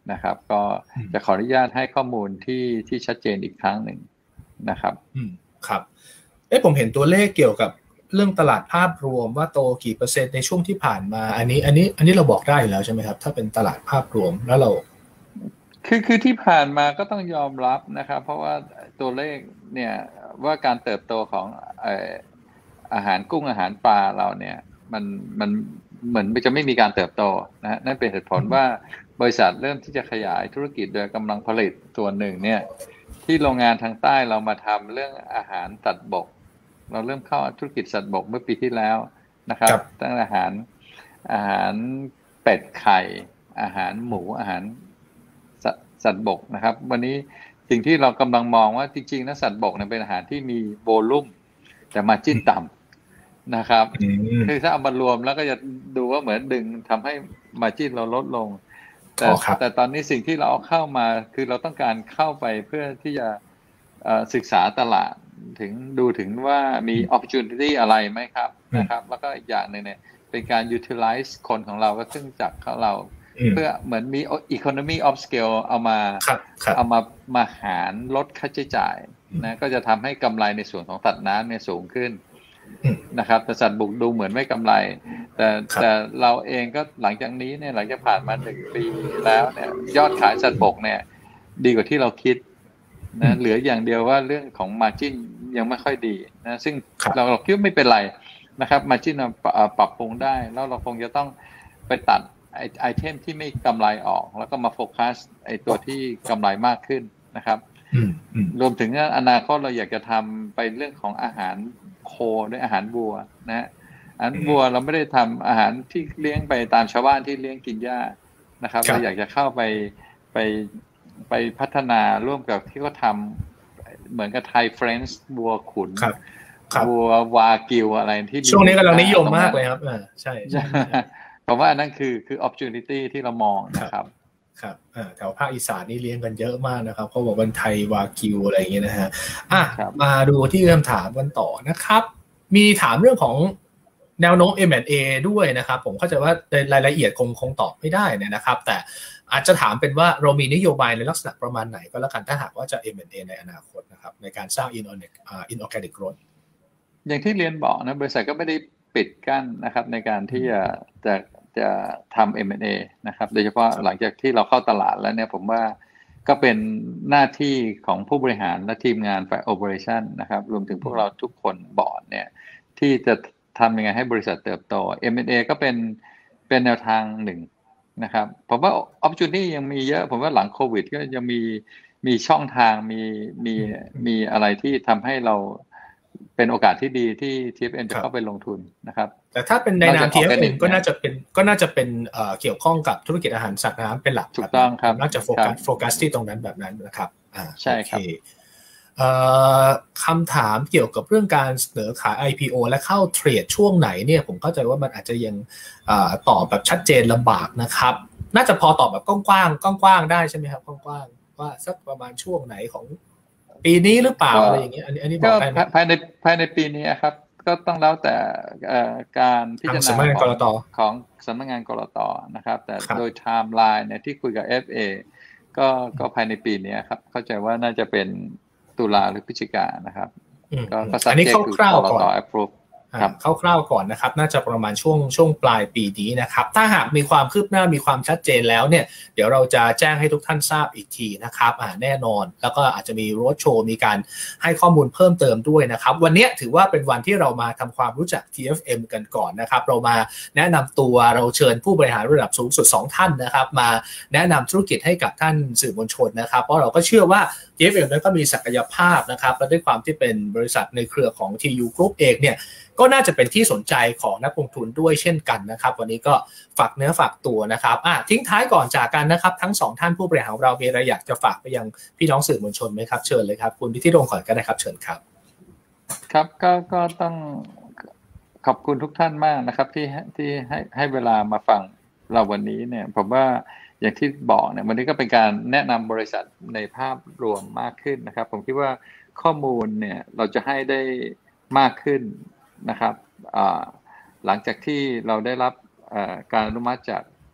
นะครับก็จะขออนุญาตให้ข้อมูลที่ที่ชัดเจนอีกครั้งหนึ่งนะครับอืมครับเอ๊ะผมเห็นตัวเลขเกี่ยวกับเรื่องตลาดภาพรวมว่าโตกี่เปอร์เซ็นต์ในช่วงที่ผ่านมาอันนี้อันนี้อันนี้เราบอกได้อยู่แล้วใช่ไหมครับถ้าเป็นตลาดภาพรวมแล้วเราคือคือที่ผ่านมาก็ต้องยอมรับนะครับเพราะว่าตัวเลขเนี่ยว่าการเติบโตของเอ่ออาหารกุ้งอาหารปลาเราเนี่ยมันมันเหมือนจะไม่มีการเติบโตนะนั่นเป็นเหตุผลว่าบริษัทเริ่มที่จะขยายธุรกิจโดยกำลังผลิตส่วนหนึ่งเนี่ยที่โรงงานทางใต้เรามาทำเรื่องอาหารสัตว์บกเราเริ่มเข้าธุรกิจสัตว์บกเมื่อปีที่แล้วนะครับตั้งแต่อาหารอาหารเป็ดไข่อาหารหมูอาหารสัตว์บกนะครับวันนี้สิ่งที่เรากำลังมองว่าจริงๆนะสัตว์บกเนี่ยเป็นอาหารที่มีโวลุ่มแต่มาร์จิ้นต่ำนะครับคือถ้าเอามารวมแล้วก็จะดูว่าเหมือนดึงทำให้มาร์จิ้นเราลดลงแต่แต่ตอนนี้สิ่งที่เราเอาเข้ามาคือเราต้องการเข้าไปเพื่อที่จะศึกษาตลาดถึงดูถึงว่ามี opportunity อะไรไหมครับนะครับแล้วก็อีกอย่างหนึ่งเนี่ยเป็นการ utilize คนของเราก็เครื่องจักรของเราเพื่อเหมือนมี economy of scale เอามาเอามามาหารลดค่าใช้จ่ายนะก็จะทำให้กำไรในส่วนของสัตว์น้ำเนี่ยสูงขึ้นนะครับแต่สัตว์บุกดูเหมือนไม่กำไรแต่แต่เราเองก็หลังจากนี้เนี่ยหลังจากผ่านมาหนึ่งปีแล้วเนี่ยยอดขายสัตว์บกเนี่ยดีกว่าที่เราคิดนะเหลืออย่างเดียวว่าเรื่องของ margin ยังไม่ค่อยดีนะซึ่งเราเราคิดว่าไม่เป็นไรนะครับ margin ปรับปรุงได้แล้วเราคงจะต้องไปตัดไอไอเทมที่ไม่กำไรออกแล้วก็มาโฟกัสไอตัวที่กำไรมากขึ้นนะครับรวมถึงอนาคตเราอยากจะทำไปเรื่องของอาหารโคด้วยอาหารวัวนะฮะอาหารวัวเราไม่ได้ทำอาหารที่เลี้ยงไปตามชาวบ้านที่เลี้ยงกินหญ้านะครับเราอยากจะเข้าไปไปไปพัฒนาร่วมกับที่เขาทำเหมือนกับไทยเฟรนช์วัวขุนวัววากิวอะไรที่ช่วงนี้กำลังนิยมมากเลยครับอ่าใช่ผมว่าอันนั้นคือคือ opportunity ที่เรามองนะครับครับอ่าแถวภาคอีสานนี่เลี้ยงกันเยอะมากนะครับเขาบอกวันไทยวากิวอะไรอย่างเงี้ยนะฮะอ่ะมาดูที่คำถามกันต่อนะครับมีถามเรื่องของแนวโน้ม เอ็ม แอนด์ เอ ด้วยนะครับผมเข้าใจว่าในรายละเอียดคงคงตอบไม่ได้นะครับแต่อาจจะถามเป็นว่าเรามีนโยบายในลักษณะประมาณไหนก็แล้วกันถ้าหากว่าจะ เอ็ม แอนด์ เอ ในอนาคตนะครับในการสร้าง inorganic growth อย่างที่เรียนบอกนะบริษัทก็ไม่ได้ปิดกั้นนะครับในการที่จะจะจะทำ เอ็ม แอนด์ เอ นะครับโดยเฉพาะหลังจากที่เราเข้าตลาดแล้วเนี่ยผมว่าก็เป็นหน้าที่ของผู้บริหารและทีมงานฝ่าย operation นะครับรวมถึงพวกเราทุกคนบอร์ดเนี่ยที่จะทำยังไงให้บริษัทเติบโต เอ็ม แอนด์ เอ ก็เป็นเป็นแนวทางหนึ่งนะครับผมว่า opportunity ยังมีเยอะผมว่าหลังโควิดก็ยังมีมีช่องทางมีมีมีอะไรที่ทำให้เราเป็นโอกาสที่ดีที่ ที เอฟ เอ็ม จะเข้าไปลงทุนนะครับแต่ถ้าเป็นในนาม ที เอฟ เอ็ม ก็น่าจะเป็นก็น่าจะเป็นเอ่อเกี่ยวข้องกับธุรกิจอาหารสัตว์น้ำเป็นหลักถูกต้องครับน่าจะโฟกัสโฟกัสที่ตรงนั้นแบบนั้นนะครับอ่าใช่ครับเอ่อคำถามเกี่ยวกับเรื่องการเสนอขาย ไอ พี โอ และเข้าเทรดช่วงไหนเนี่ยผมเข้าใจว่ามันอาจจะยังตอบแบบชัดเจนลำบากนะครับน่าจะพอตอบแบบกว้างๆกว้างๆได้ใช่ไหมครับกว้างๆว่าสักประมาณช่วงไหนของปีนี้หรือเปล่าอะไรอย่างเงี้ยอันนี้อันนี้บอกได้ไหมภายในภายในปีนี้ครับก็ต้องแล้วแต่การพิจารณาของของสำนักงานกลต.นะครับแต่โดยไทม์ไลน์เนี่ยที่คุยกับ เอฟ เอ ก็ก็ภายในปีนี้ครับเข้าใจว่าน่าจะเป็นตุลาหรือพฤศจิกายนนะครับก็อันนี้คร่าวๆก่อนคร่าวๆก่อนนะครับน่าจะประมาณช่วงช่วงปลายปีนี้นะครับถ้าหากมีความคืบหน้ามีความชัดเจนแล้วเนี่ยเดี๋ยวเราจะแจ้งให้ทุกท่านทราบอีกทีนะครับอ่าแน่นอนแล้วก็อาจจะมีโรดโชว์มีการให้ข้อมูลเพิ่มเติมด้วยนะครับวันนี้ถือว่าเป็นวันที่เรามาทำความรู้จัก ที เอฟ เอ็ม กันก่อนนะครับเรามาแนะนำตัวเราเชิญผู้บริหารระดับสูงสุดสองท่านนะครับมาแนะนำธุรกิจให้กับท่านสื่อมวลชนนะครับเพราะเราก็เชื่อว่า ที เอฟ เอ็ม นั้นก็มีศักยภาพนะครับและด้วยความที่เป็นบริษัทในเครือของ ที ยู Group เองเนี่ยก็น่าจะเป็นที่สนใจของนักลงทุนด้วยเช่นกันนะครับวันนี้ก็ฝากเนื้อฝากตัวนะครับอ่ะทิ้งท้ายก่อนจากกันนะครับทั้งสองท่านผู้บริหารของเรามีอะไรอยากจะฝากไปยังพี่น้องสื่อมวลชนไหมครับเชิญเลยครับคุณพิธิรงค์ก่อนก็ได้ครับเชิญครับครับก็ก็ต้องขอบคุณทุกท่านมากนะครับที่ที่ให้ให้เวลามาฟังเราวันนี้เนี่ยผมว่าอย่างที่บอกเนี่ยวันนี้ก็เป็นการแนะนำบริษัทในภาพรวมมากขึ้นนะครับผมคิดว่าข้อมูลเนี่ยเราจะให้ได้มากขึ้นนะครับหลังจากที่เราได้รับการอนุมัติจาก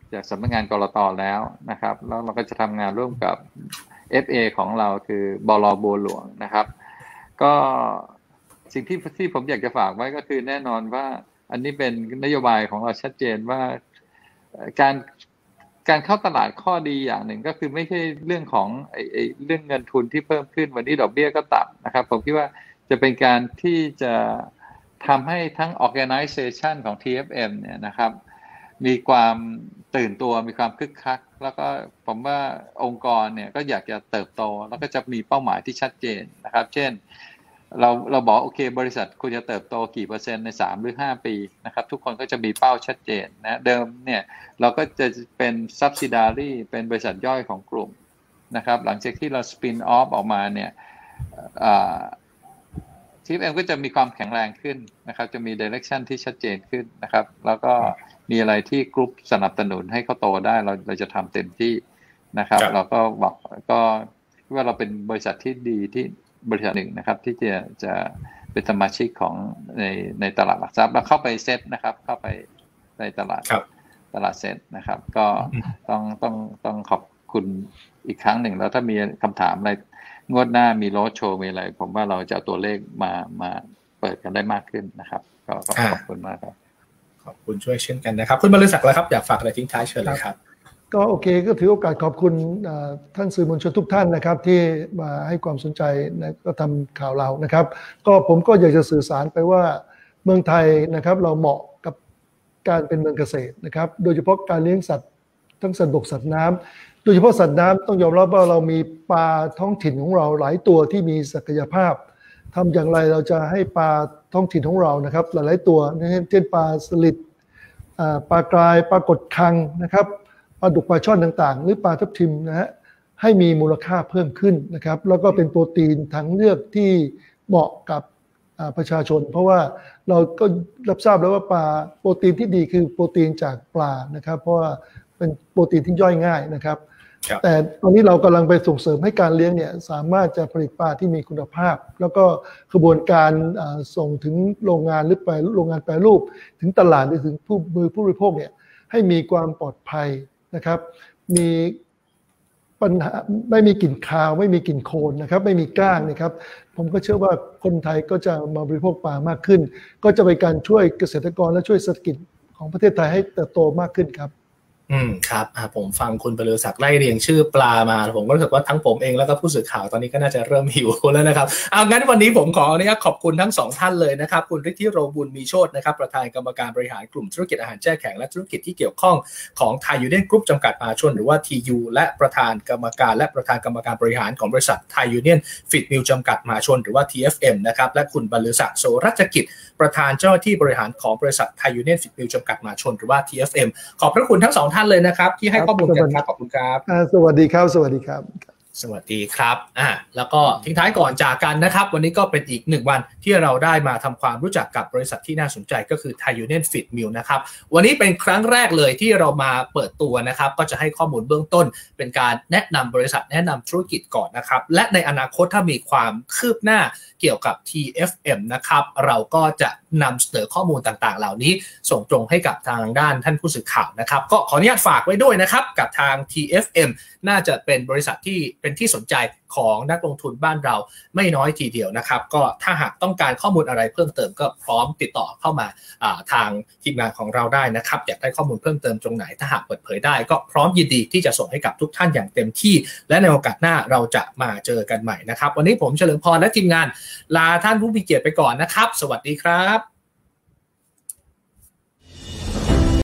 จากสำนักงานกลต.แล้วนะครับแล้วเราก็จะทำงานร่วมกับ เอฟ เอ ของเราคือบล.บัวหลวงนะครับก็สิ่งที่ที่ผมอยากจะฝากไว้ก็คือแน่นอนว่าอันนี้เป็นนโยบายของเราชัดเจนว่าการการเข้าตลาดข้อดีอย่างหนึ่งก็คือไม่ใช่เรื่องของไอ้ไอ้เรื่องเงินทุนที่เพิ่มขึ้นวันนี้ดอกเบี้ยก็ต่ำนะครับผมคิดว่าจะเป็นการที่จะทำให้ทั้ง organization ของ ที เอฟ เอ็ม เนี่ยนะครับมีความตื่นตัวมีความคึกคักแล้วก็ผมว่าองค์กรเนี่ยก็อยากจะเติบโตแล้วก็จะมีเป้าหมายที่ชัดเจนนะครับเช่นเราเราบอกโอเคบริษัทคุณจะเติบโตกี่เปอร์เซ็นต์ในสามหรือห้าปีนะครับทุกคนก็จะมีเป้าชัดเจนนะเดิมเนี่ยเราก็จะเป็น subsidiary เป็นบริษัทย่อยของกลุ่มนะครับหลังจากที่เรา spin off ออกมาเนี่ยที เอฟ เอ็ม ก็จะมีความแข็งแรงขึ้นนะครับจะมี direction ที่ชัดเจนขึ้นนะครับแล้วก็มีอะไรที่กลุ่มสนับสนุนให้เขาโตได้เราเราจะทำเต็มที่นะครับเราก็บอกก็ว่าเราเป็นบริษัทที่ดีที่บริษัทหนึ่งนะครับที่จะจะเป็นสมาชิกของในในตลาดหลักทรัพย์แล้วเข้าไปเซ็ตนะครับเข้าไปในตลาดตลาดเซ็ตนะครับก็ต้องต้องต้องขอบคุณอีกครั้งหนึ่งแล้วถ้ามีคำถามอะไรงวดหน้ามีโรดโชว์มีอะไรผมว่าเราจะเอาตัวเลขมามาเปิดกันได้มากขึ้นนะครับก็ขอบคุณมากครับขอบคุณช่วยเช่นกันนะครับคุณบรรลือศักดิ์แล้วครับอยากฝากอะไรทิ้งท้ายเชิญเลยครับก็โอเคก็ถือโอกาสขอบคุณท่านสื่อมวลชนทุกท่านนะครับที่มาให้ความสนใจนะก็ทำข่าวเรานะครับก็ผมก็อยากจะสื่อสารไปว่าเมืองไทยนะครับเราเหมาะกับการเป็นเมืองเกษตรนะครับโดยเฉพาะการเลี้ยงสัตว์ทั้งสัตว์บกสัตว์น้ำโดยเฉพาะสัตว์น้ำต้องยอมรับว่าเรามีปลาท้องถิ่นของเราหลายตัวที่มีศักยภาพทำอย่างไรเราจะให้ปลาท้องถิ่นของเรานะครับหลายๆตัวเช่นปลาสลิดปลากรายปลากดคังนะครับปลาดุกปลาช่อนต่างๆหรือปลาทับทิมนะฮะให้มีมูลค่าเพิ่มขึ้นนะครับแล้วก็เป็นโปรตีนทางเลือกที่เหมาะกับประชาชนเพราะว่าเราก็รับทราบแล้วว่าปลาโปรตีนที่ดีคือโปรตีนจากปลานะครับเพราะว่าเป็นโปรตีนที่ย่อยง่ายนะครับแต่ตอนนี้เรากำลังไปส่งเสริมให้การเลี้ยงเนี่ยสามารถจะผลิตปลาที่มีคุณภาพแล้วก็กระบวนการส่งถึงโรงงานหรือไปโรงงานแปรรูปถึงตลาดหรือถึงผู้มือผู้บริโภคเนี่ยให้มีความปลอดภัยนะครับมีปัญหาไม่มีกลิ่นคาวไม่มีกลิ่นโคลนนะครับไม่มีก้างนะครับผมก็เชื่อว่าคนไทยก็จะมาบริโภคปลามากขึ้นก็จะเป็นการช่วยเกษตรกรและช่วยเศรษฐกิจของประเทศไทยให้เติบโตมากขึ้นครับอืมครับผมฟังคุณบรรลือศักดิ์ไล่เรียงชื่อปลามาผมก็รู้สึกว่าทั้งผมเองแล้วก็ผู้สื่อข่าวตอนนี้ก็น่าจะเริ่มหิวแล้วนะครับเอางั้นวันนี้ผมขออนุญาตขอบคุณทั้งสองท่านเลยนะครับคุณฤทธิโรบุญมีโชตินะครับประธานกรรมการบริหารกลุ่มธุรกิจอาหารแช่แข็งและธุรกิจที่เกี่ยวข้องของไทยยูเนียนกรุ๊ปจำกัดมหาชนหรือว่า ที ยู และประธานกรรมการและประธานกรรมการบริหารของบริษัทไทยยูเนียนฟีดมิลจำกัดมหาชนหรือว่า ที เอฟ เอ็ม นะครับและคุณบรรลือศักดิ์โสรัชกิจประธานเจ้าหน้าที่บริหารของบริษัทไทยยูเนียนฟีดมิลจำกัดมหาชนหรือว่า ที เอฟ เอ็ม ขอบพระคุณทั้งสองท่านเลยนะครับที่ให้ข้อมูลกันครับขอบคุณครับสวัสดีครับสวัสดีครับสวัสดีครับอ่าแล้วก็ทิ้งท้ายก่อนจากกันนะครับวันนี้ก็เป็นอีกหนึ่งวันที่เราได้มาทำความรู้จักกับบริษัทที่น่าสนใจก็คือ Thai Union Feed Mill นะครับวันนี้เป็นครั้งแรกเลยที่เรามาเปิดตัวนะครับก็จะให้ข้อมูลเบื้องต้นเป็นการแนะนำบริษัทแนะนำธุรกิจก่อนนะครับและในอนาคตถ้ามีความคืบหน้าเกี่ยวกับ ที เอฟ เอ็ม นะครับเราก็จะนำเสนอข้อมูลต่างๆเหล่านี้ส่งตรงให้กับทางด้านท่านผู้สื่อข่าวนะครับก็ขออนุญาตฝากไว้ด้วยนะครับกับทาง ที เอฟ เอ็ม น่าจะเป็นบริษัทที่เป็นที่สนใจของนักลงทุนบ้านเราไม่น้อยทีเดียวนะครับก็ถ้าหากต้องการข้อมูลอะไรเพิ่มเติมก็พร้อมติดต่อเข้ามาทางทีมงานของเราได้นะครับอยากได้ข้อมูลเพิ่มเติมตรงไหนถ้าหากเปิดเผยได้ก็พร้อมยินดีที่จะส่งให้กับทุกท่านอย่างเต็มที่และในโอกาสหน้าเราจะมาเจอกันใหม่นะครับวันนี้ผมเฉลิมพรและทีมงานลาท่านผู้มีเกียรติไปก่อนนะครับสวัสดีครับ